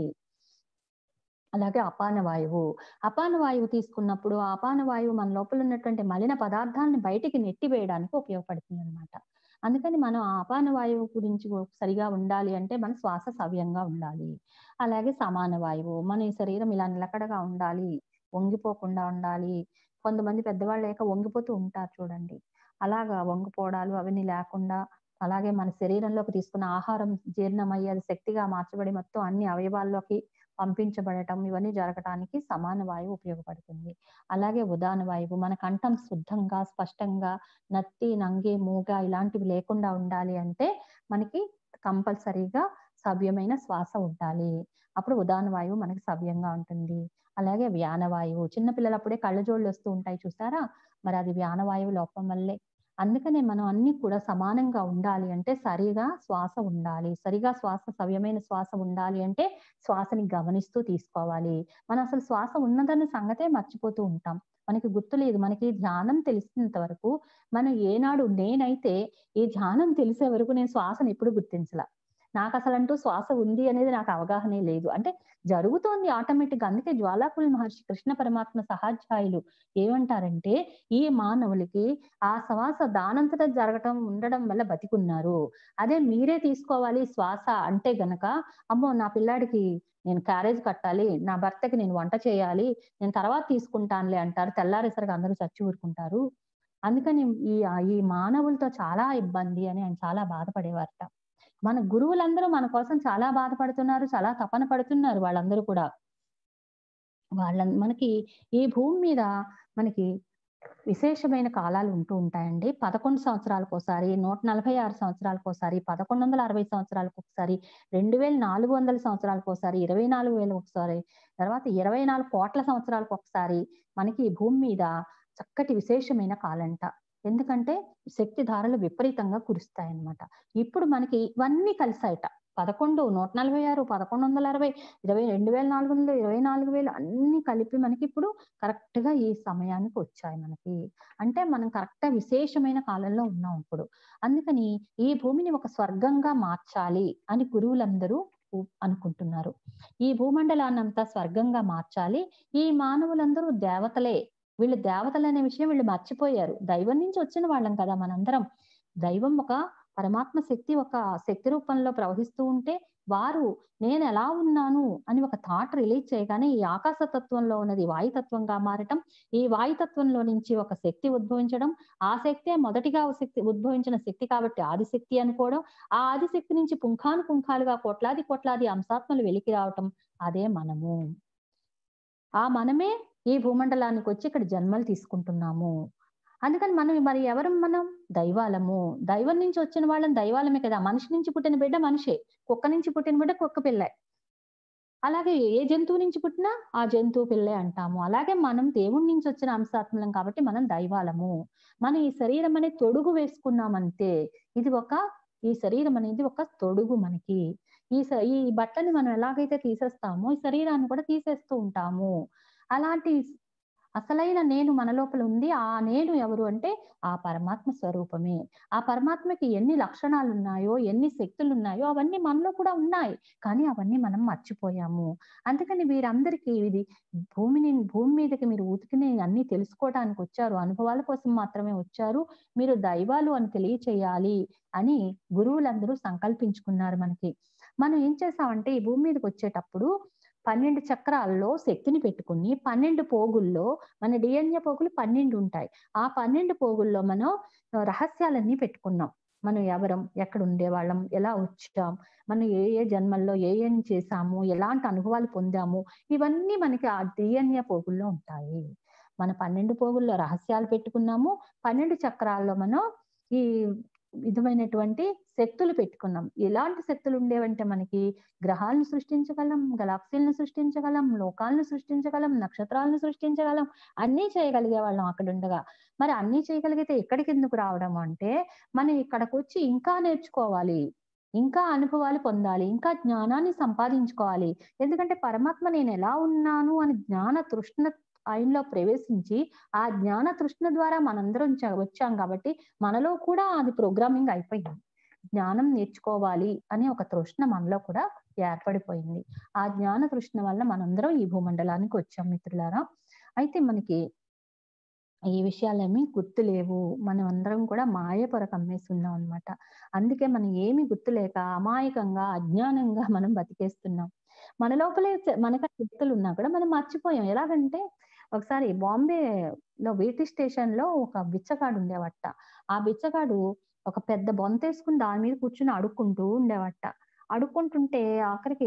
అలాగే అపాన వాయువు. అపాన వాయువు తీసుకున్నప్పుడు ఆ అపాన వాయువు మన లోపల ఉన్నటువంటి మలిన పదార్థాలను బయటికి నెట్టివేయడానికి ఉపయోగపడుతుందన్నమాట. అందుకని మనం ఆ అపాన వాయువు గురించి సరిగా ఉండాలి అంటే మన శ్వాస సవ్యంగా ఉండాలి. అలాగే సమాన వాయువు. మన ఈ శరీరం ఇలా నిలకడగా ఉండాలి, వంగిపోకుండా ఉండాలి. కొంతమంది పెద్దవాళ్ళయ్యాక వంగిపోతూ ఉంటారు చూడండి. అలాగా వంగిపోవడాలు అవన్నీ లేకుండా, అలాగే మన శరీరంలోకి తీసుకున్న ఆహారం జీర్ణమయ్యి అది శక్తిగా మార్చబడి మొత్తం అన్ని అవయవాల్లోకి పంపించబడటం ఇవన్నీ జరగటానికి సమాన వాయువు ఉపయోగపడుతుంది. అలాగే ఉదాన వాయువు మన కంఠం శుద్ధంగా, స్పష్టంగా, నత్తి, నంగి, మూగ ఇలాంటివి లేకుండా ఉండాలి అంటే మనకి కంపల్సరీగా సవ్యమైన శ్వాస ఉండాలి. అప్పుడు ఉదాన వాయువు మనకి సవ్యంగా ఉంటుంది. అలాగే వ్యాన వాయువు చిన్న పిల్లలప్పుడే కళ్ళజోళ్ళు వస్తూ ఉంటాయి చూసారా? మరి అది వ్యాన వాయువు లోపం వల్లే. అందుకనే మనం అన్నీ కూడా సమానంగా ఉండాలి అంటే సరిగా శ్వాస ఉండాలి. సరిగా శ్వాస సవ్యమైన శ్వాస ఉండాలి అంటే శ్వాసని గమనిస్తూ తీసుకోవాలి. మనం అసలు శ్వాస ఉన్నదన్న సంగతే మర్చిపోతూ ఉంటాం. మనకి గుర్తులేదు. మనకి ధ్యానం తెలిసినంత వరకు మనం ఏనాడు నేనైతే ఈ ధ్యానం తెలిసే వరకు నేను శ్వాసను ఎప్పుడు గుర్తించలా. నాకసలంటూ శ్వాస ఉంది అనేది నాకు అవగాహనే లేదు. అంటే జరుగుతోంది ఆటోమేటిక్‌గా. అందుకే జ్వాలాకుల మహర్షి కృష్ణ పరమాత్మ సహాధ్యాయులు ఏమంటారంటే, ఈ మానవులకి ఆ శ్వాస దానంతట జరగటం ఉండడం వల్ల బతికున్నారు. అదే మీరే తీసుకోవాలి శ్వాస అంటే గనక, అమ్మో! నా పిల్లాడికి నేను క్యారేజ్ కట్టాలి, నా భర్తకి నేను వంట చేయాలి, నేను తర్వాత తీసుకుంటానులే అంటారు. తెల్లారేసరికి అందరూ చచ్చి ఊరుకుంటారు. అందుకని ఈ ఆహ్, ఈ మానవులతో చాలా ఇబ్బంది అని ఆయన చాలా బాధపడేవారట. మన గురువులందరూ మన కోసం చాలా బాధపడుతున్నారు. చాలా తపన పడుతున్నారు వాళ్ళందరూ కూడా. వాళ్ళ మనకి ఈ భూమి మీద మనకి విశేషమైన కాలాలు ఉంటూ ఉంటాయండి. పదకొండు సంవత్సరాలకోసారి, నూట నలభై ఆరు సంవత్సరాలకోసారి, పదకొండు వందల అరవై సంవత్సరాలకొకసారి, రెండు వేల నాలుగు వందల సంవత్సరాలకోసారి, ఇరవై నాలుగు వేలు ఒకసారి, తర్వాత ఇరవై నాలుగు కోట్ల సంవత్సరాలకొకసారి మనకి ఈ భూమి మీద చక్కటి విశేషమైన కాలంట. ఎందుకంటే శక్తి ధారలు విపరీతంగా కురుస్తాయన్నమాట. ఇప్పుడు మనకి ఇవన్నీ కలిసాయట. పదకొండు, నూట నలభై ఆరు, పదకొండు వందల అరవై, ఇరవై రెండు వేల నాలుగు వందలు, ఇరవై నాలుగు వేలు అన్నీ కలిపి మనకిప్పుడు కరెక్ట్‌గా ఈ సమయానికి వచ్చాయి మనకి. అంటే మనం కరెక్ట్‌గా విశేషమైన కాలంలో ఉన్నాం ఇప్పుడు. అందుకని ఈ భూమిని ఒక స్వర్గంగా మార్చాలి అని గురువులందరూ ఉ అనుకుంటున్నారు. ఈ భూమండలాన్నంతా స్వర్గంగా మార్చాలి. ఈ మానవులందరూ దేవతలే. వీళ్ళు దేవతలనే విషయం వీళ్ళు మర్చిపోయారు. దైవం నుంచి వచ్చిన వాళ్ళం కదా మనందరం. దైవం ఒక పరమాత్మ శక్తి ఒక శక్తి రూపంలో ప్రవహిస్తూ ఉంటే, వారు నేనెలా ఉన్నాను అని ఒక థాట్ రిలీజ్ చేయగానే ఈ ఆకాశ తత్వంలో ఉన్నది వాయుతత్వంగా మారటం, ఈ వాయుతత్వంలో నుంచి ఒక శక్తి ఉద్భవించడం, ఆ శక్తే మొదటిగా శక్తి ఉద్భవించిన శక్తి కాబట్టి ఆదిశక్తి అనుకోవడం, ఆ ఆదిశక్తి నుంచి పుంఖానుపుంఖాలుగా కోట్లాది కోట్లాది అంశాత్మలు వెలికి రావటం అదే మనము. ఆ మనమే ఈ భూమండలానికొచ్చి ఇక్కడ జన్మలు తీసుకుంటున్నాము. అందుకని మనం మరి ఎవరం మనం? దైవాలము. దైవం నుంచి వచ్చిన వాళ్ళం దైవాలమే కదా! మనిషి నుంచి పుట్టిన బిడ్డ మనిషే. కుక్క నుంచి పుట్టిన బిడ్డ కుక్క పిల్లే. అలాగే ఏ జంతువు నుంచి పుట్టినా ఆ జంతువు పిల్లే అంటాము. అలాగే మనం దేవుడి నుంచి వచ్చిన అంశాత్మలం కాబట్టి మనం దైవాలము. మనం ఈ శరీరం అనే తొడుగు వేసుకున్నామంతే. ఇది ఒక ఈ శరీరం అనేది ఒక తొడుగు మనకి. ఈ స ఈ బట్టని మనం ఎలాగైతే తీసేస్తామో ఈ శరీరాన్ని కూడా తీసేస్తూ ఉంటాము. అలాంటి అసలైన నేను మన లోపల ఉంది. ఆ నేను ఎవరు అంటే ఆ పరమాత్మ స్వరూపమే. ఆ పరమాత్మకి ఎన్ని లక్షణాలున్నాయో, ఎన్ని శక్తులున్నాయో అవన్నీ మనలో కూడా ఉన్నాయి. కానీ అవన్నీ మనం మర్చిపోయాము. అందుకని వీరందరికీ ఇది భూమిని భూమి మీదకి మీరు ఉతికిని అన్నీ తెలుసుకోవటానికొచ్చారు. అనుభవాల కోసం మాత్రమే వచ్చారు. మీరు దైవాలు అని తెలియచేయాలి అని గురువులందరూ సంకల్పించుకున్నారు మనకి. మనం ఏం చేసామంటే ఈ భూమి మీదకొచ్చేటప్పుడు పన్నెండు చక్రాల్లో శక్తిని పెట్టుకొని పన్నెండు పోగుల్లో మన డిఎన్ఏ పోగులు పన్నెండు ఉంటాయి. ఆ పన్నెండు పోగుల్లో మనం ఆహ్, రహస్యాలన్నీ పెట్టుకున్నాం. మనం ఎవరం? ఎక్కడ ఉండేవాళ్ళం? ఎలా వచ్చాం? మనం ఏ ఏ జన్మల్లో ఏ ఏం చేశాము? ఎలాంటి అనుభవాలు పొందాము? ఇవన్నీ మనకి ఆ డిఎన్ఏ పోగుల్లో ఉంటాయి. మన పన్నెండు పోగుల్లో రహస్యాలు పెట్టుకున్నాము. పన్నెండు చక్రాల్లో మనం ఈ విధమైనటువంటి శక్తులు పెట్టుకున్నాం. ఎలాంటి శక్తులు ఉండేవంటే మనకి గ్రహాలను సృష్టించగలం, గెలాక్సీలను సృష్టించగలం, లోకాలను సృష్టించగలం, నక్షత్రాలను సృష్టించగలం. అన్నీ చేయగలిగేవాళ్ళం అక్కడుండగా. మరి అన్నీ చేయగలిగితే ఇక్కడికెందుకు రావడం అంటే, మనం ఇక్కడికొచ్చి ఇంకా నేర్చుకోవాలి. ఇంకా అనుభవాలు పొందాలి. ఇంకా జ్ఞానాన్ని సంపాదించుకోవాలి. ఎందుకంటే పరమాత్మ నేనెలా ఉన్నాను అని జ్ఞాన తృష్ణ ఆయనలో ప్రవేశించి, ఆ జ్ఞాన తృష్ణ ద్వారా మనందరం చ వచ్చాం కాబట్టి, మనలో కూడా అది ప్రోగ్రామింగ్ అయిపోయింది. జ్ఞానం నేర్చుకోవాలి అనే ఒక తృష్ణ మనలో కూడా ఏర్పడిపోయింది. ఆ జ్ఞాన తృష్ణ వల్ల మనందరం ఈ భూమండలానికి వచ్చాం మిత్రులారా. అయితే మనకి ఈ విషయాలేమి గుర్తులేవు. మనమందరం కూడా మాయ పొర కమ్మేసున్నాం అన్నమాట. అందుకే మనం ఏమి గుర్తులేక అమాయకంగా, అజ్ఞానంగా మనం బతికేస్తున్నాం. మన లోపలే చ మనకు ఆ శక్తులున్నా కూడా మనం మర్చిపోయాం. ఎలాగంటే ఒకసారి బాంబేలో వీటీ స్టేషన్‌లో ఒక బిచ్చగాడు ఉండేవాడట. ఆ బిచ్చగాడు ఒక పెద్ద బొంతేసుకొని దాని మీద కూర్చొని అడుక్కుంటూ ఉండేవాడట. అడుక్కుంటుంటే ఆఖరికి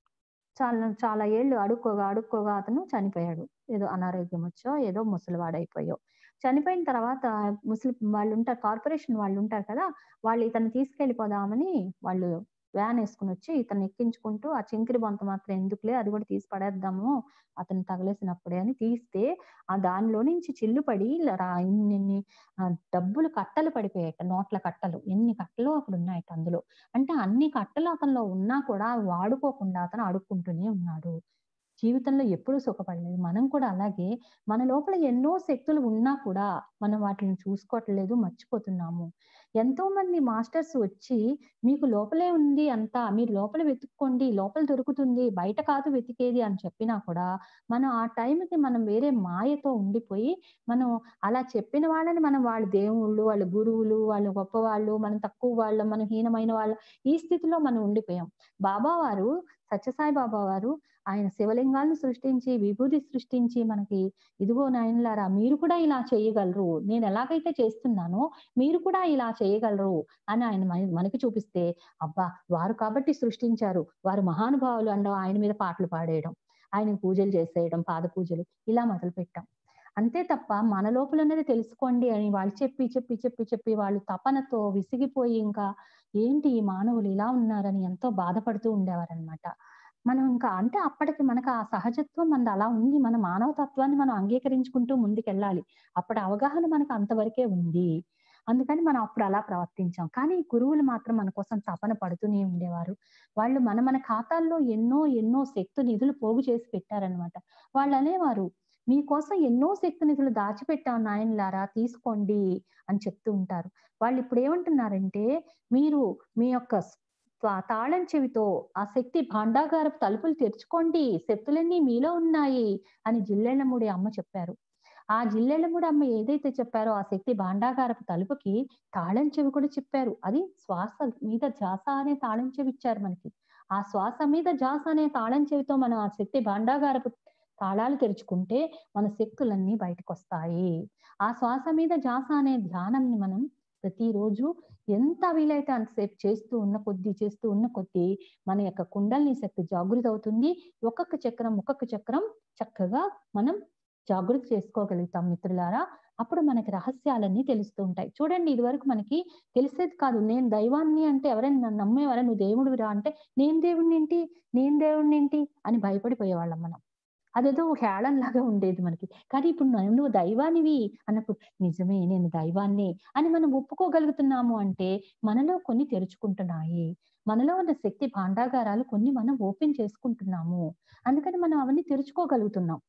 చాలా చాలా ఏళ్ళు అడుక్కోగా, అడుక్కోగా అతను చనిపోయాడు. ఏదో అనారోగ్యం వచ్చో, ఏదో ముసలివాడైపోయో. చనిపోయిన తర్వాత ముసలి వాళ్ళుంటారు కార్పొరేషన్ వాళ్ళుంటారు కదా! వాళ్ళు ఇతన్ని తీసుకెళ్ళిపోదామని వాళ్ళు వ్యాన్ ఏసుకొనొచ్చి ఇతన్ని ఎక్కించుకుంటూ ఆ చింకిరి బొంత మాత్రం ఎందుకులే అది కూడా తీసి పడేద్దాము. అతను తగిలేసినప్పుడే అని తీస్తే ఆ దానిలో నుంచి చిల్లు పడి రా ఇన్నిన్ని ఆహ్, డబ్బులు కట్టలు పడిపోయాయట. నోట్ల కట్టలు. ఎన్ని కట్టలో అక్కడున్నాయట అందులో. అంటే అన్ని కట్టలు అతనిలో ఉన్నా కూడా అవి వాడుకోకుండా అతను అడుక్కుంటూనే ఉన్నాడు. జీవితంలో ఎప్పుడూ సుఖపడలేదు. మనం కూడా అలాగే మన లోపల ఎన్నో శక్తులు ఉన్నా కూడా మనం వాటిని చూసుకోవట్లేదు, మర్చిపోతున్నాము. ఎంతోమంది మాస్టర్స్ వచ్చి మీకు లోపలే ఉంది అంతా, మీరు లోపల వెతుక్కోండి, లోపల దొరుకుతుంది, బయట కాదు వెతికేది అని చెప్పినా కూడా మనం ఆ టైంకి మనం వేరే మాయతో ఉండిపోయి మనం అలా చెప్పిన వాళ్ళని మనం వాళ్ళు దేవుళ్ళు, వాళ్ళు గురువులు, వాళ్ళు గొప్పవాళ్ళు, మనం తక్కువ వాళ్ళం, మనం హీనమైన వాళ్ళం ఈ స్థితిలో మనం ఉండిపోయాం. బాబా వారు సత్యసాయి బాబా వారు ఆయన శివలింగాలను సృష్టించి, విభూది సృష్టించి మనకి ఇదిగో నాయనలారా మీరు కూడా ఇలా చేయగలరు. నేను ఎలాగైతే చేస్తున్నానో మీరు కూడా ఇలా చేయగలరు అని ఆయన మన మనకి చూపిస్తే, అబ్బా! వారు కాబట్టి సృష్టించారు. వారు మహానుభావులు అనడం ఆయన మీద పాటలు పాడేయడం. ఆయనకు పూజలు చేసేయడం, పాద పూజలు ఇలా మొదలుపెట్టాం. అంతే తప్ప మన లోపల ఉన్నది తెలుసుకోండి అని వాళ్ళు చెప్పి, చెప్పి, చెప్పి, చెప్పి వాళ్ళు తపనతో విసిగిపోయి ఇంకా ఏంటి ఈ మానవులు ఇలా ఉన్నారని ఎంతో బాధపడుతూ ఉండేవారనమాట. మనం ఇంకా అంటే అప్పటికి మనకు ఆ సహజత్వం మనది అలా ఉంది. మన మానవ తత్వాన్ని మనం అంగీకరించుకుంటూ ముందుకెళ్ళాలి. అప్పటి అవగాహన మనకు అంతవరకే ఉంది. అందుకని మనం అప్పుడు అలా ప్రవర్తించాం. కానీ గురువులు మాత్రం మన కోసం తపన పడుతూనే ఉండేవారు. వాళ్ళు మన మన ఖాతాల్లో ఎన్నో ఎన్నో శక్తి నిధులు పోగు చేసి పెట్టారనమాట. వాళ్ళనేవారు, "మీకోసం ఎన్నో శక్తి నిధులు దాచిపెట్టాం నాయనలారా తీసుకోండి" అని చెప్తూ ఉంటారు. వాళ్ళిప్పుడు ఏమంటున్నారంటే, "మీరు మీ యొక్క స్ తా తాళం చెవితో ఆ శక్తి భాండాగారపు తలుపులు తెరుచుకోండి. శక్తులన్నీ మీలో ఉన్నాయి" అని జిల్లెళ్ళముడి అమ్మ చెప్పారు. ఆ జిల్లెళ్ళముడి అమ్మ ఏదైతే చెప్పారో ఆ శక్తి భాండాగారపు తలుపుకి తాళం చెవి కూడా చెప్పారు. అది శ్వాస మీద ధ్యాస అనే తాళం చెవి ఇచ్చారు మనకి. ఆ శ్వాస మీద ధ్యాస అనే తాళం చెవితో మనం ఆ శక్తి భాండాగారపు తాళాలు తెరుచుకుంటే మన శక్తులన్నీ బయటకొస్తాయి. ఆ శ్వాస మీద ధ్యాస అనే ధ్యానంని మనం ప్రతిరోజు ఎంత వీలైతే అంతసేపు చేస్తూ ఉన్న కొద్దీ, చేస్తూ ఉన్న కొద్దీ మన యొక్క కుండలిని శక్తి జాగృతవుతుంది. ఒక్కొక్క చక్రం, ఒక్కొక్క చక్రం చక్కగా మనం జాగృతి చేసుకోగలుగుతాం మిత్రులారా. అప్పుడు మనకి రహస్యాలన్నీ తెలుస్తూ ఉంటాయి. చూడండి ఇదివరకు మనకి తెలిసేది కాదు. నేను దైవాన్ని అంటే ఎవరైనా నన్ను నమ్మేవారా? "నువ్వు దేవుడివిరా" అంటే, "నేను దేవుడినేంటి? నేను దేవుడినేంటి?" అని భయపడిపోయేవాళ్ళం మనం. అదేదో హేళనలాగా ఉండేది మనకి. కానీ ఇప్పుడు న నువ్వు దైవానివి అన్నప్పుడు, నిజమే నేను దైవాన్నే అని మనం ఒప్పుకోగలుగుతున్నాము అంటే, మనలో కొన్ని తెరుచుకుంటున్నాయి. మనలో ఉన్న శక్తి భాండాగారాలు కొన్ని మనం ఓపెన్ చేసుకుంటున్నాము. అందుకని మనం అవన్నీ తెరుచుకోగలుగుతున్నాం.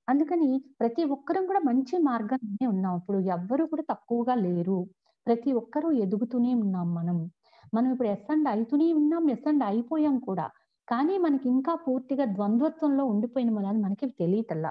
అందుకని ప్రతి ఒక్కరం కూడా మంచి మార్గంలోనే ఉన్నాం. ఇప్పుడు ఎవ్వరు కూడా తక్కువగా లేరు. ప్రతి ఒక్కరూ ఎదుగుతూనే ఉన్నాం మనం. మనం ఇప్పుడు ఎస్&, అయితూనే ఉన్నాం. ఎస్&, అయిపోయాం కూడా. కానీ మనకి ఇంకా పూర్తిగా ద్వంద్వత్వంలో ఉండిపోయిన వలన మనకి తెలియటల్లా.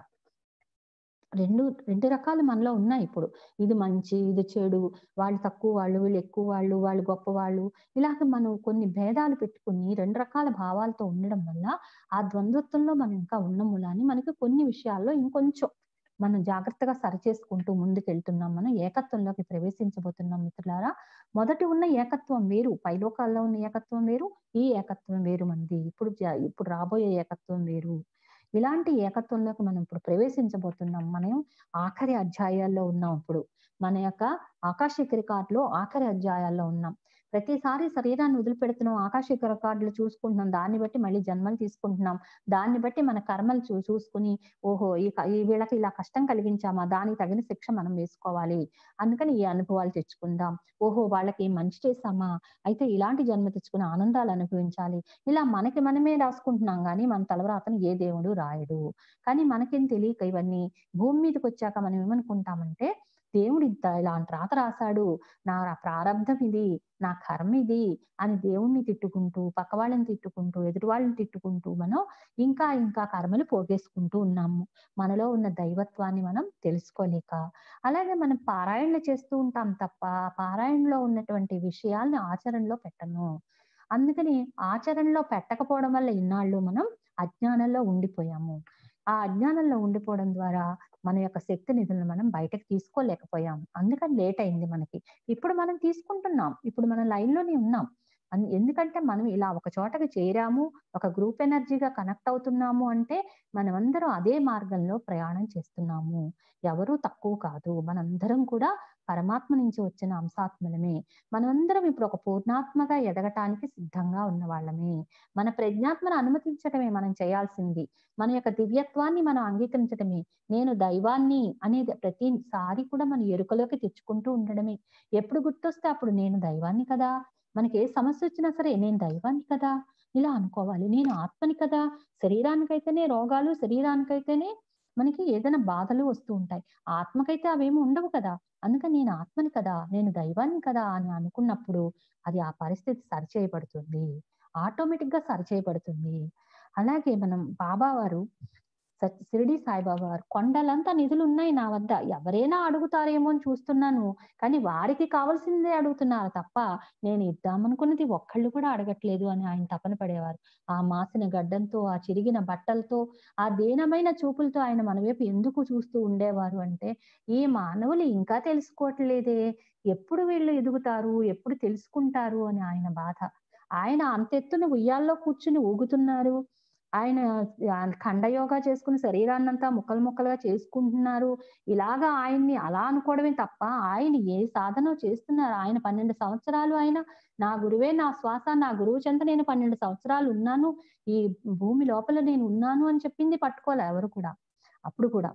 రెండు రెండు రకాలు మనలో ఉన్నాయి ఇప్పుడు. ఇది మంచి, ఇది చెడు, వాళ్ళు తక్కువ వాళ్ళు, వీళ్ళు ఎక్కువ వాళ్ళు, వాళ్ళు గొప్పవాళ్ళు. ఇలాగ మనం కొన్ని భేదాలు పెట్టుకొని రెండు రకాల భావాలతో ఉండడం వల్ల ఆ ద్వంద్వత్వంలో మనం ఇంకా ఉన్న మూలాన్ని మనకి కొన్ని విషయాల్లో ఇంకొంచెం మనం జాగ్రత్తగా సరిచేసుకుంటూ ముందుకెళ్తున్నాం. మనం ఏకత్వంలోకి ప్రవేశించబోతున్నాం మిత్రులారా. మొదటి ఉన్న ఏకత్వం వేరు. పైలోకాల్లో ఉన్న ఏకత్వం వేరు. ఈ ఏకత్వం వేరు మనది. ఇప్పుడు జ ఇప్పుడు రాబోయే ఏకత్వం వేరు. ఇలాంటి ఏకత్వంలోకి మనం ఇప్పుడు ప్రవేశించబోతున్నాం. మనం ఆఖరి అధ్యాయాల్లో ఉన్నాం ఇప్పుడు. మన యొక్క ఆకాశిక రికార్డులో ఆఖరి అధ్యాయాల్లో ఉన్నాం. ప్రతిసారి శరీరాన్ని వదిలిపెడుతున్నాం. ఆకాశిక రికార్డులు చూసుకుంటున్నాం. దాన్ని బట్టి మళ్ళీ జన్మలు తీసుకుంటున్నాం. దాన్ని బట్టి మన కర్మలు చూ చూసుకొని ఓహో! ఈ క ఈ వీళ్ళకి ఇలా కష్టం కలిగించామా? దానికి తగిన శిక్ష మనం వేసుకోవాలి. అందుకని ఈ అనుభవాలు తెచ్చుకుందాం. ఓహో! వాళ్ళకి మంచి చేశామా? అయితే ఇలాంటి జన్మ తెచ్చుకుని ఆనందాలు అనుభవించాలి. ఇలా మనకి మనమే రాసుకుంటున్నాం గానీ, మన తలరాతను ఏ దేవుడు రాయడు. కానీ మనకేం తెలియక ఇవన్నీ భూమి మీదకొచ్చాక మనం ఏమనుకుంటామంటే, దేవుడు ఇంత ఇలాంటి రాత రాసాడు. నా ప్రారబ్ధం ఇది, నా కర్మ ఇది అని దేవుణ్ణి తిట్టుకుంటూ, పక్క వాళ్ళని తిట్టుకుంటూ, ఎదుటి వాళ్ళని తిట్టుకుంటూ మనం ఇంకా ఇంకా కర్మలు పోగేసుకుంటూ ఉన్నాము. మనలో ఉన్న దైవత్వాన్ని మనం తెలుసుకోలేక. అలాగే మనం పారాయణలు చేస్తూ ఉంటాం తప్ప, పారాయణలో ఉన్నటువంటి విషయాల్ని ఆచరణలో పెట్టము. అందుకని ఆచరణలో పెట్టకపోవడం వల్ల ఇన్నాళ్ళు మనం అజ్ఞానంలో ఉండిపోయాము. ఆ అజ్ఞానంలో ఉండిపోవడం ద్వారా మన యొక్క శక్తి నిధులను మనం బయటకు తీసుకోలేకపోయాం. అందుకని లేట్ అయింది మనకి. ఇప్పుడు మనం తీసుకుంటున్నాం. ఇప్పుడు మనం లైన్‌లోనే ఉన్నాం. అన్ ఎందుకంటే మనం ఇలా ఒక చోటకి చేరాము. ఒక గ్రూప్ ఎనర్జీగా కనెక్ట్ అవుతున్నాము అంటే మనమందరం అదే మార్గంలో ప్రయాణం చేస్తున్నాము. ఎవరు తక్కువ కాదు. మనందరం కూడా పరమాత్మ నుంచి వచ్చిన అంశాత్మలమే. మనమందరం ఇప్పుడు ఒక పూర్ణాత్మగా ఎదగటానికి సిద్ధంగా ఉన్నవాళ్ళమే. మన ప్రజ్ఞాత్మను అనుమతించటమే మనం చేయాల్సింది. మన యొక్క దివ్యత్వాన్ని మనం అంగీకరించటమే. నేను దైవాన్ని అనేది ప్రతిసారి కూడా మన ఎరుకలోకి తెచ్చుకుంటూ ఉండడమే. ఎప్పుడు గుర్తొస్తే అప్పుడు నేను దైవాన్ని కదా! మనకి ఏ సమస్య వచ్చినా సరే నేను దైవాన్ని కదా! ఇలా అనుకోవాలి. నేను ఆత్మని కదా! శరీరానికైతేనే రోగాలు, శరీరానికైతేనే మనకి ఏదైనా బాధలు వస్తూ ఉంటాయి. ఆత్మకైతే అవేమి ఉండవు కదా! అందుకని నేను ఆత్మని కదా! నేను దైవాన్ని కదా! అని అనుకున్నప్పుడు అది ఆ పరిస్థితి సరిచేయబడుతుంది. ఆటోమేటిక్‌గా సరిచేయబడుతుంది. అలాగే మనం బాబా వారు సత్ షిరిడి సాయిబాబా వారు కొండలంత నిధులున్నాయి నా వద్ద. ఎవరైనా అడుగుతారేమో అని చూస్తున్నాను. కానీ వారికి కావాల్సిందే అడుగుతున్నారు తప్ప, నేను ఇద్దామనుకున్నది ఒక్కళ్ళు కూడా అడగట్లేదు అని ఆయన తపన పడేవారు. ఆ మాసిన గడ్డంతో, ఆ చిరిగిన బట్టలతో, ఆ దీనమైన చూపులతో ఆయన మన వైపు ఎందుకు చూస్తూ ఉండేవారు అంటే, ఈ మానవులు ఇంకా తెలుసుకోవట్లేదే, ఎప్పుడు వీళ్ళు ఎదుగుతారు, ఎప్పుడు తెలుసుకుంటారు అని ఆయన బాధ. ఆయన అంతెత్తున ఉయ్యాల్లో కూర్చుని ఊగుతున్నారు. ఆయన ఆహ్, ఖండయోగా చేసుకుని శరీరాన్నంతా ముక్కలు ముక్కలుగా చేసుకుంటున్నారు. ఇలాగా ఆయన్ని అలా అనుకోవడమే తప్ప, ఆయన ఏ సాధనో చేస్తున్నారు. ఆయన పన్నెండు సంవత్సరాలు ఆయన నా గురువే నా శ్వాస, నా గురువు చెంత నేను పన్నెండు సంవత్సరాలు ఉన్నాను. ఈ భూమి లోపల నేను ఉన్నాను అని చెప్పింది పట్టుకోలే ఎవరు కూడా. అప్పుడు కూడా.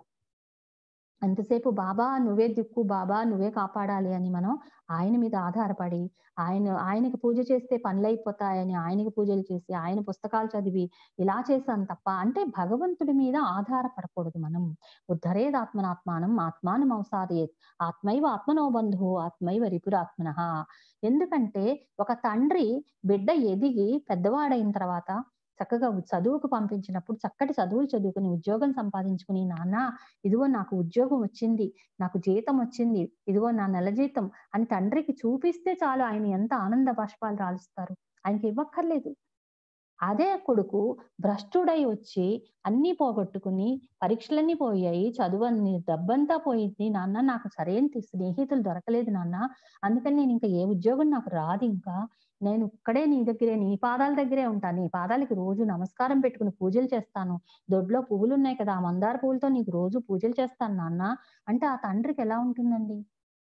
అంతసేపు బాబా నువ్వే దిక్కు, బాబా నువ్వే కాపాడాలి అని మనం ఆయన మీద ఆధారపడి, ఆయన ఆయనకి పూజ చేస్తే పనులైపోతాయని ఆయనకి పూజలు చేసి, ఆయన పుస్తకాలు చదివి ఇలా చేశాను తప్ప, అంటే భగవంతుడి మీద ఆధారపడకూడదు మనం. ఉద్ధరేదాత్మనాత్మానం ఆత్మానమవసాదయేత్. ఆత్మైవ ఆత్మనో బంధువు ఆత్మైవ రిపురాత్మనః. ఎందుకంటే ఒక తండ్రి బిడ్డ ఎదిగి పెద్దవాడైన తర్వాత చక్కగా చదువుకు పంపించినప్పుడు చక్కటి చదువులు చదువుకుని ఉద్యోగం సంపాదించుకుని, నాన్న ఇదిగో నాకు ఉద్యోగం వచ్చింది. నాకు జీతం వచ్చింది. ఇదిగో నా నెల జీతం అని తండ్రికి చూపిస్తే చాలు ఆయన ఎంత ఆనంద బాష్పాలు రాలుస్తారు. ఆయనకి ఇవ్వక్కర్లేదు. అదే కొడుకు భ్రష్టుడై వచ్చి అన్నీ పోగొట్టుకుని, పరీక్షలన్నీ పోయాయి. చదువన్నీ డబ్బంతా పోయింది. నాన్న నాకు సరైన తి స్నేహితులు దొరకలేదు నాన్న. అందుకని నేనింక ఏ ఉద్యోగం నాకు రాదింకా. నేను ఇక్కడే నీ దగ్గరే నీ పాదాల దగ్గరే ఉంటా. నీ పాదాలకి రోజు నమస్కారం పెట్టుకుని పూజలు చేస్తాను. దొడ్లో పువ్వులున్నాయి కదా! ఆ మందార పువ్వులతో నీకు రోజు పూజలు చేస్తాను నాన్న. అంటే ఆ తండ్రికి ఎలా ఉంటుందండి?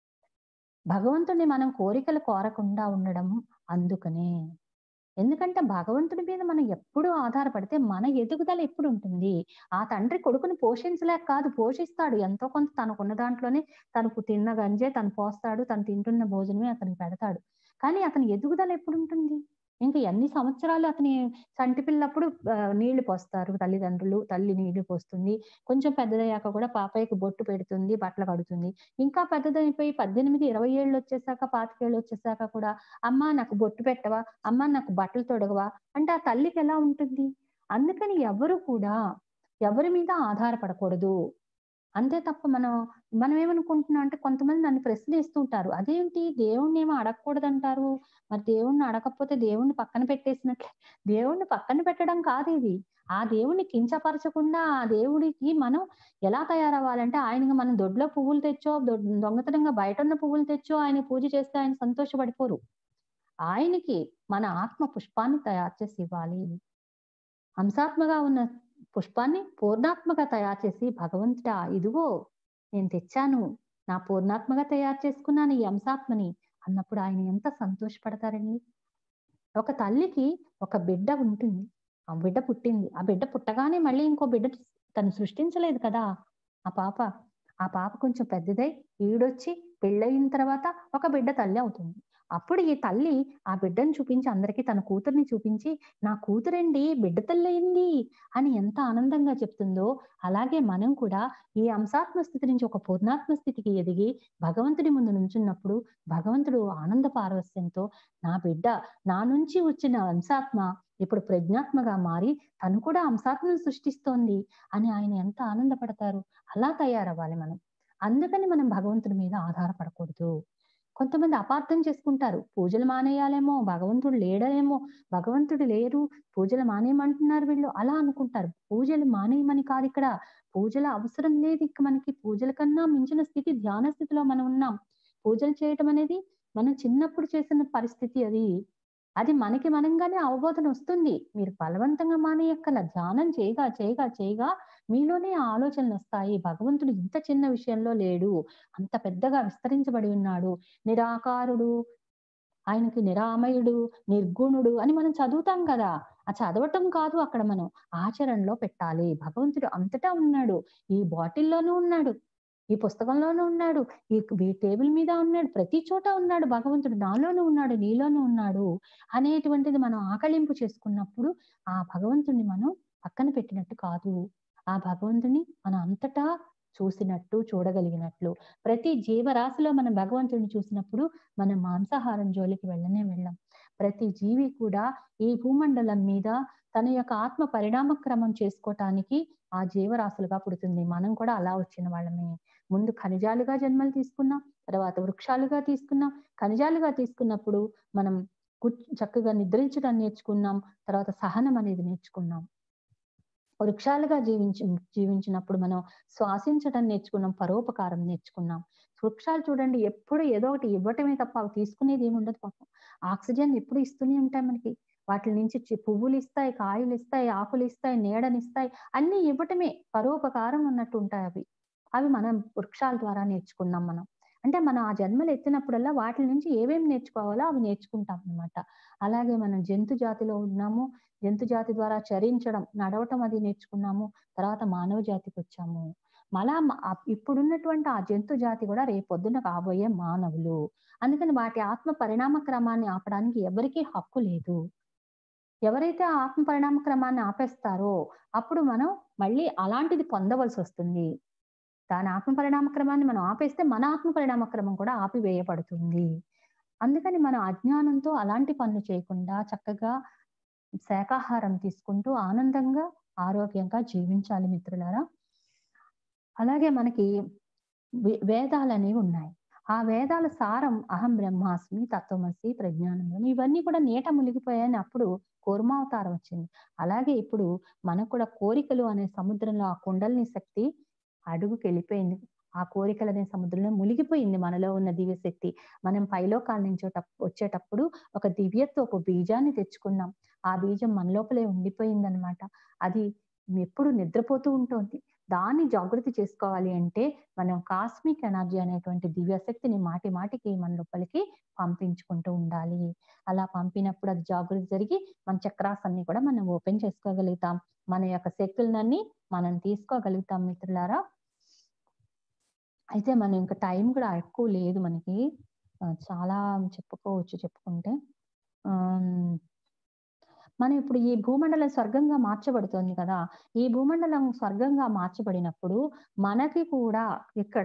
భగవంతుడిని మనం కోరికలు కోరకుండా ఉండడం అందుకనే. ఎందుకంటే భగవంతుడి మీద మనం ఎప్పుడూ ఆధారపడితే మన ఎదుగుదల ఎప్పుడుంటుంది? ఆ తండ్రి కొడుకుని పోషించలేక కాదు, పోషిస్తాడు. ఎంతో కొంత తనకున్న దాంట్లోనే తనకు తిన్న గంజే తను పోస్తాడు. తను తింటున్న భోజనమే అతనికి పెడతాడు. కానీ అతని ఎదుగుదల ఎప్పుడుంటుంది? ఇంకా ఎన్ని సంవత్సరాలు అతని చంటి పిల్లప్పుడు ఆహ్, నీళ్లు పోస్తారు తల్లిదండ్రులు. తల్లి నీళ్లు పోస్తుంది. కొంచెం పెద్దదయ్యాక కూడా పాపయ్యకి బొట్టు పెడుతుంది, బట్టలు కడుతుంది. ఇంకా పెద్దదైపోయి పద్దెనిమిది, ఇరవై ఏళ్ళొచ్చేసాక, పాతిక ఏళ్ళొచ్చేసాక కూడా అమ్మా నాకు బొట్టు పెట్టవా? అమ్మా నాకు బట్టలు తొడగవా? అంటే ఆ తల్లికెలా ఉంటుంది? అందుకని ఎవరు కూడా ఎవరి మీద ఆధారపడకూడదు. అంతే తప్ప మనం మనం ఏమనుకుంటున్నాం అంటే కొంతమంది నన్ను ప్రశ్నిస్తూ ఉంటారు. అదేంటి దేవుడినేమో అడగకూడదంటారు. మరి దేవుడిని అడగకపోతే దేవుడిని పక్కన పెట్టేసినట్లే. దేవుడిని పక్కన పెట్టడం కాదిది. ఆ దేవుడిని కించపరచకుండా ఆ దేవుడికి మనం ఎలా తయారవ్వాలంటే ఆయనకి మనం దొడ్లో పువ్వులు తెచ్చో, దొ దొంగతనంగా బయటున్న పువ్వులు తెచ్చో ఆయన పూజ చేస్తే ఆయన సంతోషపడిపోరు. ఆయనకి మన ఆత్మ పుష్పాన్ని తయారు చేసి ఇవ్వాలి. హంసాత్మగా ఉన్న పుష్పాన్ని పూర్ణాత్మగా తయారు చేసి భగవంతుడా ఇదిగో నేను తెచ్చాను. నా పూర్ణాత్మగా తయారు చేసుకున్నాను ఈ హంసాత్మని అన్నప్పుడు ఆయన ఎంత సంతోషపడతారండి. ఒక తల్లికి ఒక బిడ్డ ఉంటుంది. ఆ బిడ్డ పుట్టింది. ఆ బిడ్డ పుట్టగానే మళ్ళీ ఇంకో బిడ్డ తను సృష్టించలేదు కదా! ఆ పాప. ఆ పాప కొంచెం పెద్దదై ఈడొచ్చి పెళ్ళయిన తర్వాత ఒక బిడ్డ తల్లి అవుతుంది. అప్పుడు ఈ తల్లి ఆ బిడ్డని చూపించి అందరికీ తన కూతుర్ని చూపించి, "నా కూతురండి బిడ్డ తల్లయింది" అని ఎంత ఆనందంగా చెప్తుందో, అలాగే మనం కూడా ఈ హంసాత్మ స్థితి నుంచి ఒక పూర్ణాత్మ స్థితికి ఎదిగి భగవంతుడి ముందు నుంచున్నప్పుడు భగవంతుడు ఆనంద పారవస్యంతో నా బిడ్డ నా నుంచి వచ్చిన హంసాత్మ ఇప్పుడు ప్రజ్ఞాత్మగా మారి తను కూడా హంసాత్మను సృష్టిస్తోంది అని ఆయన ఎంత ఆనందపడతారు. అలా తయారవ్వాలి మనం. అందుకని మనం భగవంతుడి మీద ఆధారపడకూడదు. కొంతమంది అపార్థం చేసుకుంటారు. పూజలు మానేయాలేమో, భగవంతుడు లేడేమో, భగవంతుడు లేరు, పూజలు మానేయమంటున్నారు వీళ్ళు అలా అనుకుంటారు. పూజలు మానేయమని కాదిక్కడ. పూజల అవసరం లేదు ఇక మనకి. పూజల కన్నా మించిన స్థితి ధ్యాన స్థితిలో మనం ఉన్నాం. పూజలు చేయటం అనేది మనం చిన్నప్పుడు చేసిన పరిస్థితి అది. అది మనకి మనంగానే అవబోధన వస్తుంది. మీరు బలవంతంగా మానేయక్కర్ల. ధ్యానం చేయగా, చేయగా, చేయగా మీలోనే ఆ ఆలోచనలొస్తాయి. భగవంతుడు ఇంత చిన్న విషయంలో లేడు. అంత పెద్దగా విస్తరించబడి ఉన్నాడు. నిరాకారుడు, ఆయనకి నిరామయుడు, నిర్గుణుడు అని మనం చదువుతాం కదా! ఆ చదవటం కాదు అక్కడ మనం. ఆచరణలో పెట్టాలి. భగవంతుడు అంతటా ఉన్నాడు. ఈ బాటిల్‌లోనూ ఉన్నాడు. ఈ పుస్తకంలోనూ ఉన్నాడు. ఈ ఈ టేబుల్ మీద ఉన్నాడు. ప్రతి చోట ఉన్నాడు భగవంతుడు. నాలోనూ ఉన్నాడు, నీలోనూ ఉన్నాడు అనేటువంటిది మనం ఆకళింపు చేసుకున్నప్పుడు ఆ భగవంతుడిని మనం పక్కన పెట్టినట్టు కాదు. ఆ భగవంతుడిని మనం అంతటా చూసినట్టు, చూడగలిగినట్లు. ప్రతి జీవరాశిలో మనం భగవంతుడిని చూసినప్పుడు మనం మాంసాహారం జోలికి వెళ్ళనే వెళ్ళం. ప్రతి జీవి కూడా ఈ భూమండలం మీద తన యొక్క ఆత్మ పరిణామ క్రమం చేసుకోటానికి ఆ జీవరాశులుగా పుడుతుంది. మనం కూడా అలా వచ్చిన వాళ్ళమే. ముందు ఖనిజాలుగా జన్మలు తీసుకున్నాం. తర్వాత వృక్షాలుగా తీసుకున్నాం. ఖనిజాలుగా తీసుకున్నప్పుడు మనం కుచ్ చక్కగా నిద్రించడం నేర్చుకున్నాం. తర్వాత సహనం అనేది నేర్చుకున్నాం. వృక్షాలుగా జీవించి జీవించినప్పుడు మనం శ్వాసించటం నేర్చుకున్నాం. పరోపకారం నేర్చుకున్నాం. వృక్షాలు చూడండి ఎప్పుడు ఏదో ఒకటి ఇవ్వటమే తప్ప అవి తీసుకునేది ఏముండదు పాపం. ఆక్సిజన్ ఎప్పుడు ఇస్తూనే ఉంటాయి మనకి. వాటిల నుంచి చి పువ్వులిస్తాయి, కాయలిస్తాయి, ఆకులిస్తాయి, నీడనిస్తాయి. అన్నీ ఇవ్వటమే. పరోపకారం అన్నట్టు ఉంటాయి అవి. అవి మనం వృక్షాల ద్వారా నేర్చుకున్నాం మనం. అంటే మనం ఆ జన్మలు ఎత్తినప్పుడల్లా వాటిల నుంచి ఏవేమి నేర్చుకోవాలో అవి నేర్చుకుంటాం అన్నమాట. అలాగే మనం జంతు జాతిలో ఉన్నాము. జంతు జాతి ద్వారా చరించడం, నడవటం అది నేర్చుకున్నాము. తర్వాత మానవ జాతికొచ్చాము. మలా మ ఆహ్, ఇప్పుడున్నటువంటి ఆ జంతు జాతి గూడా రేపొద్దున కాబోయే మానవులు. అందుకని వాటి ఆత్మ పరిణామ క్రమాన్ని ఆపడానికి ఎవరికీ హక్కు లేదు. ఎవరైతే ఆ ఆత్మ పరిణామ క్రమాన్ని ఆపేస్తారో, అప్పుడు మనం మళ్ళీ అలాంటిది పొందవలసొస్తుంది. దాని ఆత్మ పరిణామ క్రమాన్ని మనం ఆపేస్తే, మన ఆత్మ పరిణామ క్రమం కూడా ఆపివేయబడుతుంది. అందుకని మనం అజ్ఞానంతో అలాంటి పనులు చేయకుండా చక్కగా శాకాహారం తీసుకుంటూ ఆనందంగా, ఆరోగ్యంగా జీవించాలి మిత్రులారా. అలాగే మనకి వే వేదాలనేవి ఉన్నాయి. ఆ వేదాల సారం అహం బ్రహ్మాస్మి, తత్వమసి, ప్రజ్ఞానం ఇవన్నీ కూడా నీట మునిగిపోయాయని అప్పుడు కూర్మావతారం వచ్చింది. అలాగే ఇప్పుడు మనకు కూడా కోరికలు అనే సముద్రంలో ఆ కుండలిని శక్తి అడుగుకెళ్ళిపోయింది. ఆ కోరికలనే సముద్రంలో మునిగిపోయింది మనలో ఉన్న దివ్యశక్తి. మనం పైలోకాల నుంచి టప్ వచ్చేటప్పుడు ఒక దివ్యత్వపు బీజాన్ని తెచ్చుకున్నాం. ఆ బీజం మన లోపలే ఉండిపోయిందనమాట. అది ఎప్పుడు నిద్రపోతూ ఉంటుంది. దాన్ని జాగృతి చేసుకోవాలి అంటే మనం కాస్మిక్ ఎనర్జీ అనేటువంటి దివ్యశక్తిని మాటి మాటికి మన లోపలికి పంపించుకుంటూ ఉండాలి. అలా పంపినప్పుడు అది జాగృతి జరిగి మన చక్రాస్ అన్ని కూడా మనం ఓపెన్ చేసుకోగలుగుతాం. మన యొక్క శక్తులనన్నీ మనం తీసుకోగలుగుతాం మిత్రులారా. అయితే మనం ఇంకా టైం కూడా ఎక్కువ లేదు మనకి. ఆహ్, చాలా చెప్పుకోవచ్చు చెప్పుకుంటే. ఆహ్, మనం ఇప్పుడు ఈ భూమండలం స్వర్గంగా మార్చబడుతోంది కదా! ఈ భూమండలం స్వర్గంగా మార్చబడినప్పుడు మనకి కూడా ఇక్కడ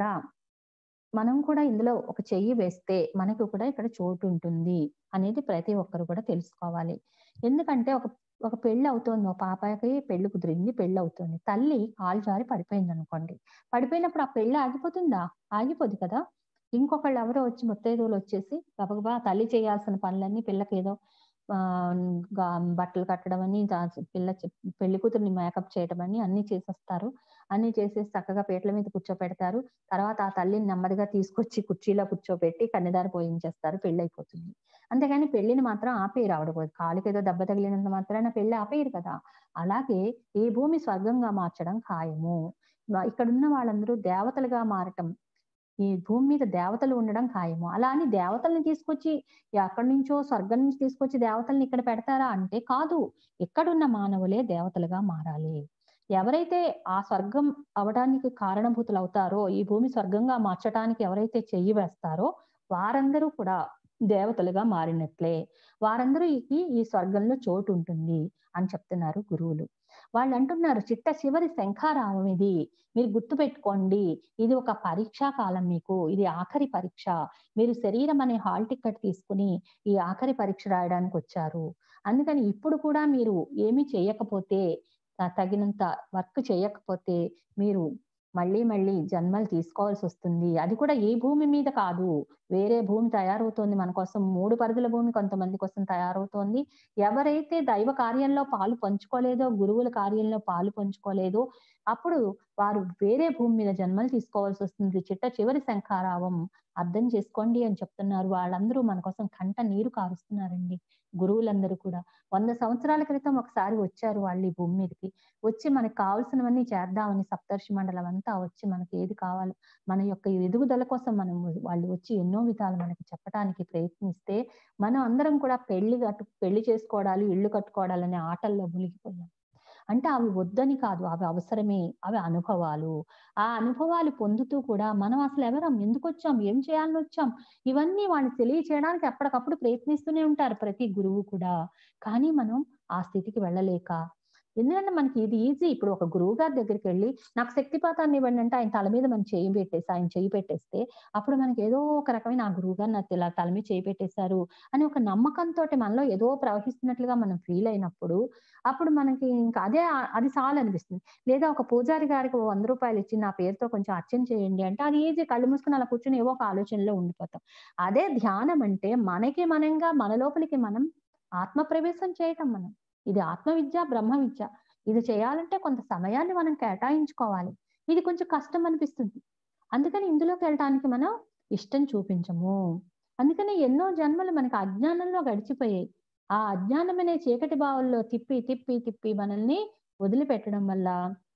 మనం కూడా ఇందులో ఒక చెయ్యి వేస్తే మనకు కూడా ఇక్కడ చోటుంటుంది అనేది ప్రతి ఒక్కరు కూడా తెలుసుకోవాలి. ఎందుకంటే ఒక ఒక పెళ్లి అవుతోంది. ఒక పాపకి పెళ్లి కుదిరింది. పెళ్లవుతుంది. తల్లి కాలు జారి పడిపోయిందనుకోండి. పడిపోయినప్పుడు ఆ పెళ్లి ఆగిపోతుందా? ఆగిపోదు కదా! ఇంకొకళ్ళు ఎవరో వచ్చి ముత్తైదువులొచ్చేసి గబగబా తల్లి చేయాల్సిన పనులన్నీ పిల్లకేదో ఆహ్, గా బట్టలు కట్టడమని, దాచి పిల్ల చె పెళ్లి కూతురిని మేకప్ చేయటమని అన్నీ చేసేస్తారు. అన్నీ చేసేసి చక్కగా పీటల మీద కూర్చోపెడతారు. తర్వాత ఆ తల్లిని నెమ్మదిగా తీసుకొచ్చి కుర్చీలో కూర్చోబెట్టి కన్నెదార పోయించేస్తారు. పెళ్లయిపోతుంది. అంతేగాని పెళ్లిని మాత్రం ఆపేయరు ఆవిడ పోయి. కాలుకేదో దెబ్బ తగిలినంత మాత్రాన పెళ్లి ఆపేయరు కదా! అలాగే ఈ భూమి స్వర్గంగా మార్చడం ఖాయము. వ ఇక్కడున్న వాళ్ళందరూ దేవతలుగా మారటం, ఈ భూమి మీద దేవతలు ఉండడం ఖాయము. అలా అని దేవతల్ని తీసుకొచ్చి ఎక్కడి నుంచో స్వర్గం నుంచి తీసుకొచ్చి దేవతల్ని ఇక్కడ పెడతారా అంటే కాదు. ఇక్కడున్న మానవులే దేవతలుగా మారాలి. ఎవరైతే ఆ స్వర్గం అవ్వడానికి కారణభూతులవుతారో, ఈ భూమి స్వర్గంగా మార్చటానికి ఎవరైతే చెయ్యి వేస్తారో, వారందరూ కూడా దేవతలుగా మారినట్లే. వారందరికి ఈ స్వర్గంలో చోటుంటుంది అని చెప్తున్నారు గురువులు. వాళ్ళంటున్నారు చిట్ట చివరి శంఖారావం ఇది. మీరు గుర్తుపెట్టుకోండి. ఇది ఒక పరీక్షా కాలం మీకు. ఇది ఆఖరి పరీక్ష. మీరు శరీరం అనే హాల్ టికెట్ తీసుకొని ఈ ఆఖరి పరీక్ష రాయడానికొచ్చారు. అందుకని ఇప్పుడు కూడా మీరు ఏమీ చేయకపోతే త తగినంత వర్క్ చేయకపోతే మీరు మళ్ళీ మళ్ళీ జన్మలు తీసుకోవాల్సొస్తుంది. అది కూడా ఈ భూమి మీద కాదు. వేరే భూమి తయారవుతోంది మన కోసం. మూడు పరిధుల భూమి కొంతమంది కోసం తయారవుతోంది. ఎవరైతే దైవ కార్యంలో పాలు పంచుకోలేదో, గురువుల కార్యంలో పాలు పంచుకోలేదో, అప్పుడు వారు వేరే భూమి మీద జన్మలు తీసుకోవాల్సొస్తుంది. చిట్ట చివరి శంఖారావం అర్థం చేసుకోండి అని చెప్తున్నారు. వాళ్ళందరూ మన కోసం కంట నీరు కారుస్తున్నారండి. గురువులందరూ కూడా. వంద సంవత్సరాల క్రితం ఒకసారి వచ్చారు వాళ్ళు ఈ భూమి మీదకి. వచ్చి మనకు కావాల్సినవన్నీ చేద్దామని సప్తర్షి మండలం అంతా వచ్చి మనకి ఏది కావాలో మన యొక్క ఎదుగుదల కోసం మనం వాళ్ళు వచ్చి ఎన్నో విధాలు మనకి చెప్పటానికి ప్రయత్నిస్తే, మనం అందరం కూడా పెళ్లి కట్టు పెళ్లి చేసుకోవడాలు, ఇల్లు కట్టుకోవడాలనే ఆటల్లో మునిగిపోయాం. అంటే అవి వద్దని కాదు. అవి అవసరమే. అవి అనుభవాలు. ఆ అనుభవాలు పొందుతూ కూడా మనం అసలెవరం? ఎందుకొచ్చాం? ఏం చేయాలనొచ్చాం? ఇవన్నీ వాళ్ళకి తెలియచేయడానికి ఎప్పటికప్పుడు ప్రయత్నిస్తూనే ఉంటారు ప్రతి గురువు కూడా. కానీ మనం ఆ స్థితికి వెళ్ళలేక ఎందుకంటే మనకి ఇది ఈజీ. ఇప్పుడు ఒక గురువుగారి దగ్గరికెళ్ళి నాకు శక్తిపాతాన్ని ఇవ్వండి అంటే ఆయన తల మీద మనం చెయ్యి పెట్టేసి ఆయన చెయ్యి పెట్టేస్తే అప్పుడు మనకి ఏదో ఒక రకమైన ఆ గురువుగారు నాకు ఇలా తల మీద చెయ్యి పెట్టేశారు అని ఒక నమ్మకంతోటి మనలో ఏదో ప్రవహిస్తున్నట్లుగా మనం ఫీల్ అయినప్పుడు అప్పుడు మనకి ఇంకా అదే ఆ- అది చాలనిపిస్తుంది. లేదా ఒక పూజారి గారికి ఓ వంద రూపాయలు ఇచ్చి నా పేరుతో కొంచెం అర్చన చేయండి అంటే అది ఈజీ. కళ్ళు మూసుకొని అలా కూర్చొని ఏవో ఒక ఆలోచనలో ఉండిపోతాం. అదే ధ్యానం అంటే మనకి మనంగా మన లోపలికి మనం ఆత్మ ప్రవేశం చేయటం మనం. ఇది ఆత్మ విద్య, బ్రహ్మ విద్య. ఇది చేయాలంటే కొంత సమయాన్ని మనం కేటాయించుకోవాలి. ఇది కొంచెం కష్టం అనిపిస్తుంది. అందుకని ఇందులోకెళ్ళటానికి మనం ఇష్టం చూపించము. అందుకని ఎన్నో జన్మలు మనకు అజ్ఞానంలో గడిచిపోయాయి. ఆ అజ్ఞానం అనే చీకటి బావుల్లో తిప్పి, తిప్పి, తిప్పి మనల్ని వదిలిపెట్టడం వల్ల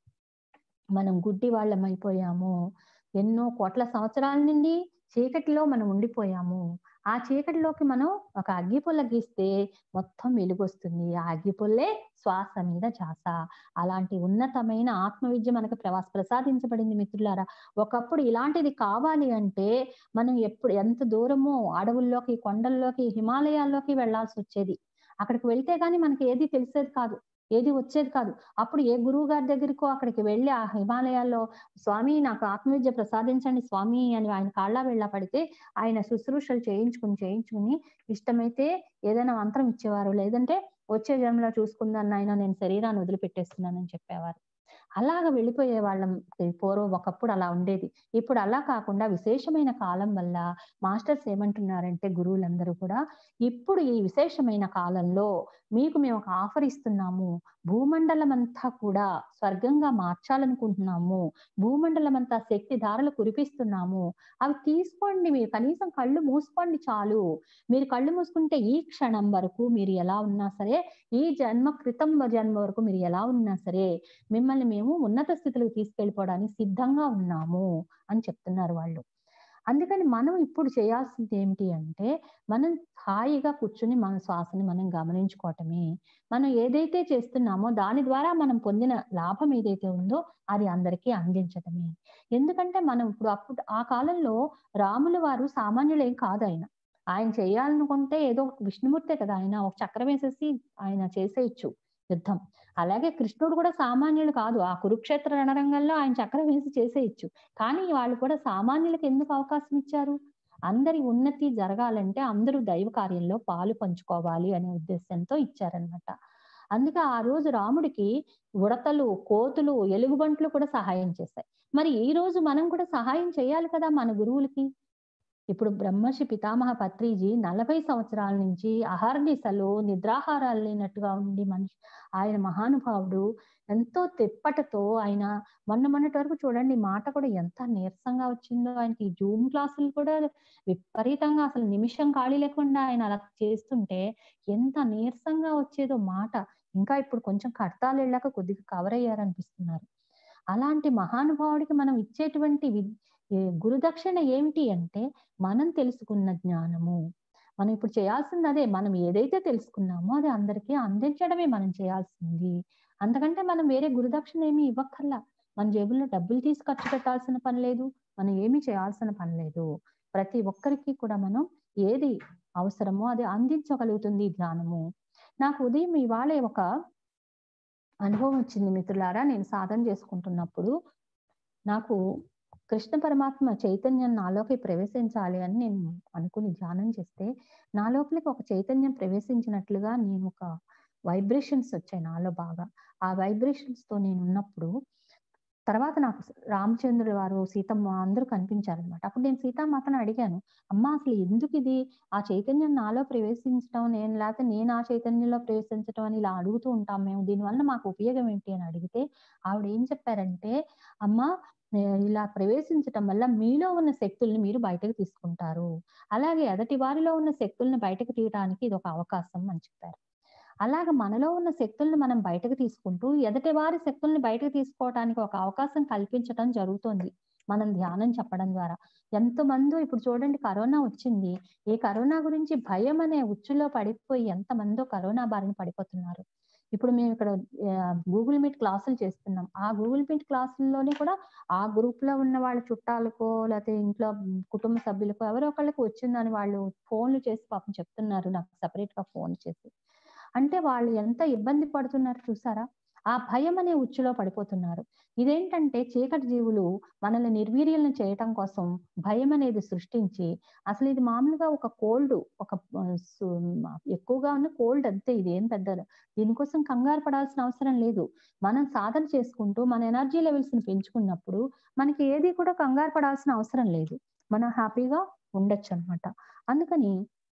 మనం గుడ్డివాళ్ళమైపోయాము. ఎన్నో కోట్ల సంవత్సరాల నుండి చీకటిలో మనం ఉండిపోయాము. ఆ చీకటిలోకి మనం ఒక అగ్గిపుల్ల గీస్తే మొత్తం వెలుగొస్తుంది. ఆ అగ్గిపుల్లే శ్వాస మీద ధ్యాస. అలాంటి ఉన్నతమైన ఆత్మవిద్య మనకు ప్రవాస ప్రసాదించబడింది మిత్రులారా. ఒకప్పుడు ఇలాంటిది కావాలి అంటే మనం ఎప్పుడు ఎంత దూరమో అడవుల్లోకి, కొండల్లోకి, హిమాలయాల్లోకి వెళ్ళాల్సొచ్చేది. అక్కడికి వెళ్తే గాని మనకి ఏది తెలిసేది కాదు. ఏది వచ్చేది కాదు. అప్పుడు ఏ గురువు గారి దగ్గరికో అక్కడికి వెళ్లి ఆ హిమాలయాల్లో స్వామి నాకు ఆత్మవిద్య ప్రసాదించండి స్వామి అని ఆయన కాళ్ళ వేళ్ళ పడితే ఆయన శుశ్రూషలు చేయించుకుని చేయించుకుని ఇష్టమైతే ఏదైనా మంత్రం ఇచ్చేవారు. లేదంటే వచ్చే జన్మలో చూసుకుందాం నాయనా నేను శరీరాన్ని వదిలిపెట్టేస్తున్నానని చెప్పేవారు. అలాగ వెళ్ళిపోయేవాళ్ళం. ఈ పూర్వం ఒకప్పుడు అలా ఉండేది. ఇప్పుడు అలా కాకుండా విశేషమైన కాలం వల్ల మాస్టర్స్ ఏమంటున్నారంటే గురువులందరూ కూడా, ఇప్పుడు ఈ విశేషమైన కాలంలో మీకు మేము ఒక ఆఫర్ ఇస్తున్నాము. భూమండలమంతా కూడా స్వర్గంగా మార్చాలనుకుంటున్నాము. భూమండలమంతా శక్తి ధారలు కురిపిస్తున్నాము. అవి తీసుకోండి మీరు కనీసం కళ్ళు మూసుకోండి చాలు. మీరు కళ్ళు మూసుకుంటే ఈ క్షణం వరకు మీరు ఎలా ఉన్నా సరే, ఈ జన్మ క్రితం జన్మ వరకు మీరు ఎలా ఉన్నా సరే, మిమ్మల్ని మేము ఉన్నత స్థితిలోకి తీసుకెళ్ళిపోవడానికి సిద్ధంగా ఉన్నాము అని చెప్తున్నారు వాళ్ళు. అందుకని మనం ఇప్పుడు చేయాల్సింది ఏంటి అంటే, మనం హాయిగా కూర్చొని మన శ్వాసని మనం గమనించుకోవటమే. మనం ఏదైతే చేస్తున్నామో దాని ద్వారా మనం పొందిన లాభం ఏదైతే ఉందో అది అందరికీ అందించటమే. ఎందుకంటే మనం ఇప్పుడు అప్పుడు ఆ కాలంలో రాముల వారు సామాన్యులేం కాదాయన. ఆయన చేయాలనుకుంటే ఏదో విష్ణుమూర్తే కదా ఆయన, ఒక చక్రం వేసేసి ఆయన చేసేయచ్చు యుద్ధం. అలాగే కృష్ణుడు కూడా సామాన్యుడు కాదు. ఆ కురుక్షేత్ర రణరంగంలో ఆయన చక్రం వేసి చేసేయచ్చు. కానీ వాళ్ళు కూడా సామాన్యులకు ఎందుకు అవకాశం ఇచ్చారు? అందరి ఉన్నతి జరగాలంటే అందరూ దైవ కార్యంలో పాలు పంచుకోవాలి అనే ఉద్దేశంతో ఇచ్చారనమాట. అందుకే ఆ రోజు రాముడికి ఉడతలు, కోతులు, ఎలుగుబంట్లు కూడా సహాయం చేశాయి. మరి ఈ రోజు మనం కూడా సహాయం చేయాలి కదా మన గురువులకి. ఇప్పుడు బ్రహ్మర్షి పితామహ పత్రిజీ నలభై సంవత్సరాల నుంచి అహర్నిశలు నిద్రాహారాలు లేనట్టుగా ఉండి మనిషి ఆయన మహానుభావుడు ఎంతో తెప్పటతో ఆయన మొన్న మొన్నటి వరకు చూడండి మాట కూడా ఎంత నీరసంగా వచ్చిందో ఆయనకి. జూమ్ క్లాసులు కూడా విపరీతంగా అసలు నిమిషం ఖాళీ లేకుండా ఆయన అలా చేస్తుంటే ఎంత నీరసంగా వచ్చేదో మాట. ఇంకా ఇప్పుడు కొంచెం కడతాలు వెళ్ళాక కొద్దిగా కవర్ అయ్యారనిపిస్తున్నారు. అలాంటి మహానుభావుడికి మనం ఇచ్చేటువంటి వి గురుదక్షిణ ఏమిటి అంటే మనం తెలుసుకున్న జ్ఞానము. మనం ఇప్పుడు చేయాల్సింది అదే. మనం ఏదైతే తెలుసుకున్నామో అది అందరికీ అందించడమే మనం చేయాల్సింది. అంతకంటే మనం వేరే గురుదక్షిణ ఏమీ ఇవ్వక్కర్లా. మన జేబుల్లో డబ్బులు తీసి ఖర్చు పెట్టాల్సిన పని లేదు. మనం ఏమీ చేయాల్సిన పని లేదు. ప్రతి ఒక్కరికి కూడా మనం ఏది అవసరమో అది అందించగలుగుతుంది ఈ జ్ఞానము. నాకు ఉదయం ఇవాళే ఒక అనుభవం వచ్చింది మిత్రులారా. నేను సాధన చేసుకుంటున్నప్పుడు నాకు కృష్ణ పరమాత్మ చైతన్యం నాలోకి ప్రవేశించాలి అని నేను అనుకుని ధ్యానం చేస్తే నా లోపలికి ఒక చైతన్యం ప్రవేశించినట్లుగా నేను ఒక వైబ్రేషన్స్ వచ్చాయి నాలో బాగా. ఆ వైబ్రేషన్స్ తో నేను ఉన్నప్పుడు తర్వాత నాకు రామచంద్రుడు వారు, సీతమ్మ అందరూ కనిపించారనమాట. అప్పుడు నేను సీతామాతను అడిగాను, అమ్మ అసలు ఎందుకు ఇది? ఆ చైతన్యం నాలో ప్రవేశించడం, నేను లేకపోతే నేను ఆ చైతన్యంలో ప్రవేశించడం అని ఇలా అడుగుతూ ఉంటాం మేము. దీనివల్ల మాకు ఉపయోగం ఏంటి అని అడిగితే ఆవిడ ఏం చెప్పారంటే, అమ్మ ఇలా ప్రవేశించటం వల్ల మీలో ఉన్న శక్తుల్ని మీరు బయటకు తీసుకుంటారు. అలాగే ఎదటి వారిలో ఉన్న శక్తుల్ని బయటకు తీయడానికి ఇది ఒక అవకాశం అని చెప్పారు. అలాగ మనలో ఉన్న శక్తుల్ని మనం బయటకు తీసుకుంటూ ఎదటి వారి శక్తుల్ని బయటకు తీసుకోవడానికి ఒక అవకాశం కల్పించడం జరుగుతోంది మనం ధ్యానం చెప్పడం ద్వారా. ఎంతమందో ఇప్పుడు చూడండి కరోనా వచ్చింది. ఈ కరోనా గురించి భయం అనే ఉచ్చులో పడిపోయి ఎంతమందో కరోనా బారిన పడిపోతున్నారు. ఇప్పుడు మేము ఇక్కడ గూగుల్ మీట్ క్లాసులు చేస్తున్నాం. ఆ గూగుల్ మీట్ క్లాసుల్లోనే కూడా ఆ గ్రూప్ లో ఉన్న వాళ్ళ చుట్టాలకో లేకపోతే ఇంట్లో కుటుంబ సభ్యులకో ఎవరో ఒకళ్ళకి వచ్చిందని వాళ్ళు ఫోన్లు చేసి పాపం చెప్తున్నారు నాకు సపరేట్ గా ఫోన్ చేసి. అంటే వాళ్ళు ఎంత ఇబ్బంది పడుతున్నారు చూసారా? ఆ భయం అనే ఉచ్చులో పడిపోతున్నారు. ఇదేంటంటే చీకటి జీవులు మనల్ని నిర్వీర్యాలను చేయటం కోసం భయం అనేది సృష్టించి, అసలు ఇది మామూలుగా ఒక కోల్డ్, ఒక ఎక్కువగా ఉన్న కోల్డ్ అంతే, ఇది ఏం పెద్దది. దీనికోసం కంగారు పడాల్సిన అవసరం లేదు. మనం సాధన చేసుకుంటూ మన ఎనర్జీ లెవెల్స్ ని పెంచుకున్నప్పుడు మనకి ఏది కూడా కంగారు పడాల్సిన అవసరం లేదు. మనం హ్యాపీగా ఉండొచ్చు అనమాట. అందుకని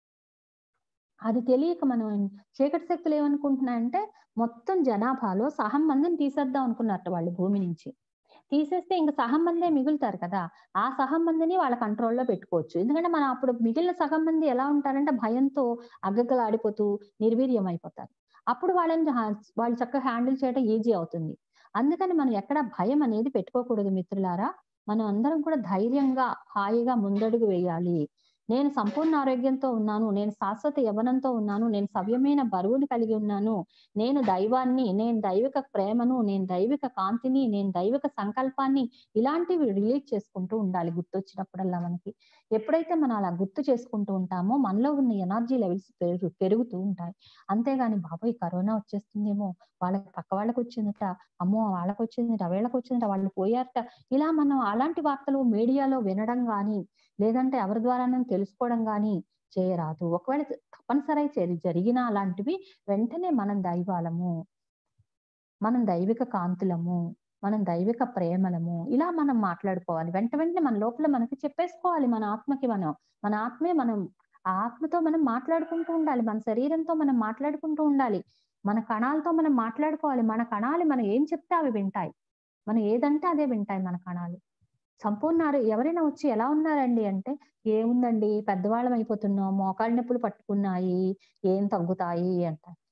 అది తెలియక మనం చీకటి శక్తులు ఏమనుకుంటున్నాయంటే మొత్తం జనాభాలో సహం మందిని తీసేద్దాం అనుకున్నట్టు వాళ్ళు భూమి నుంచి. తీసేస్తే ఇంక సగం మందే మిగులుతారు కదా! ఆ సగం మందిని వాళ్ళ కంట్రోల్‌లో పెట్టుకోవచ్చు. ఎందుకంటే మనం అప్పుడు మిగిలిన సగం మంది ఎలా ఉంటారంటే భయంతో అగ్గగ్గలాడిపోతూ నిర్వీర్యం అయిపోతారు. అప్పుడు వాళ్ళని హా వాళ్ళు చక్కగా హ్యాండిల్ చేయడం ఈజీ అవుతుంది. అందుకని మనం ఎక్కడ భయం అనేది పెట్టుకోకూడదు మిత్రులారా. మనం అందరం కూడా ధైర్యంగా, హాయిగా ముందడుగు వేయాలి. నేను సంపూర్ణ ఆరోగ్యంతో ఉన్నాను. నేను శాశ్వత యవ్వనంతో ఉన్నాను. నేను సవ్యమైన బరువును కలిగి ఉన్నాను. నేను దైవాన్ని, నేను దైవిక ప్రేమను, నేను దైవిక కాంతిని, నేను దైవిక సంకల్పాన్ని ఇలాంటివి రిలీజ్ చేసుకుంటూ ఉండాలి గుర్తొచ్చినప్పుడల్లా మనకి. ఎప్పుడైతే మనం అలా గుర్తు చేసుకుంటూ ఉంటామో మనలో ఉన్న ఎనర్జీ లెవెల్స్ పెరుగు పెరుగుతూ ఉంటాయి. అంతేగాని బాబోయ్! కరోనా వచ్చేస్తుందేమో, వాళ్ళకి పక్క వాళ్ళకి వచ్చిందట, అమ్మో వాళ్ళకి వచ్చిందట, వీళ్ళకి వచ్చిందట, వాళ్ళు పోయారట. ఇలా మనం అలాంటి వార్తలు మీడియాలో వినడం గాని, లేదంటే ఎవరి ద్వారానో తెలుసుకోవడం గాని చేయరాదు. ఒకవేళ తప్పనిసరి చరి జరిగినా అలాంటివి వెంటనే మనం దైవాలము, మనం దైవిక కాంతులము, మనం దైవిక ప్రేమలము ఇలా మనం మాట్లాడుకోవాలి. వెంట వెంటనే మన లోపల మనకి చెప్పేసుకోవాలి. మన ఆత్మకి మనం. మన ఆత్మే మనం. ఆ ఆత్మతో మనం మాట్లాడుకుంటూ ఉండాలి. మన శరీరంతో మనం మాట్లాడుకుంటూ ఉండాలి. మన కణాలతో మనం మాట్లాడుకోవాలి. మన కణాలు మనం ఏం చెప్తే అవి వింటాయి. మనం ఏదంటే అదే వింటాయి మన కణాలు. సంపూర్ణ ఆరో ఎవరైనా వచ్చి ఎలా ఉన్నారండి అంటే, ఏముందండి పెద్దవాళ్ళం అయిపోతున్నాం, మోకాళ్ళ నొప్పులు పట్టుకున్నాయి, ఏం తగ్గుతాయి అంటారు.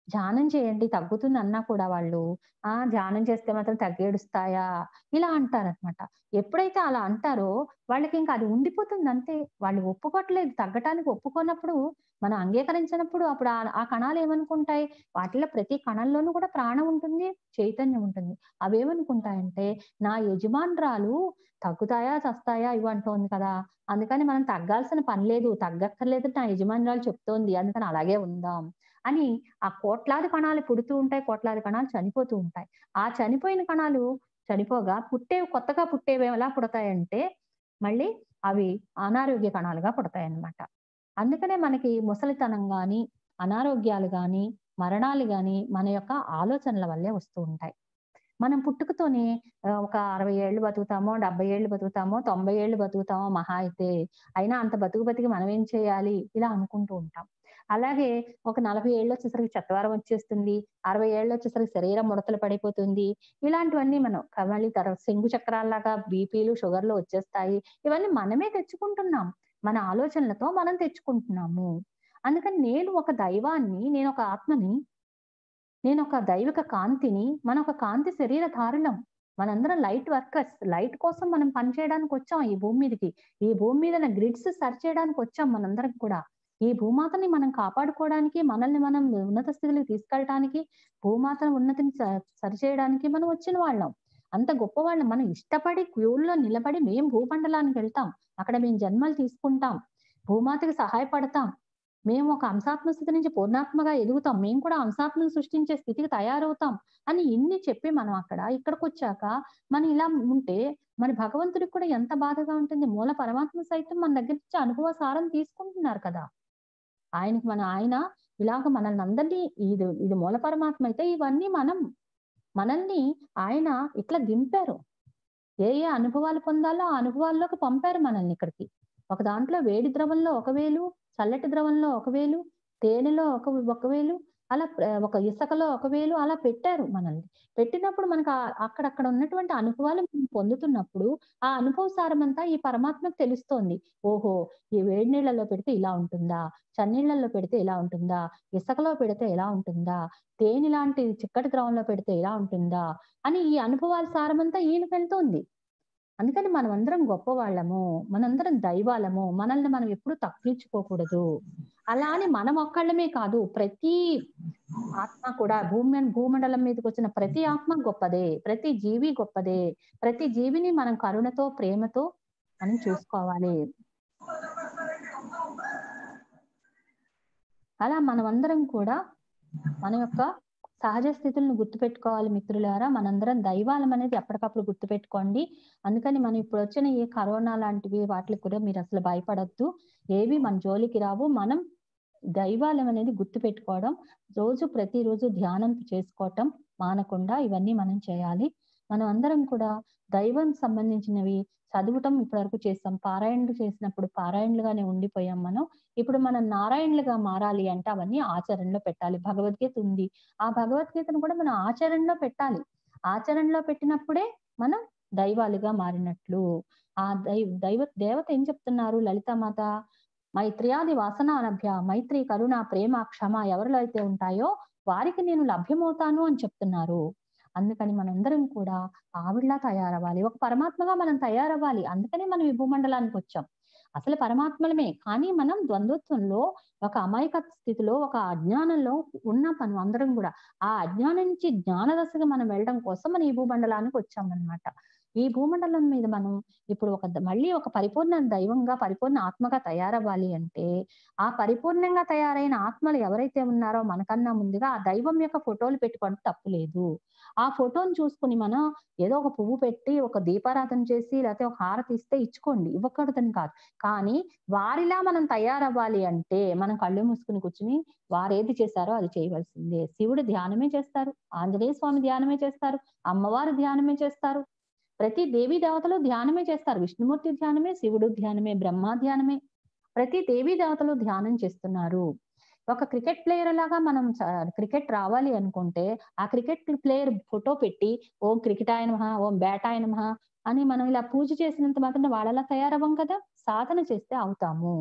ధ్యానం చేయండి తగ్గుతుంది అన్నా కూడా వాళ్ళు, ఆ! ధ్యానం చేస్తే మాత్రం తగ్గేడుస్తాయా? ఇలా అంటారనమాట. ఎప్పుడైతే అలా అంటారో వాళ్ళకింక అది ఉండిపోతుంది అంతే. వాళ్ళు ఒప్పుకోవట్లేదు. తగ్గటానికి ఒప్పుకోనప్పుడు, మనం అంగీకరించనప్పుడు అప్పుడు ఆ ఆ కణాలు ఏమనుకుంటాయి? వాటిలో ప్రతి కణంలోనూ కూడా ప్రాణం ఉంటుంది, చైతన్యం ఉంటుంది. అవేమనుకుంటాయంటే, నా యజమానురాలు తగ్గుతాయా? చస్తాయా? ఇవి అంటోంది కదా! అందుకని మనం తగ్గాల్సిన పని లేదు. తగ్గక్కర్లేదు నా యజమానురాలు చెప్తోంది. అందుకని అలాగే ఉందాం అని ఆ కోట్లాది కణాలు పుడుతూ ఉంటాయి. కోట్లాది కణాలు చనిపోతూ ఉంటాయి. ఆ చనిపోయిన కణాలు చనిపోగా పుట్టేవి కొత్తగా పుట్టేవి ఎలా పుడతాయంటే, మళ్ళీ అవి అనారోగ్య కణాలుగా పుడతాయన్నమాట. అందుకనే మనకి ముసలితనం గాని, అనారోగ్యాలు గాని, మరణాలు గాని మన యొక్క ఆలోచనల వల్లే వస్తూ ఉంటాయి. మనం పుట్టుకతోనే ఆహ్, ఒక అరవై ఏళ్ళు బతుకుతామో, డెబ్బై ఏళ్ళు బతుకుతామో, తొంభై ఏళ్ళు బతుకుతామో మహా అయితే. అయినా అంత బతుకు బతికి మనం ఏం చేయాలి? ఇలా అనుకుంటూ ఉంటాం. అలాగే ఒక నలభై ఏళ్ళొచ్చేసరికి చత్వారం వచ్చేస్తుంది. అరవై ఏళ్ళొచ్చేసరికి శరీరం ముడతలు పడిపోతుంది. ఇలాంటివన్నీ మనం క మళ్ళీ తర్వాత శంకు చక్రాల్లాగా బీపీలు, షుగర్‌లు వచ్చేస్తాయి. ఇవన్నీ మనమే తెచ్చుకుంటున్నాం. మన ఆలోచనలతో మనం తెచ్చుకుంటున్నాము. అందుకని నేను ఒక దైవాన్ని, నేనొక ఆత్మని, నేనొక దైవిక కాంతిని, మనొక కాంతి శరీరధారులం. మనందరం లైట్ వర్కర్స్. లైట్ కోసం మనం పని చేయడానికొచ్చాం ఈ భూమి మీదకి. ఈ భూమి మీదన గ్రిడ్స్ సరి చేయడానికొచ్చాం మనందరం కూడా. ఈ భూమాతని మనం కాపాడుకోవడానికి, మనల్ని మనం ఉన్నత స్థితిలోకి తీసుకెళ్ళటానికి, భూమాతను ఉన్నతిని స సరిచేయడానికి మనం వచ్చిన వాళ్ళం. అంత గొప్పవాళ్ళం. మనం ఇష్టపడి క్యూలో నిలబడి మేం భూమండలానికెళ్తాం. అక్కడ మేము జన్మలు తీసుకుంటాం. భూమాతకి సహాయపడతాం. మేము ఒక అంశాత్మ స్థితి నుంచి పూర్ణాత్మగా ఎదుగుతాం. మేము కూడా అంశాత్మను సృష్టించే స్థితికి తయారవుతాం అని ఇన్ని చెప్పి మనం అక్కడ ఇక్కడికొచ్చాక మనం ఇలా ఉంటే మరి భగవంతుడికి కూడా ఎంత బాధగా ఉంటుంది. మూల పరమాత్మ సైతం మన దగ్గర నుంచి అనుభవ సారం తీసుకుంటున్నారు కదా! ఆయనకి మన ఆయన ఇలాగ మనల్ని అందరినీ ఇది ఇది మూల పరమాత్మ అయితే ఇవన్నీ మనం. మనల్ని ఆయన ఇట్లా దింపారు. ఏ ఏ అనుభవాలు పొందాలో ఆ అనుభవాల్లోకి పంపారు మనల్ని ఇక్కడికి. ఒక దాంట్లో వేడి ద్రవంలో ఒక వేలు, చల్లటి ద్రవంలో ఒక వేలు, తేనెలో ఒక ఒక వేలు, అలా ప్ర ఒక ఇసకలో ఒక వేలు అలా పెట్టారు మనల్ని. పెట్టినప్పుడు మనకు ఆహ్, అక్కడక్కడ ఉన్నటువంటి అనుభవాలు మనం పొందుతున్నప్పుడు, ఆ అనుభవ సారమంతా ఈ పరమాత్మకు తెలుస్తోంది. ఓహో! ఈ వేడి నీళ్ళలో పెడితే ఇలా ఉంటుందా? చన్నీళ్ళలో పెడితే ఇలా ఉంటుందా? ఇసకలో పెడితే ఎలా ఉంటుందా? తేనె లాంటి చిక్కటి ద్రవంలో పెడితే ఇలా ఉంటుందా? అని ఈ అనుభవాల సారమంతా ఈయనకి వెళ్తోంది. అందుకని మనమందరం గొప్పవాళ్ళము. మనందరం దైవాలము. మనల్ని మనం ఎప్పుడు తగ్గించుకోకూడదు. అలా అని మనం ఒక్కళ్ళమే కాదు. ప్రతి ఆత్మ కూడా భూమి భూమండలం మీదకొచ్చిన ప్రతి ఆత్మ గొప్పదే. ప్రతి జీవి గొప్పదే. ప్రతి జీవిని మనం కరుణతో, ప్రేమతో మనం చూసుకోవాలి. అలా మనమందరం కూడా మన యొక్క సహజ స్థితులను గుర్తుపెట్టుకోవాలి మిత్రులారా. మనందరం దైవాలమనేది ఎప్పటికప్పుడు గుర్తుపెట్టుకోండి. అందుకని మనం ఇప్పుడొచ్చిన ఈ కరోనా లాంటివి వాటిలికి కూడా మీరసలు భయపడొద్దు. ఏవి మన జోలికి రావు. మనం దైవాలమనేది గుర్తుపెట్టుకోవడం, రోజు ప్రతిరోజు ధ్యానం చేసుకోవటం మానకుండా ఇవన్నీ మనం చేయాలి. మనం అందరం కూడా దైవం సంబంధించినవి చదవటం ఇప్పటివరకు చేసాం. పారాయణలు చేసినప్పుడు పారాయణలుగానే ఉండిపోయాం మనం. ఇప్పుడు మనం నారాయణులుగా మారాలి అంటే అవన్నీ ఆచరణలో పెట్టాలి. భగవద్గీత ఉంది. ఆ భగవద్గీతను కూడా మనం ఆచరణలో పెట్టాలి. ఆచరణలో పెట్టినప్పుడే మనం దైవాలుగా మారినట్లు. ఆ దై దైవ దేవత ఏం చెప్తున్నారు లలితామాత? మైత్ర్యాది వాసనానభ్య మైత్రి, కరుణ, ప్రేమ, క్షమ ఎవరిలో అయితే ఉంటాయో వారికి నేను లభ్యమవుతాను అని చెప్తున్నారు. అందుకని మనందరం కూడా ఆవిడలా తయారవ్వాలి. ఒక పరమాత్మగా మనం తయారవ్వాలి. అందుకనే మనం ఈ భూమండలానికొచ్చాం. అసలు పరమాత్మలమే. కానీ మనం ద్వంద్వత్వంలో ఒక అమాయక స్థితిలో, ఒక అజ్ఞానంలో ఉన్నాం మనం అందరం గూడా. ఆ అజ్ఞానం నుంచి జ్ఞాన దశగా మనం వెళ్ళడం కోసం మనం ఈ భూమండలానికి వచ్చామనమాట. ఈ భూమండలం మీద మనం ఇప్పుడు ఒక ద మళ్ళీ ఒక పరిపూర్ణ దైవంగా, పరిపూర్ణ ఆత్మగా తయారవ్వాలి అంటే, ఆ పరిపూర్ణంగా తయారైన ఆత్మలు ఎవరైతే ఉన్నారో మనకన్నా ముందుగా ఆ దైవం యొక్క ఫోటోలు పెట్టుకోవడం తప్పు లేదు. ఆ ఫోటోని చూసుకొని మనం ఏదో ఒక పువ్వు పెట్టి, ఒక దీపారాధన చేసి, లేతే ఒక హారతి ఇస్తే ఇచ్చుకోండి. ఇవ్వకూడదని కాదు. కానీ వారిలా మనం తయారవ్వాలి అంటే, మనం కళ్ళు మూసుకొని కూర్చొని వారేది చేశారో అది చేయవలసిందే. శివుడు ధ్యానమే చేస్తారు. ఆంజనేయ స్వామి ధ్యానమే చేస్తారు. అమ్మవారు ధ్యానమే చేస్తారు. ప్రతి దేవీ దేవతలు ధ్యానమే చేస్తారు. విష్ణుమూర్తి ధ్యానమే, శివుడు ధ్యానమే, బ్రహ్మ ధ్యానమే. ప్రతి దేవీ దేవతలు ధ్యానం చేస్తున్నారు. ఒక క్రికెట్ ప్లేయర్ లాగా మనం చ క్రికెట్ రావాలి అనుకుంటే, ఆ క్రికెట్ ప్లేయర్ ఫోటో పెట్టి, ఓం క్రికెటాయ నమః, ఓం బ్యాటాయ నమః అని మనం ఇలా పూజ చేసినంత మాత్రాన వాళ్ళలా తయారవ్వం కదా! సాధన చేస్తే అవుతాము.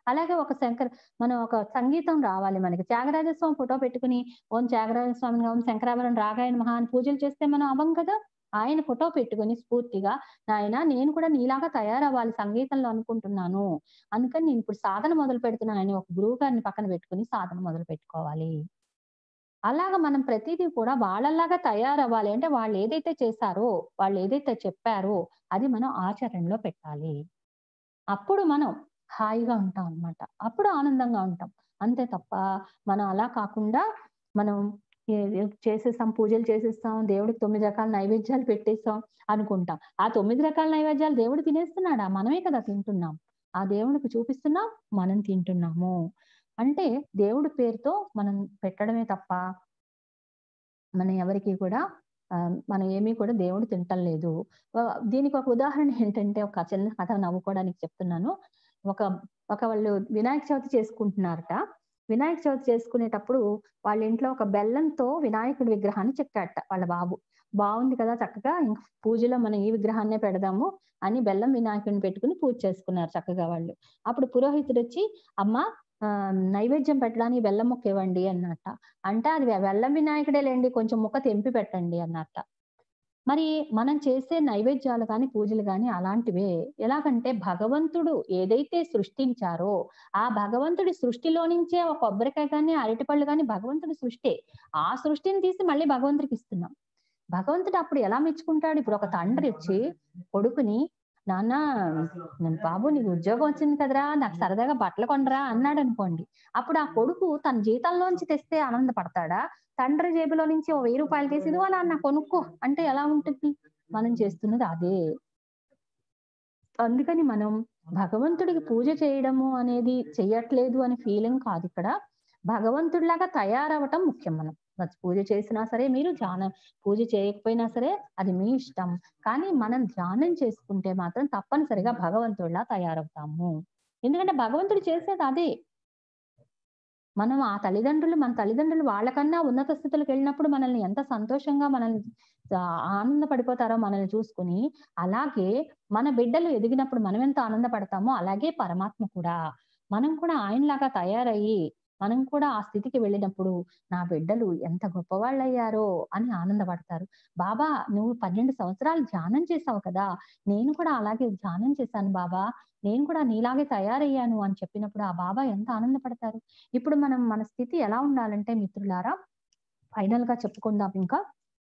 అలాగే ఒక శంకర మనం ఒక సంగీతం రావాలి మనకి. త్యాగరాజ స్వామి ఫోటో పెట్టుకుని ఓం త్యాగరాజ స్వామిని ఓం శంకరాభరణం రాగాయన మహా అని పూజలు చేస్తే మనం అవ్వం కదా! ఆయన ఫోటో పెట్టుకొని స్ఫూర్తిగా నాయనా నేను కూడా నీలాగా తయారవ్వాలి సంగీతంలో అనుకుంటున్నాను. అందుకని నేను ఇప్పుడు సాధన మొదలు పెడుతున్నాను అని ఒక గురువు గారిని పక్కన పెట్టుకొని సాధన మొదలు పెట్టుకోవాలి. అలాగా మనం ప్రతీదీ కూడా వాళ్ళలాగా తయారవ్వాలి. అంటే వాళ్ళు ఏదైతే చేశారో, వాళ్ళు ఏదైతే చెప్పారో అది మనం ఆచరణలో పెట్టాలి. అప్పుడు మనం హాయిగా ఉంటాం అన్నమాట. అప్పుడు ఆనందంగా ఉంటాం. అంతే తప్ప మనం అలా కాకుండా మనం ఏ ఏ చేసేసాం, పూజలు చేసేస్తాం, దేవుడికి తొమ్మిది రకాల నైవేద్యాలు పెట్టేసాం అనుకుంటాం. ఆ తొమ్మిది రకాల నైవేద్యాలు దేవుడు తినేస్తున్నాడా? మనమే కదా తింటున్నాం. ఆ దేవుడికి చూపిస్తున్నాం, మనం తింటున్నాము. అంటే దేవుడి పేరుతో మనం పెట్టడమే తప్ప మనం ఎవరికీ కూడా ఆహ్, మనం ఏమీ కూడా దేవుడు తింటం లేదు. ఆహ్, దీనికి ఒక ఉదాహరణ ఏంటంటే ఒక చిన్న కథ నవ్వుకోవడానికి చెప్తున్నాను. ఒక ఒక వాళ్ళు వినాయక చవితి చేసుకుంటున్నారట. వినాయక చవితి చేసుకునేటప్పుడు వాళ్ళ ఇంట్లో ఒక బెల్లంతో వినాయకుడి విగ్రహాన్ని చెక్కాడట వాళ్ళ బాబు. బావుంది కదా! చక్కగా ఇంక పూజలో మనం ఈ విగ్రహాన్నే పెడదాము అని బెల్లం వినాయకుడిని పెట్టుకొని పూజ చేసుకున్నారు చక్కగా వాళ్ళు. అప్పుడు పురోహితుడొచ్చి అమ్మ ఆహ్, నైవేద్యం పెట్టడానికి బెల్లం ముక్క ఇవ్వండి అన్నట్ట. అంటే అది వె బెల్లం వినాయకుడే లెండి కొంచెం ముక్క తెంపి పెట్టండి అన్నట్ట. మరి మనం చేసే నైవేద్యాలు గాని, పూజలు గాని అలాంటివే. ఎలాగంటే భగవంతుడు ఏదైతే సృష్టించారో, ఆ భగవంతుడి సృష్టిలో నుంచే ఒక కొబ్బరికాయ గాని, అరటిపళ్ళు గాని భగవంతుడి సృష్టే. ఆ సృష్టిని తీసి మళ్ళీ భగవంతుడికి ఇస్తున్నాం. భగవంతుడు అప్పుడు ఎలా మెచ్చుకుంటాడు? ఇప్పుడు ఒక తండ్రి వచ్చి కొడుకుని నాన్న హ్మ్, బాబు నీకు ఉద్యోగం వచ్చింది కదరా! నాకు సరదాగా బట్టలు కొనరా అన్నాడనుకోండి. అప్పుడు ఆ కొడుకు తన జీతంలోంచి తెస్తే ఆనందపడతాడా? తండ్రి జేబులో నుంచి ఓ రూ. వెయ్యి తీసి ఇదిగో నాన్న కొనుక్కో అంటే ఎలా ఉంటుంది? మనం చేస్తున్నది అదే. అందుకని మనం భగవంతుడికి పూజ చేయడము అనేది చెయ్యట్లేదు అని ఫీలింగ్ కాదిక్కడ. భగవంతుడిలాగా తయారవ్వటం ముఖ్యం మనం. మరి పూజ చేసినా సరే మీరు ధ్యానం పూజ చేయకపోయినా సరే అది మీ ఇష్టం. కానీ మనం ధ్యానం చేసుకుంటే మాత్రం తప్పనిసరిగా భగవంతుడిలా తయారవుతాము. ఎందుకంటే భగవంతుడు చేసేది అదే. మనం ఆ తల్లిదండ్రులు మన తల్లిదండ్రులు వాళ్ళకన్నా ఉన్నత స్థితులకెళ్ళినప్పుడు మనల్ని ఎంత సంతోషంగా మనల్ని ఆహ్, ఆనందపడిపోతారో మనల్ని చూసుకొని, అలాగే మన బిడ్డలు ఎదిగినప్పుడు మనం ఎంత ఆనందపడతామో అలాగే పరమాత్మ కూడా. మనం కూడా ఆయనలాగా తయారయ్యి, మనం కూడా ఆ స్థితికి వెళ్ళినప్పుడు నా బిడ్డలు ఎంత గొప్పవాళ్ళయ్యారో అని ఆనందపడతారు. బాబా నువ్వు పన్నెండు సంవత్సరాలు ధ్యానం చేశావు కదా! నేను కూడా అలాగే ధ్యానం చేశాను బాబా. నేను కూడా నీలాగే తయారయ్యాను అని చెప్పినప్పుడు ఆ బాబా ఎంత ఆనందపడతారు. ఇప్పుడు మనం మన స్థితి ఎలా ఉండాలంటే మిత్రులారా, ఫైనల్‌గా చెప్పుకుందాం ఇంకా.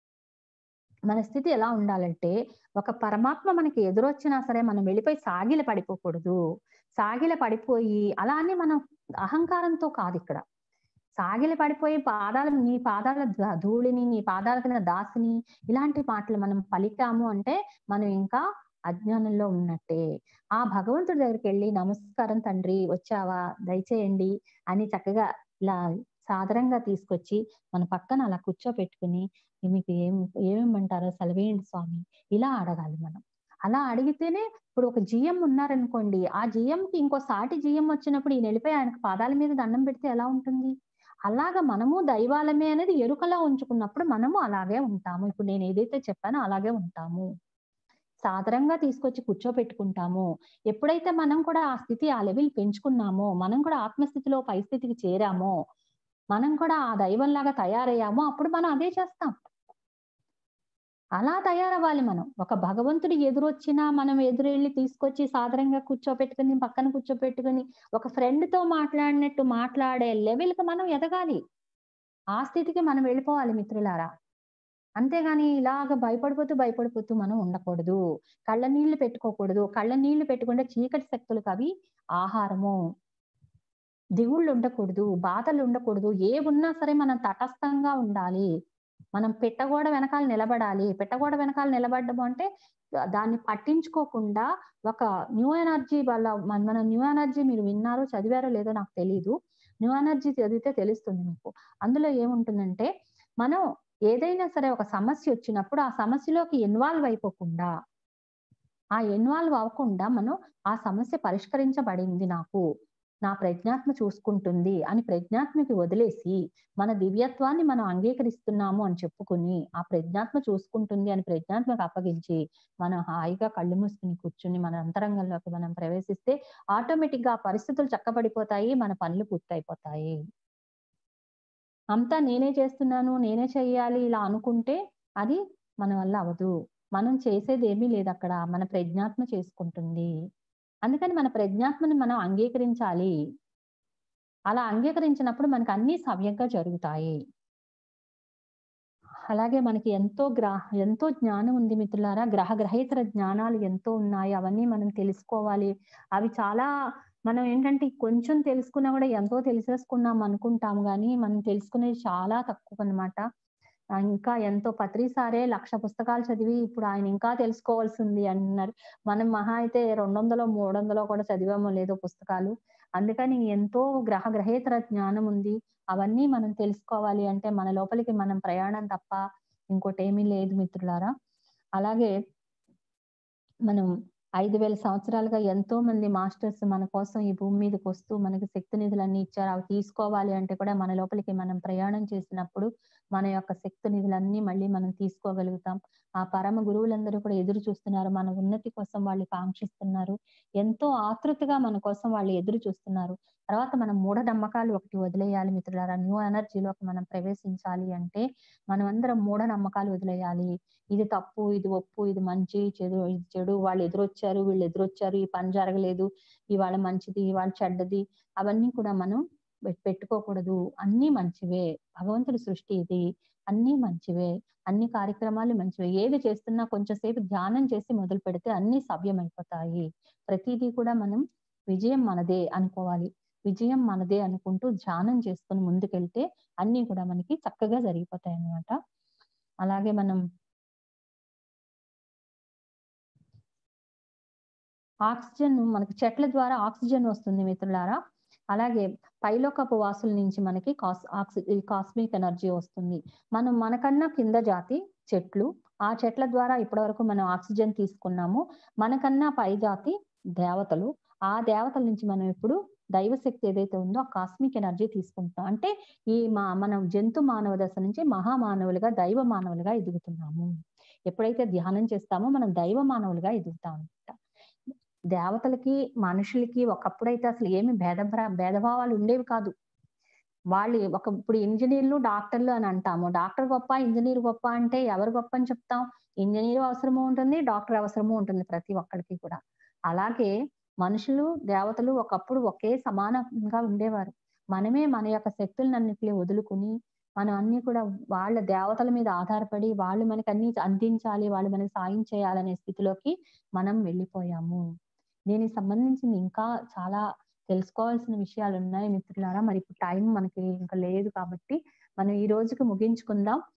మన స్థితి ఎలా ఉండాలంటే, ఒక పరమాత్మ మనకి ఎదురొచ్చినా సరే మనం వెళ్ళిపోయి సాగిల పడిపోకూడదు. సాగిల పడిపోయి అలా అని మనం అహంకారంతో కాదిక్కడ. సాగిల పడిపోయి పాదాల నీ పాదాల ధ ధూళిని, నీ పాదాల కింద దాసిని ఇలాంటి మాటలు మనం పలికాము అంటే, మనం ఇంకా అజ్ఞానంలో ఉన్నట్టే. ఆ భగవంతుడి దగ్గరికెళ్ళి నమస్కారం తండ్రి వచ్చావా? దయచేయండి అని చక్కగా ఇలా సాదరంగా తీసుకొచ్చి మన పక్కన అలా కూర్చోపెట్టుకొని, మీకు ఏం ఏమిమ్మంటారో సెలవేయండి స్వామి ఇలా అడగాలి మనం. అలా అడిగితేనే ఇప్పుడు ఒక జీఎం ఉన్నారనుకోండి, ఆ జీఎంకి ఇంకో సాటి జీఎం వచ్చినప్పుడు ఈయనెళ్ళిపోయి ఆయనకు పాదాల మీద దండం పెడితే ఎలా ఉంటుంది? అలాగా మనము దైవాలమే అనేది ఎరుకలో ఉంచుకున్నప్పుడు మనము అలాగే ఉంటాము. ఇప్పుడు నేను ఏదైతే చెప్పానో అలాగే ఉంటాము. సాదరంగా తీసుకొచ్చి కూర్చోపెట్టుకుంటాము. ఎప్పుడైతే మనం కూడా ఆ స్థితి, ఆ లెవెల్ పెంచుకున్నామో, మనం కూడా ఆత్మస్థితిలో పై స్థితికి చేరామో, మనం కూడా ఆ దైవంలాగా తయారయ్యామో, అప్పుడు మనం అదే చేస్తాం. అలా తయారవ్వాలి మనం. ఒక భగవంతుడు ఎదురొచ్చినా మనం ఎదురెళ్లి తీసుకొచ్చి సాదరంగా కూర్చోపెట్టుకొని, పక్కన కూర్చోపెట్టుకొని, ఒక ఫ్రెండ్‌తో మాట్లాడినట్టు మాట్లాడే లెవెల్‌కి మనం ఎదగాలి. ఆ స్థితికి మనం వెళ్ళిపోవాలి మిత్రులారా. అంతేగాని ఇలాగ భయపడిపోతూ, భయపడిపోతూ మనం ఉండకూడదు. కళ్ళ నీళ్లు పెట్టుకోకూడదు. కళ్ళ నీళ్లు పెట్టుకుంటే చీకటి శక్తులకవి ఆహారము. దిగుళ్ళుండకూడదు. బాధలుండకూడదు. ఏవున్నా సరే మనం తటస్థంగా ఉండాలి. మనం పిట్టగోడ వెనకాల నిలబడాలి. పిట్టగోడ వెనకాల నిలబడ్డము అంటే ద దాన్ని పట్టించుకోకుండా ఒక న్యూ ఎనర్జీ వల్ల మన మన న్యూ ఎనర్జీ మీరు విన్నారో, చదివారో లేదో నాకు తెలీదు. న్యూ ఎనర్జీ చదివితే తెలుస్తుంది మీకు. అందులో ఏముంటుందంటే, మనం ఏదైనా సరే ఒక సమస్యొచ్చినప్పుడు ఆ సమస్యలోకి ఇన్వాల్వ్ అయిపోకుండా, ఆ ఇన్వాల్వ్ అవ్వకుండా మనం ఆ సమస్య పరిష్కరించబడింది నాకు. నా ప్రజ్ఞాత్మ చూసుకుంటుంది అని ప్రజ్ఞాత్మకి వదిలేసి మన దివ్యత్వాన్ని మనం అంగీకరిస్తున్నాము అని చెప్పుకుని ఆ ప్రజ్ఞాత్మ చూసుకుంటుంది అని ప్రజ్ఞాత్మకు అప్పగించి మనం హాయిగా కళ్ళు మూసుకుని కూర్చుని మన అంతరంగంలోకి మనం ప్రవేశిస్తే ఆటోమేటిక్ గా ఆ పరిస్థితులు చక్కబడిపోతాయి, మన పనులు పూర్తయిపోతాయి. అంతా నేనే చేస్తున్నాను, నేనే చెయ్యాలి ఇలా అనుకుంటే అది మన వల్ల అవ్వదు. మనం చేసేదేమీ లేదక్కడ. మన ప్రజ్ఞాత్మ చేసుకుంటుంది. అందుకని మన ప్రజ్ఞాత్మని మనం అంగీకరించాలి. అలా అంగీకరించినప్పుడు మనకు అన్నీ సవ్యంగా జరుగుతాయి. అలాగే మనకి ఎంతో గ్రహ ఎంతో జ్ఞానం ఉంది మిత్రులారా. గ్రహ గ్రహేతర జ్ఞానాలు ఎంతో ఉన్నాయి. అవన్నీ మనం తెలుసుకోవాలి. అవి చాలా మనం ఏంటంటే కొంచెం తెలుసుకున్నా గూడా ఎంతో తెలిసేసుకున్నాం అనుకుంటాం గానీ, మనం తెలుసుకునేది చాలా తక్కువనమాట. ఆహ్, ఇంకా ఎంతో పత్రి సారే లక్ష పుస్తకాలు చదివి ఇప్పుడు ఆయన ఇంకా తెలుసుకోవాల్సింది అంటున్నారు. మనం మహా అయితే రెండు వందలు, మూడు వందలు కూడా చదివామో లేదో పుస్తకాలు. అందుకని ఎంతో గ్రహ గ్రహేతర జ్ఞానం ఉంది. అవన్నీ మనం తెలుసుకోవాలి అంటే మన లోపలికి మనం ప్రయాణం తప్ప ఇంకోటేమీ లేదు మిత్రులారా. అలాగే మనం ఐదు వేల సంవత్సరాలుగా ఎంతో మంది మాస్టర్స్ మన కోసం ఈ భూమి మీదకొస్తూ మనకి శక్తి నిధులన్నీ ఇచ్చారు. అవి తీసుకోవాలి అంటే కూడా మన లోపలికి మనం ప్రయాణం చేసినప్పుడు మన యొక్క శక్తి నిధులన్నీ మళ్ళీ మనం తీసుకోగలుగుతాం. ఆ పరమ గురువులందరూ కూడా ఎదురు చూస్తున్నారు. మన ఉన్నతి కోసం వాళ్ళు కాంక్షిస్తున్నారు. ఎంతో ఆతృతగా మన కోసం వాళ్ళు ఎదురు చూస్తున్నారు. తర్వాత మనం మూఢనమ్మకాలు ఒకటి వదిలేయాలి మిత్రులారా. న్యూ ఎనర్జీలోకి మనం ప్రవేశించాలి అంటే మనమందరం మూఢనమ్మకాలు వదిలేయాలి. ఇది తప్పు, ఇది ఒప్పు, ఇది మంచి, చెడు ఇది చెడు. వాళ్ళు ఎదురొచ్చారు, వీళ్ళు ఎదురొచ్చారు, ఈ పని జరగలేదు, ఇవాళ మంచిది, ఇవాళ చెడ్డది. అవన్నీ కూడా మనం పెట్ పెట్టుకోకూడదు. అన్నీ మంచివే. భగవంతుడి సృష్టి ఇది. అన్నీ మంచివే. అన్ని కార్యక్రమాలు మంచివే. ఏది చేస్తున్నా కొంచెం సేపు ధ్యానం చేసి మొదలుపెడితే అన్నీ సవ్యమైపోతాయి. ప్రతీదీ కూడా మనం విజయం మనదే అనుకోవాలి. విజయం మనదే అనుకుంటూ ధ్యానం చేసుకొని ముందుకెళ్తే అన్నీ కూడా మనకి చక్కగా జరిగిపోతాయన్నమాట. అలాగే మనం ఆక్సిజన్ మనకి చెట్ల ద్వారా ఆక్సిజన్ వస్తుంది మిత్రులారా. అలాగే పైలోకపు వాసుల నుంచి మనకి కాస్ ఆక్సి ఈ కాస్మిక్ ఎనర్జీ వస్తుంది. మనం మనకన్నా కింద జాతి చెట్లు. ఆ చెట్ల ద్వారా ఇప్పటివరకు మనం ఆక్సిజన్ తీసుకున్నాము. మనకన్నా పై జాతి దేవతలు. ఆ దేవతల నుంచి మనం ఇప్పుడు దైవశక్తి ఏదైతే ఉందో ఆ కాస్మిక్ ఎనర్జీ తీసుకుంటున్నాం. అంటే ఈ మా మనం జంతు మానవ దశ నుంచి మహామానవులుగా, దైవ మానవులుగా ఎదుగుతున్నాము. ఎప్పుడైతే ధ్యానం చేస్తామో మనం దైవ మానవులుగా ఎదుగుతాం అన్నమాట. దేవతలకి, మనుషులకి ఒకప్పుడైతే అసలు ఏమి భేద భ్రా భేదభావాలు ఉండేవి కాదు. వాళ్ళు ఒక ఇప్పుడు ఇంజినీర్లు, డాక్టర్లు అని అంటాము. డాక్టర్ గొప్ప, ఇంజినీర్ గొప్ప అంటే ఎవరు గొప్ప అని చెప్తాం? ఇంజినీర్ అవసరము ఉంటుంది, డాక్టర్ అవసరము ఉంటుంది ప్రతి ఒక్కడికి కూడా. అలాగే మనుషులు, దేవతలు ఒకప్పుడు ఒకే సమానంగా ఉండేవారు. మనమే మన యొక్క శక్తులనన్నిటిని వదులుకొని, మనం అన్నీ కూడా వాళ్ళ దేవతల మీద ఆధారపడి, వాళ్ళు మనకన్నీ అందించాలి, వాళ్ళు మనకి సాయం చేయాలనే స్థితిలోకి మనం వెళ్ళిపోయాము. దీనికి సంబంధించింది ఇంకా చాలా తెలుసుకోవాల్సిన విషయాలున్నాయి మిత్రులారా. మరి ఇప్పుడు టైం మనకి ఇంక లేదు కాబట్టి, మనం ఈ రోజుకి ముగించుకుందాం.